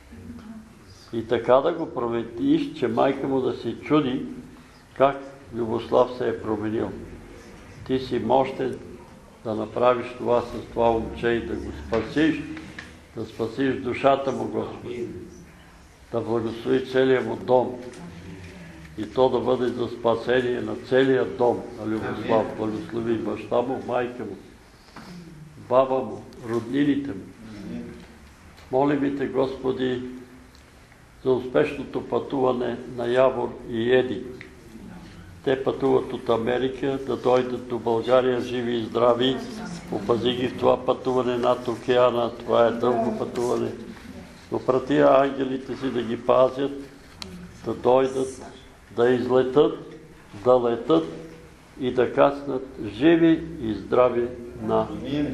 И така да го промениш, че майка му да се чуди как Любослав се е променил. Ти си мощен да направиш това с това момче и да го спасиш, да спасиш душата му, Господи, да благослови целия му дом и то да бъде за спасение на целия дом на Любослав. Благослови баща му, майка му, баба му, роднините му. Молим Те, Господи, за успешното пътуване на Явор и Еди. Те пътуват от Америка, да дойдат до България живи и здрави. Опази ги в това пътуване над океана. Това е дълго пътуване. Но прати ангелите си да ги пазят, да дойдат, да излетат, да летат и да кацнат живи и здрави на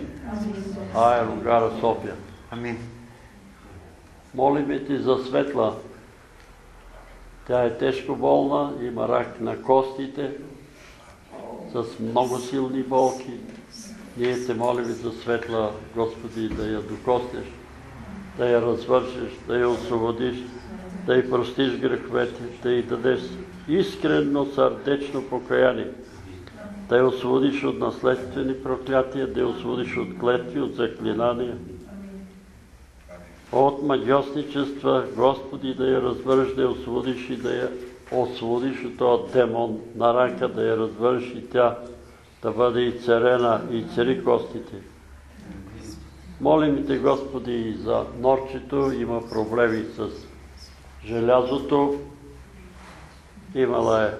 аерогара София. Амин. Молиме Ти за Светла. Тя е тежко болна, има рак на костите, с много силни болки. Ние Те молим за Светла, Господи, да я докоснеш, да я развършиш, да я освободиш, да й простиш греховете, да й дадеш искрено сърдечно покаяние, да я освободиш от наследствени проклятия, да я освободиш от клетви, от заклинания, от магиосничества, Господи, да я развържеш, да я освободиш и да я освободиш от този демон на рака, да я развържеш и тя да бъде и царена, и цари костите. Молим Те, Господи, и за Норчето, има проблеми с желязото. Имала е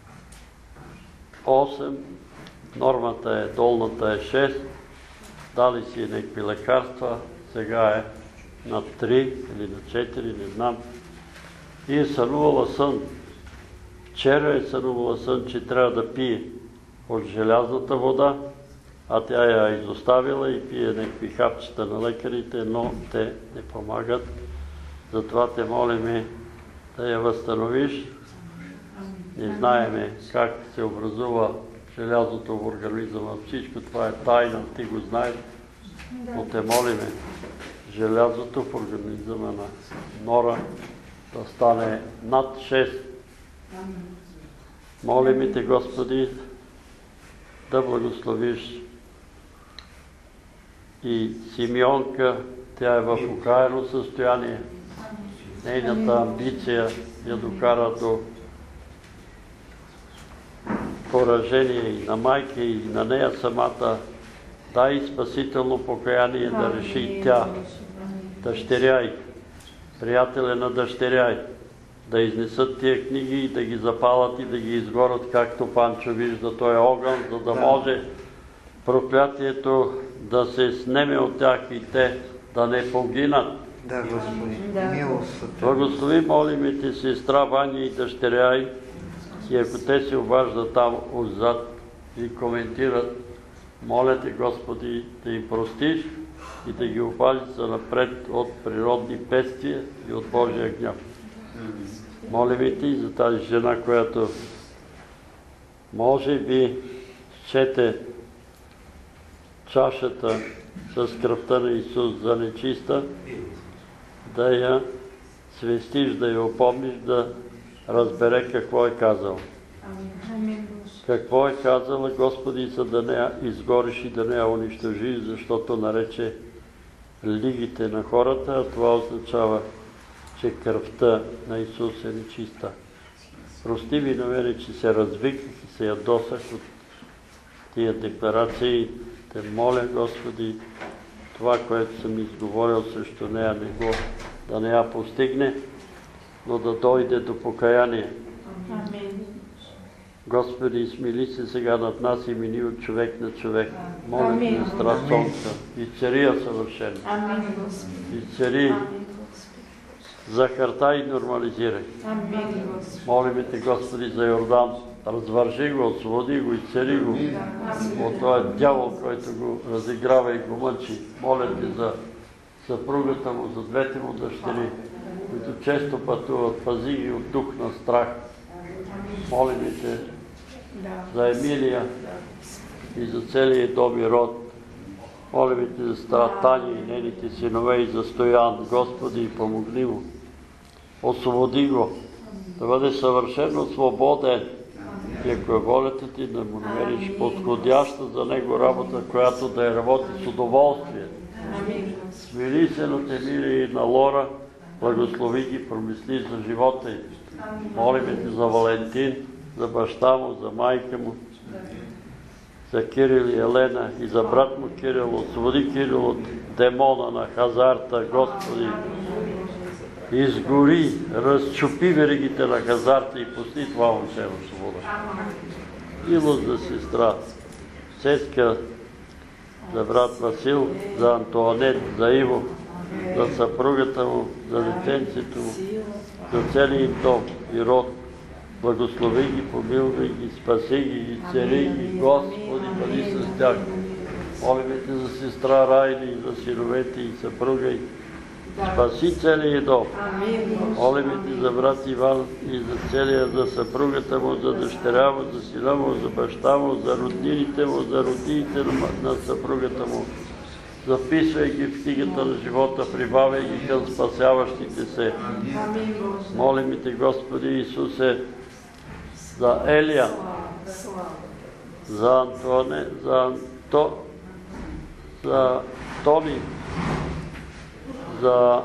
8, нормата е, долната е 6, дали си някакви лекарства, сега е на 3 или на 4, не знам. И е сънувала сън. Вчера е сънувала сън, че трябва да пие от желязната вода, а тя я изоставила и пие някакви хапчета на лекарите, но те не помагат. Затова Те молиме да я възстановиш. Не знаеме как се образува желязото в организма. Всичко това е тайна, Ти го знаеш, но Те молиме желязото в организма на Нора да стане над 6. Молим Те, Господи, да благословиш и Симеонка. Тя е в окаяно състояние. Нейната амбиция я докара до поражение и на майка, и на нея самата. Дай спасително покаяние да реши тя, дъщеря й, приятеля на дъщеря й, да изнесат тия книги и да ги запалят и да ги изгорят, както Панчо вижда този огън, за да може проклятието да се снеме от тях и те да не погинат. Да, Господи, милост. Благослови, молим Ти, сестра Ваня и дъщеря й, и ако те се обаждат там отзад и коментират, моля Те, Господи, да им простиш и да ги опазиш за напред от природни бедствия и от Божия гняв. Молим Ти за тази жена, която може би счете чашата с кръвта на Исус за нечиста, да я свестиш, да я опомниш, да разбере какво е казал. Какво е казала, Господи, за да не я изгориш и да не я унищожиш, защото нарече лигите на хората, а това означава, че кръвта на Исус е нечиста. Прости ми на мене, че се развиках и се ядосах от тия декларации. Те моля, Господи, това, което съм изговорил срещу нея, да не я постигне, но да дойде до покаяние. Господи, смили се сега над нас и мини от човек на човек. Моля Те за страх сонца и цария съвършено. И цари захартай и нормализирай. Молим Те, Господи, за Йордан. Развържи го, освободи го и цари го от този дявол, който го разиграва и го мъчи. Моля Те за съпругата му, за двете му дъщери, които често пътуват, пази ги от дух на страх. Молим Те за Емилия и за целия дом и род. Молим Те за сестра Таня и нейните синове и за Стоян. Господи, помогни му. Освободи го, да бъде съвършено свободен. И ако е волята Ти, да му намериш подходяща за него работа, която да я работи с удоволствие. Смири се над Емилия и на Лора, благослови ги, промисли за живота й. Молим Те за Валентин, за баща му, за майка му, за Кирил и Елена и за брат му Кирил. Освободи Кирил от демона на хазарта, Господи. Изгори, разчупи веригите на хазарта и пусти това момче в свобода. Милост за сестра Сеска, за брат Васил, за Антуанет, за Иво, за съпругата му, за детенцето му, за целия дом и род. Благослови ги, помилвай ги, спаси ги и цари ги, Господи, бъди с тях. Молим Те за сестра Райли, за синовете и съпруга й. Спаси целия дом. Молим Те за брат Иван и за целия, за съпругата му, за дъщеря му, за сина му, за баща му, за роднините му, за роднините на съпругата му. Записвай ги в книгата на живота, прибавяй ги към спасяващите се. Молим Те, Господи Исусе, за Елия, за Антоне, за Тони, за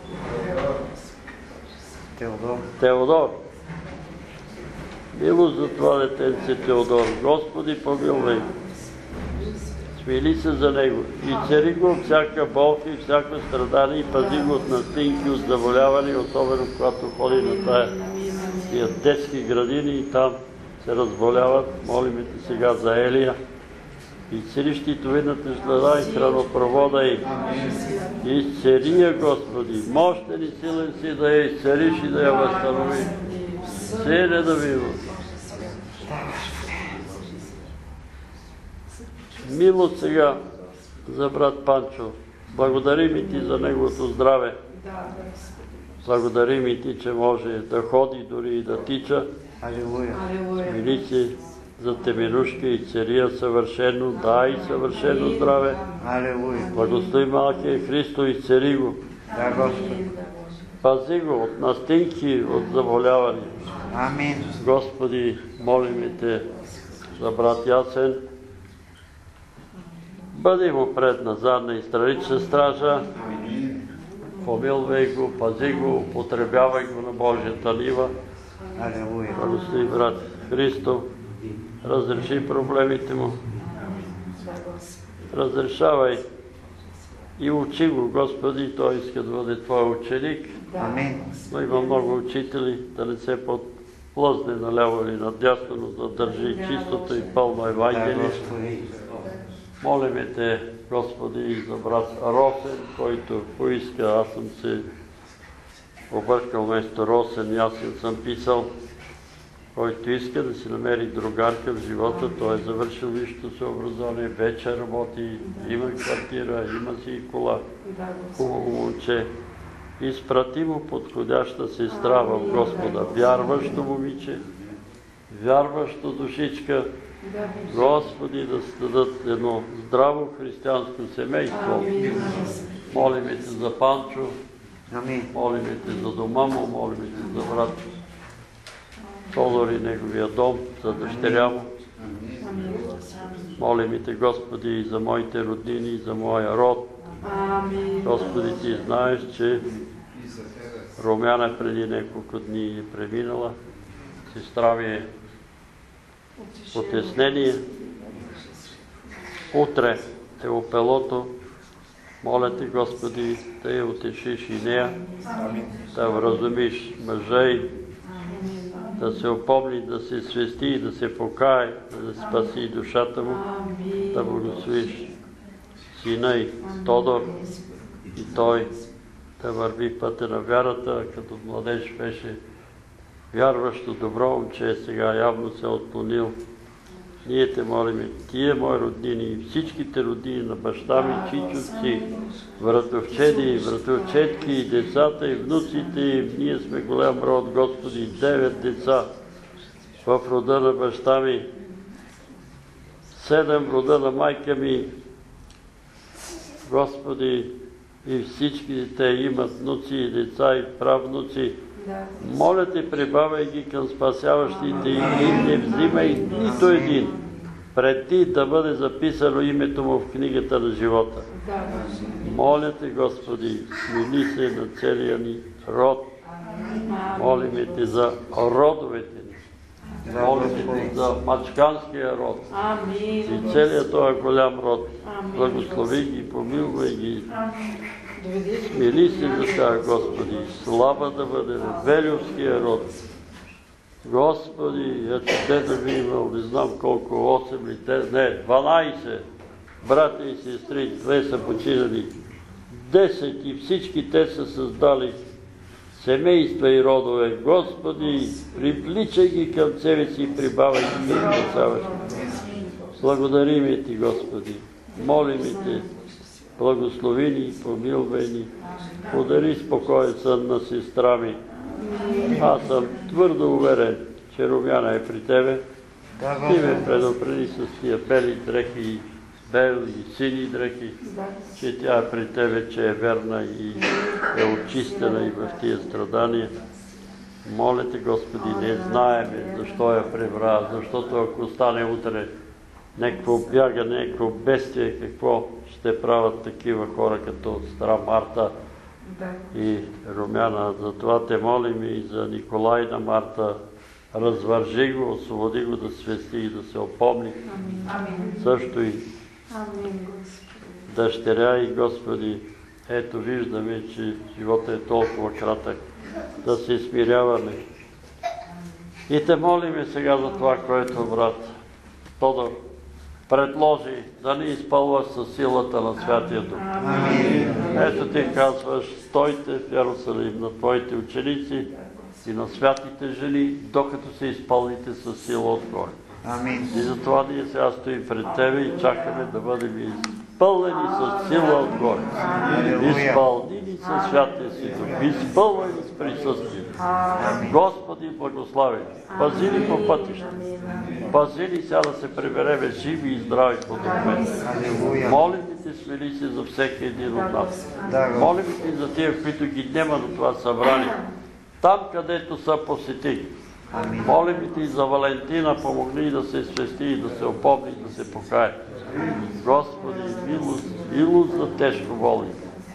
Теодор. Милост за това детенце Теодор. Господи, помилвай. Смили се за него и цари го от всяка болка и всяко страдание и пази го от настинки, от заболяване, особено когато ходи на тия детски градини и там се разболяват. Молим Те сега за Елия и цари щитовидната жлеза и хранопровода й. Изцери я, Господи, мощен и силен си да я изцериш и да я възстанови. Сине да милост. Милост сега за брат Панчо. Благодарим и Ти за неговото здраве. Благодарим и Ти, че може да ходи, дори и да тича. Смили се за Темирушка и цария съвършено, дай съвършено здраве. Благослови малкия Христо и цари го. Пази го от настинки, от заболяване. Господи, молим Те за брат Ясен. Бъди му пред, назад, на изтравична стража. помилвай го, пази го, употребявай го на Божията нива. Алелуя. Благослови брат Христо, разреши проблемите му. Разрешавай и учи го, Господи, той иска да бъде Твой ученик. Амин. Но има много учители, да не се подплъзне наляво или надясно, но да държи чистото и пълно Евангелие. Молиме Те, Господи, и за брат Росен, който поиска, аз съм се объркал вместо Росен, Ясен съм писал, който иска да си намери другарка в живота, той е завършил висшето си образование, вече работи, има квартира, има си и кола, хубаво момче. Изпрати му подходяща сестра в Господа, вярващо момиче, вярващо душичка, Господи, да се дадат едно здраво християнско семейство. Молиме Те за Панчо, молиме Те за дома му, молиме Те за брат Тодор и неговия дом, за дъщеря му. Молиме Те, Господи, и за моите роднини, и за моя род. Господи, Ти знаеш, че Румяна преди няколко дни е преминала. Сестра ми е потеснение. Утре е опелото. Моля Те, Господи, да я утешиш и нея, да вразумиш мъжа й, да се опомни, да се свести и да се покае, да спаси душата му, да благословиш сина й Тодор и той да върви пътя на вярата, като младеж беше вярващо добро момче, сега явно се е отклонил. Ние Те молиме, тия мои роднини и всичките роднини на баща ми, чичовци, братовчеди, братовчетки, и децата и внуците им. Ние сме голям род, Господи, 9 деца в рода на баща ми, 7 в рода на майка ми. Господи, и всички те имат внуци и деца и правнуци. Моля Те, прибавяй ги към спасяващите и не взимай нито един, пред Ти да бъде записано името му в книгата на живота. Моля Те, Господи, смили се на целия ни род. Молиме Те за родовете ни. Молиме Те за мачканския род и целият този голям род. Благослови ги, помилвай ги. Смили се за тях, Господи, слава да бъде Велювския род. Господи, ето дето би имал, не знам колко, 8 ли, не, 12 брати и сестри, 2 са починали, 10 и всички те са създали семейства и родове. Господи, привличай ги към себе си и прибавяй ги и спасяваш. Благодариме Ти, Господи, молиме Те, благослови ни, помилвай ни, подари спокоен сън на сестра ми. Аз съм твърдо уверен, че Румяна е при Тебе. Ти ме предупреди с тия бели дрехи, бели и сини дрехи, че тя е при Тебе, че е верна и е очистена и в тия страдания. Моля Те, Господи, не знаеме защо я прибра, защото ако стане утре някакво бягане, някакво бедствие, какво ще правят такива хора като сестра Марта и Румяна. Затова Те молим и за Николайна Марта. Развържи го, освободи го да свести и да се опомни. Също и дъщеря и Господи, ето виждаме, че живота е толкова кратък, да се смиряваме. И Те молиме сега за това, което брат Тодор предложи, да ни изпълваш със силата на Святия Дух. Ето Ти казваш, стойте в Йерусалим на Твоите ученици и на святите жени, докато се изпълните със сила отгоре. И затова ние сега стоим пред Тебе и чакаме да бъдем изпълнени с сила отгоре. Изпълнени със Святия си Дух, изпълнени с присъствието. Господи, благослави, пази ни по пътища. Пази ни сега да се прибереме живи и здрави по документи. Молим Те, смели се за всеки един от нас. Молим Те за тия, които ги няма на това събрание. Там, където са, посети. Молим Те за Валентина, помогни да се свести и да се опомни, да се покае. Господи, милост за тежко болните.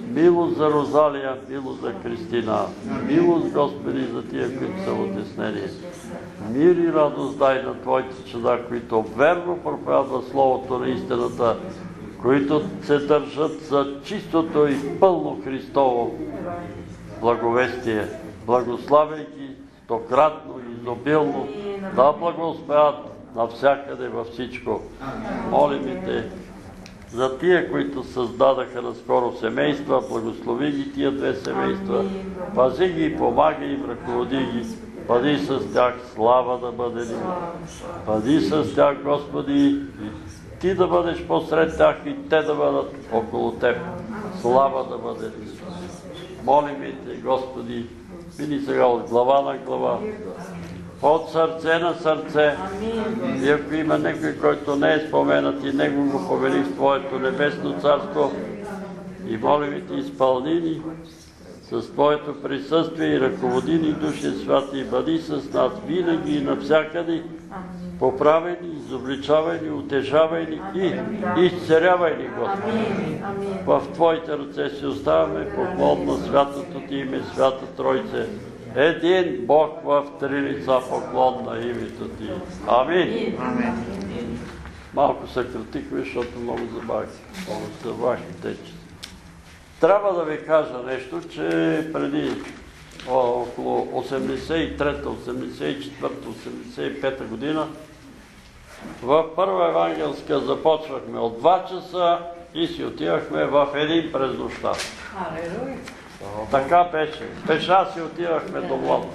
Милост за Розалия, милост за Кристина. Милост, Господи, за тия, които са в отеснение. Мир и радост дай на Твоите чада, които верно проповядват Словото на истината, които се държат за чистото и пълно Христово благовестие, благославяйки стократно и изобилно да благоуспеят навсякъде във всичко. Молим и Те за тия, които създадаха наскоро семейства, благослови ги тия две семейства, пази ги, помагай им, ръководи ги, бъди с тях, слава да бъде ни. Бъди с тях, Господи, и Ти да бъдеш посред тях и те да бъдат около Теб. Слава да бъде ни. Молим и Те, Господи, биди сега от глава на глава, от сърце на сърце. И ако има някой, който не е споменат и Него го повели в Твоето небесно царство, и молим и Те, изпълни ни с Твоето присъствие и ръководи ни, Душе Святи, и бъди с нас винаги и навсякъде, поправай ни, изобличавай ни, утешавай ни и изцерявай ни, Господи. В Твоите ръце си оставяме, поклон на святото Ти име, Свята Тройце, един Бог в три лица, поклон на името Ти. Амин. Малко съкратихме, защото много забавих тече. Трябва да ви кажа нещо, че преди около 83-та, 84-та, 85-та година в Първа евангелска започвахме от 2 часа и си отивахме в 1 през нощта. Така беше. Пеша си отивахме до Младост.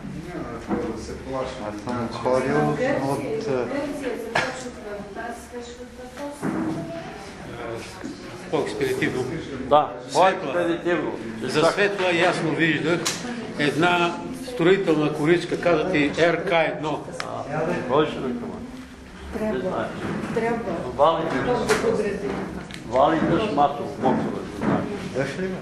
Аз съм ходил от... По-експедитивно. Да, по-експедитивно. За Светла ясно виждах една строителна коричка, каза ти РК-1. Кой ще ме команда? Трябва. Валите Шматов, Мокрове. Дъш ли ме?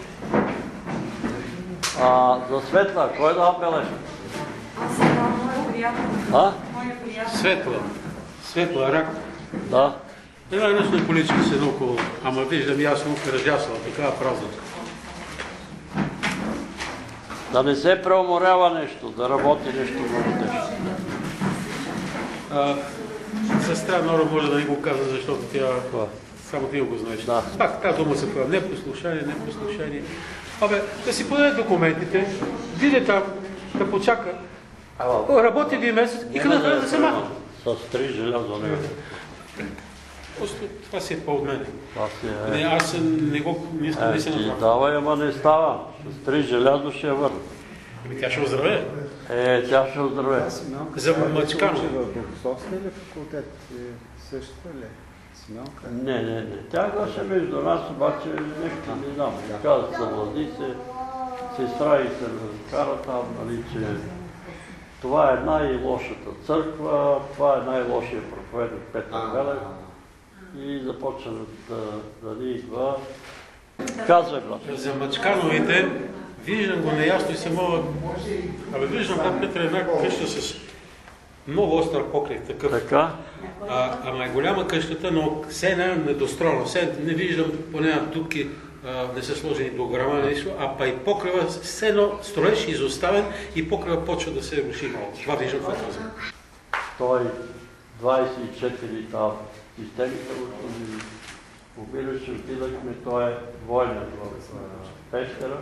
За Светла, кой да апелеш? Аз съм моя приятел. Моя приятел. Светла. Светла рак. Да. Една нощна количка се около, ама виждам ясно кръжасла, такава празна. Да не се преуморява нещо, да работи нещо много тежко. Сестра Нора може да не го каза, защото тя само ти го знаеш. Да. Пак тази дума се прави. Непослушание. Абе, да си подаде документите, види там, да почака. Работи 1 месец и къде да се махне. С 3 желязо не. Просто това си е по-от мене. Не, аз не го не се направя. Давай, ама не става. С 3 желязо ще я върна. Тя ще оздравее. Тя ще оздравее. За Мачкано. В София ли факултет? Същата ли? Смелка? Не. Тя беше между нас, обаче нещо не знам. Каза, съвлади се, сестра и се кара там, нали, че това е най-лошата църква, това е най-лошия проповедник Петър Велев. И започна да ни идва. Казвай, брат. За Мачкановите виждам го неясно и се мога... виждам там Петър една къща с много остър покрив такъв. Така? Ама е голяма къщата, но все недостроена. Все не виждам поне дупки, не са сложени дограма, нещо, а па и покрива все едно строеж изоставен и покрива почва да се руши малко. Това виждам това казвам. 124 там системите го убираше, отидахме, той е военен в Пещера.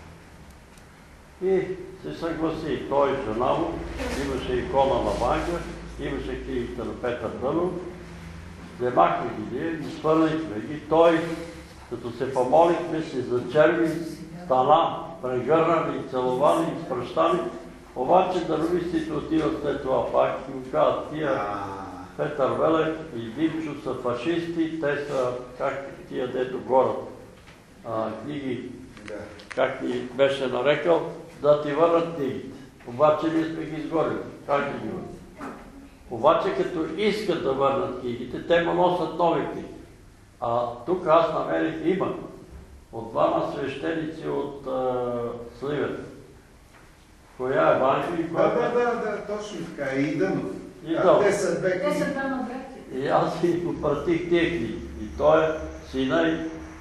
И се съгласи, той и жена му, имаше икона на банка, имаше книгите на Петър Дънов. Вземахме ги, изхвърлихме ги. Той, като се помолихме, се зачерви, стана, прегърна и целувани, изпращани. Обаче дървистите отиват след това пак и му казват, тия Петър Велев и Димчо са фашисти, те са как тия дето горят книги, как ни беше нарекал, да ти върнат книгите. Обаче ние сме ги изгорили. Как ги върнат? Обаче като искат да върнат книгите, те му носят нови книги. Тук аз намерих има от 2 свещеници от Сливен. Коя е Ванчо и коя е? Да, точно така. И Дънов. Те са 2 книги. двама братя. И аз си го пратих тия книги. И той е сина и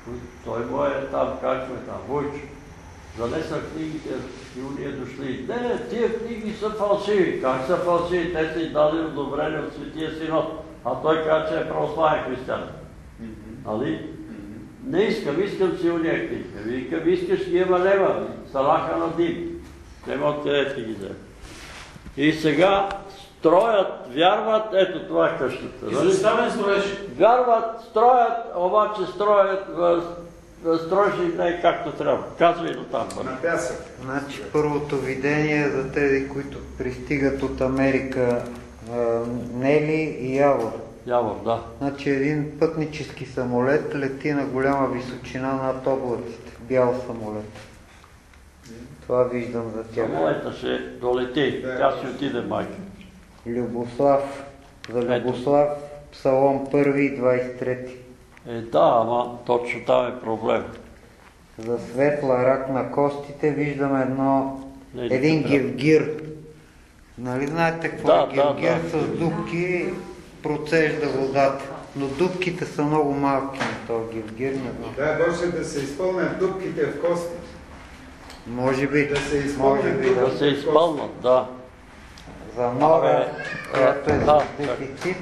Той му е там, как ме там, Войчо. Занесна книгите и уния дошли. Не, тия книги са фалшиви. Как са фалшиви? Те са издадени одобрени от Светия Синод. А той каза, че е православен християн. Нали? Не искам си уния книги. Викам, искаш ги има лева. Салаха на дим. Нема откъде ти ги взема. И сега строят, вярват, ето това е къщата. Изоставен строеж. Вярват, строят, обаче строиш и не както трябва. Казвай до там. На пясък. Значи първото видение за тези, които пристигат от Америка, Нели и Явор. Явор, да. Значи един пътнически самолет лети на голяма височина над облаците. Бял самолет. Това виждам за тях. Самолета ще долети. Тя си отиде, майка. Любослав. За Любослав, Псалом 1 23. Да, ама точно там е проблем. За светла рак на костите виждам един гевгир. Нали знаете какво е гевгир? С дупки процежда водата. Но дупките са много малки на този гевгир. Да, може да се изпълнят дупките в костите. Може би. Да се изпълнят Да се изпълнат, да. За Нора, която е за дефицит.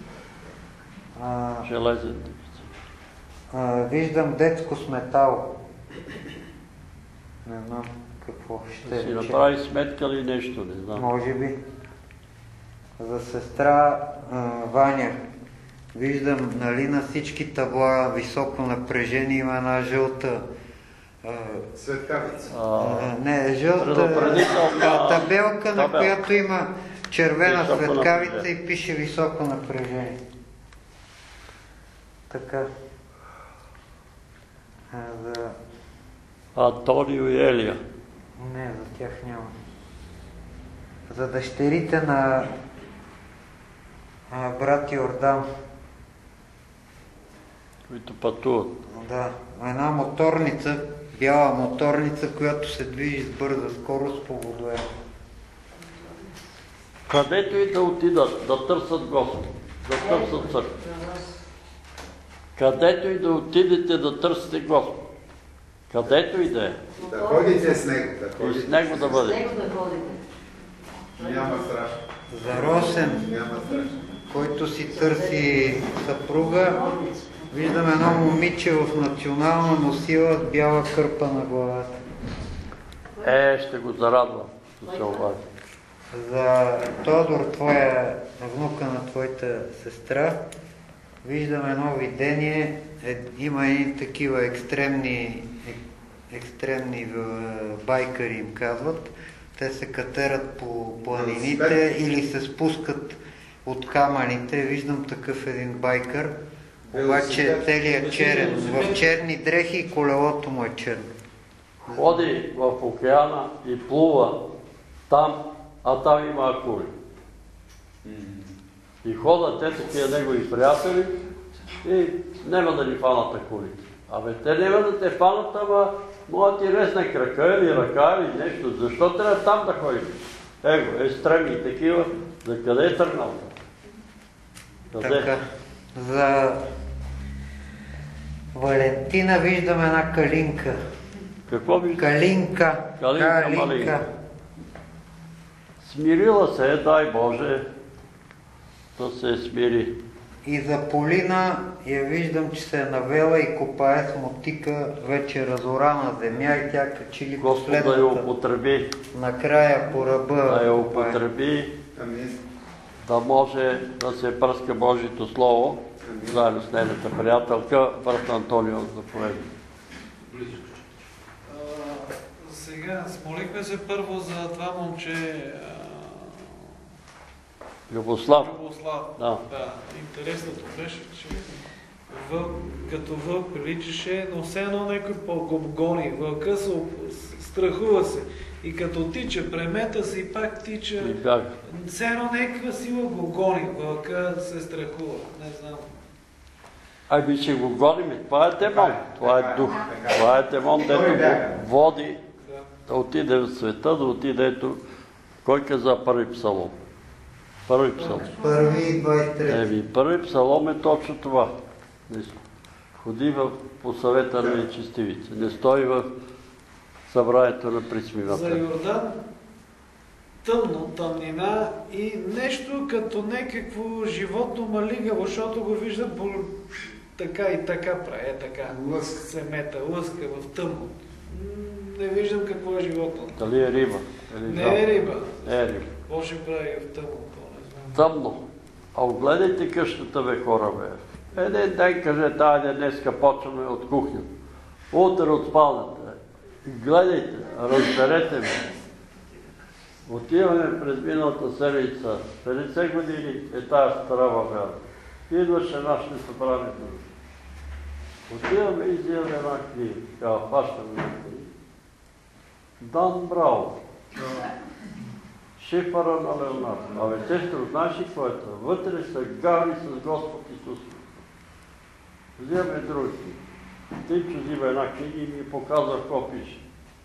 Железен дефицит. Виждам детско с метал. Не знам какво ще си направи сметка ли нещо, не знам. Може би. За сестра Ваня. Виждам, нали, на всички табла високо напрежение има една жълта светкавица. Не, жълта табелка, на която има червена светкавица и пише високо напрежение. Така. За... Антонио и Елия. Не, за тях няма. За дъщерите на брат Йордан. Които пътуват. Да, една моторница, бяла моторница, която се движи с бърза скорост по водоема. Където и да отидат, да търсят Господ, да търсят църква. Където и да отидете да търсите Господ. Където и да е. Да ходите с Него. И с Него да бъдете. Няма страшно. За Росен, който си търси съпруга, виждам едно момиче в национална носила с бяла кърпа на главата. Ще го зарадвам, да се обади. За Тодор, твоя внука на твоята сестра, виждам едно видение, има и такива екстремни байкари им казват. Те се катерат по планините или се спускат от камъните. Виждам такъв един байкър, обаче целият черен, в черни дрехи и колелото му е черно. Ходи в океана и плува там, а там има акули. И ходят те такива негови приятели и няма да ни фанат акулите. Абе, те няма да те фанат, ама могат ти резне крака или ръка или нещо. Защо трябва там да ходиш? Его, екстремни такива, за къде е тръгнал? Къде? Така, за Валентина виждам една калинка. Какво виждаш? Калинка. Калинка. Смирила се, дай Боже, да се смири. И за Полина я виждам, че се е навела и копае с мотика вече разорана земя и тя качили последната. Да я употреби. Накрая по ръба. Да я употреби, да може да се пръска Божието Слово, заедно с нейната приятелка, брат Антонио, заповеди. Сега, смолихме се първо за това момче Любослав. Да. Интересното беше, че като вълк приличаше, но все едно някой го гони. Вълка страхува се. И като тича, премета се и пак тича. Все едно някаква сила го гони. Вълка се страхува. Не знам. Ами ще го гоним. Това е демон. Това е дух. Това е демон, дето го води да отиде в света, да отиде ето. Кой каза първи псалом? Първи псалом. Първи 23. Първи псалом е точно това. ходи по съвета на нечестивите. Не стои в събранието на присмивата. За Йордан тъмно, тъмнина и нещо като някакво животно малигаво, защото го виждам по така и така прави, така. Се мета, лъска в тъмно. Не виждам какво е животно. Дали е риба? Не е риба. Е риба. Какво ще прави в тъмно? Тъмно. А огледайте къщата, бе, хора, бе. Един ден кажете, айде днеска почваме от кухня. Утре от спалната. Гледайте, разберете ме. Отиваме през миналата седмица, 50 години е тая стара България. Идваше нашите събрани. Отиваме и взимаме една книга. Така, фащаме на книга. Дан Браун. Шифъра на Леонардо. Абе, сестро, знаеш ли какво е това? Вътре са гари с Господ Исус. Взимаме други книги. Тимчо взима една книга и ми показва какво пише.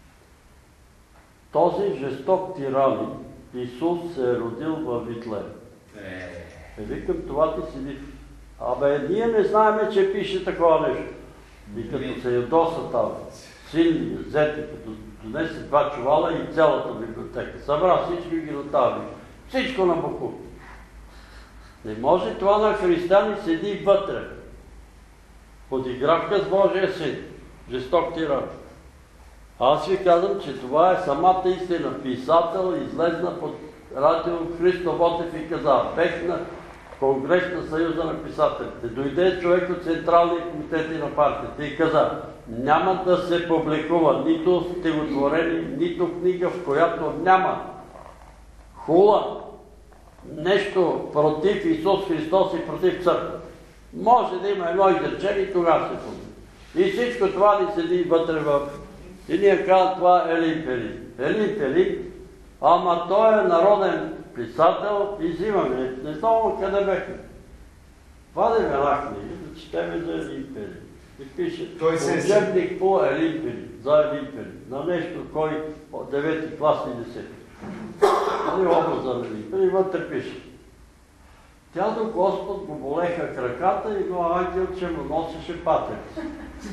Този жесток тиранин Исус се е родил във Витлеем. Викам, това ти седи. Абе, ние не знаеме, че пише такова нещо. И като се ядоса там, силни, взете, като донесе два чувала и цялата библиотека. Събра всички ги дотави. Всичко на боку. Не може това на християни седи вътре. Подигравка с Божия син. Жесток тиран. Аз ви казвам, че това е самата истина. Писател излезна под радио Христо Ботев и каза, пехна Конгрес на Съюза на писателите. Дойде човек от Централния комитет на партията и каза, няма да се публикува нито стихотворение, нито книга, в която няма хула, нещо против Исус Христос и против църква. Може да има едно изречение и тогава се публикува. И всичко това ни седи вътре в... И ние казваме, това е Елин Пелин. Елин Пелин, ама той е народен писател и взимаме. Не знам къде бехме. Вадим една книга, да четеме за Елин Пелин. И пише, учебник по Елин Пелин, за Елин Пелин. На нещо, кой от 9 клас и 10. Нали образ за Елин Пелин, вътре пише. Тя до Господ го болеха краката и го ангелче му носеше патерици.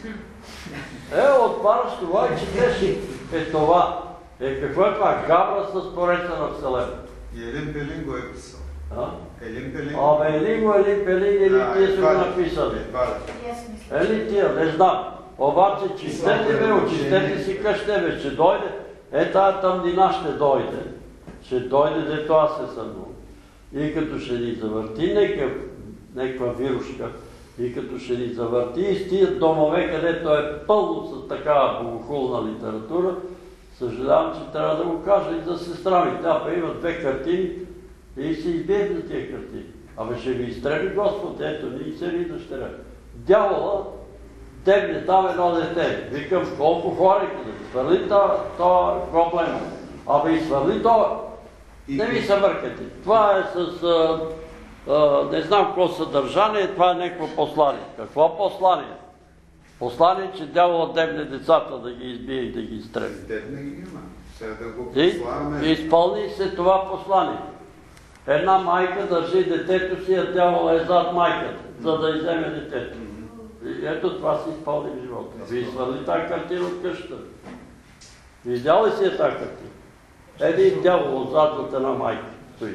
Отваряш това и четеш това. Какво е това? Гавра с Твореца на Вселена. И Елин Пелин го е писал. Елин Пелин? Елин Пелин или тия са го написали. Или тия, не знам. Обаче чистете бе, очистете си къщите бе, ще дойде. Тая тъмнина ще дойде. Ще дойде, дето аз се съмнувам. И като ще ни завърти някаква вирушка, и като ще ни завърти из тия домове, където е пълно с такава богохулна литература, съжалявам, че трябва да го кажа и за сестра ми. Тя па има 2 картини и се избие за тия картини. Абе ще ви изтреби Господ, ето ни и се ли дъщеря. Дявола дебне там едно дете. Викам, колко хора, да свърли това проблем. Абе и свърли това. Не ви се мъркате. Това е с... не знам какво съдържание, това е някакво послание. Какво послание? Послание, че дявола дебне децата да ги избие и да ги изтреби. Дебне ги има. Сега да го И пославаме. изпълни се това послание. Една майка държи детето си, а дявола е зад майката, за да иземе детето. И ето това си изпълни в живота. Ви свърли тази картина от къщата. Видял ли си е тази картина? Един дявол отзад от една майка стои.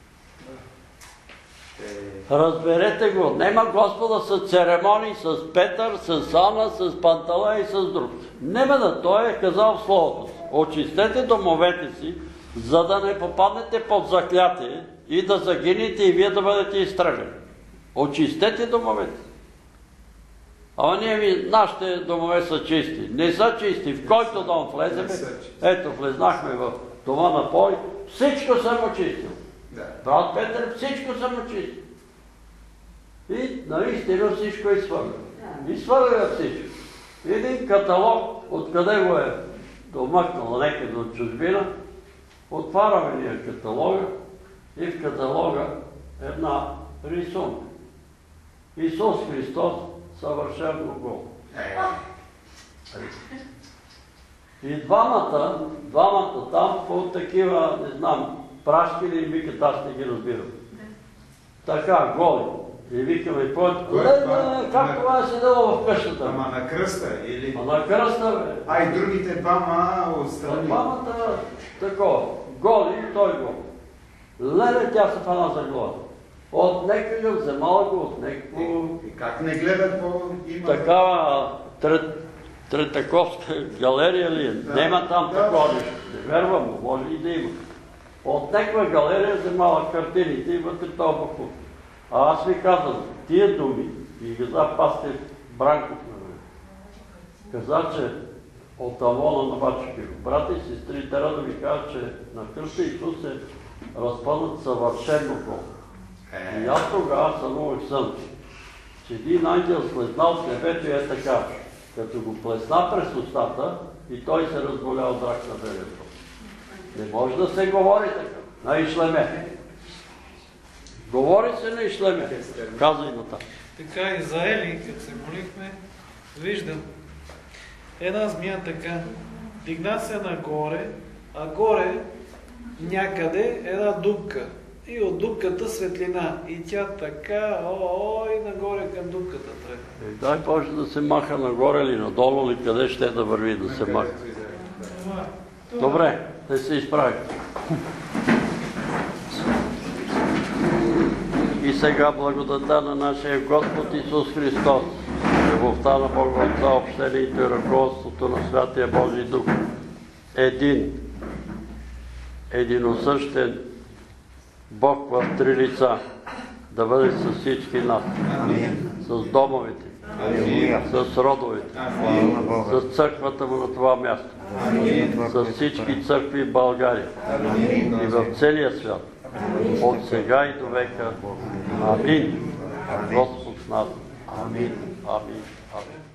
Разберете го, нема Господа с церемонии, с Петър, с Ана, с Панталей и с друг. Нема да, той е казал в Словото си. Очистете домовете си, за да не попаднете под заклятие и да загинете и вие да бъдете изтребени. Очистете домовете си. Ама нашите домове са чисти. Не са чисти. В който дом влеземе, ето влезнахме в дома на Пой, всичко съм очистил. Брат Петър, всичко съм очистил. И наистина всичко е свърля. И свърля всичко. Един каталог, откъде го е домъкнал някъде от чужбина, отваряме ние каталога и в каталога една рисунка. Исус Христос съвършено гол. И двамата там по такива, не знам, прашки ли викат, аз не ги разбирам. Така, голи. И викаме, как това е седело в къщата? Ама на кръста или? А на кръста, бе. А и другите двама отстрани. Двамата такова, голи и той гол. Леле, тя се фана за глава. От некъде вземала го, от некъде. И как не гледат по има? Такава Третаковска галерия ли е? Нема там такова нещо. Не вервам, може и да има. От някаква галерия вземала картините и вътре това баху. А аз ви казвам, тия думи, и каза пастир Бранков на мен. Каза, че от Амона на Бачки. Брата и сестри трябва да ви кажа, че на кръста Исус е разпънат съвършено Бог. И аз тогава сънувах сън, че един ангел слезнал с небето и е така, като го плесна през устата и той се разболя от рак на белето. Не може да се говори така, на ишлеме. Говори се на ишлеме. Казай нататък. Така и за Ели, като се молихме, виждам една змия така, дигна се нагоре, а горе някъде една дупка. И от дупката светлина. И тя така, и нагоре към дупката тръгна. Дай Боже да се маха нагоре или надолу, или къде ще да върви да се маха. Добре, да се изправите. И сега благодата на нашия Господ Исус Христос, любовта на Бога Отца, общението и ръководството на Святия Божий Дух, единосъщен Бог в три лица, да бъде с всички нас, с домовете, с родовете, с църквата му на това място, с всички църкви в България и в целия свят, от сега и до века. Амин. Господ с нас. Амин. Амин. Амин.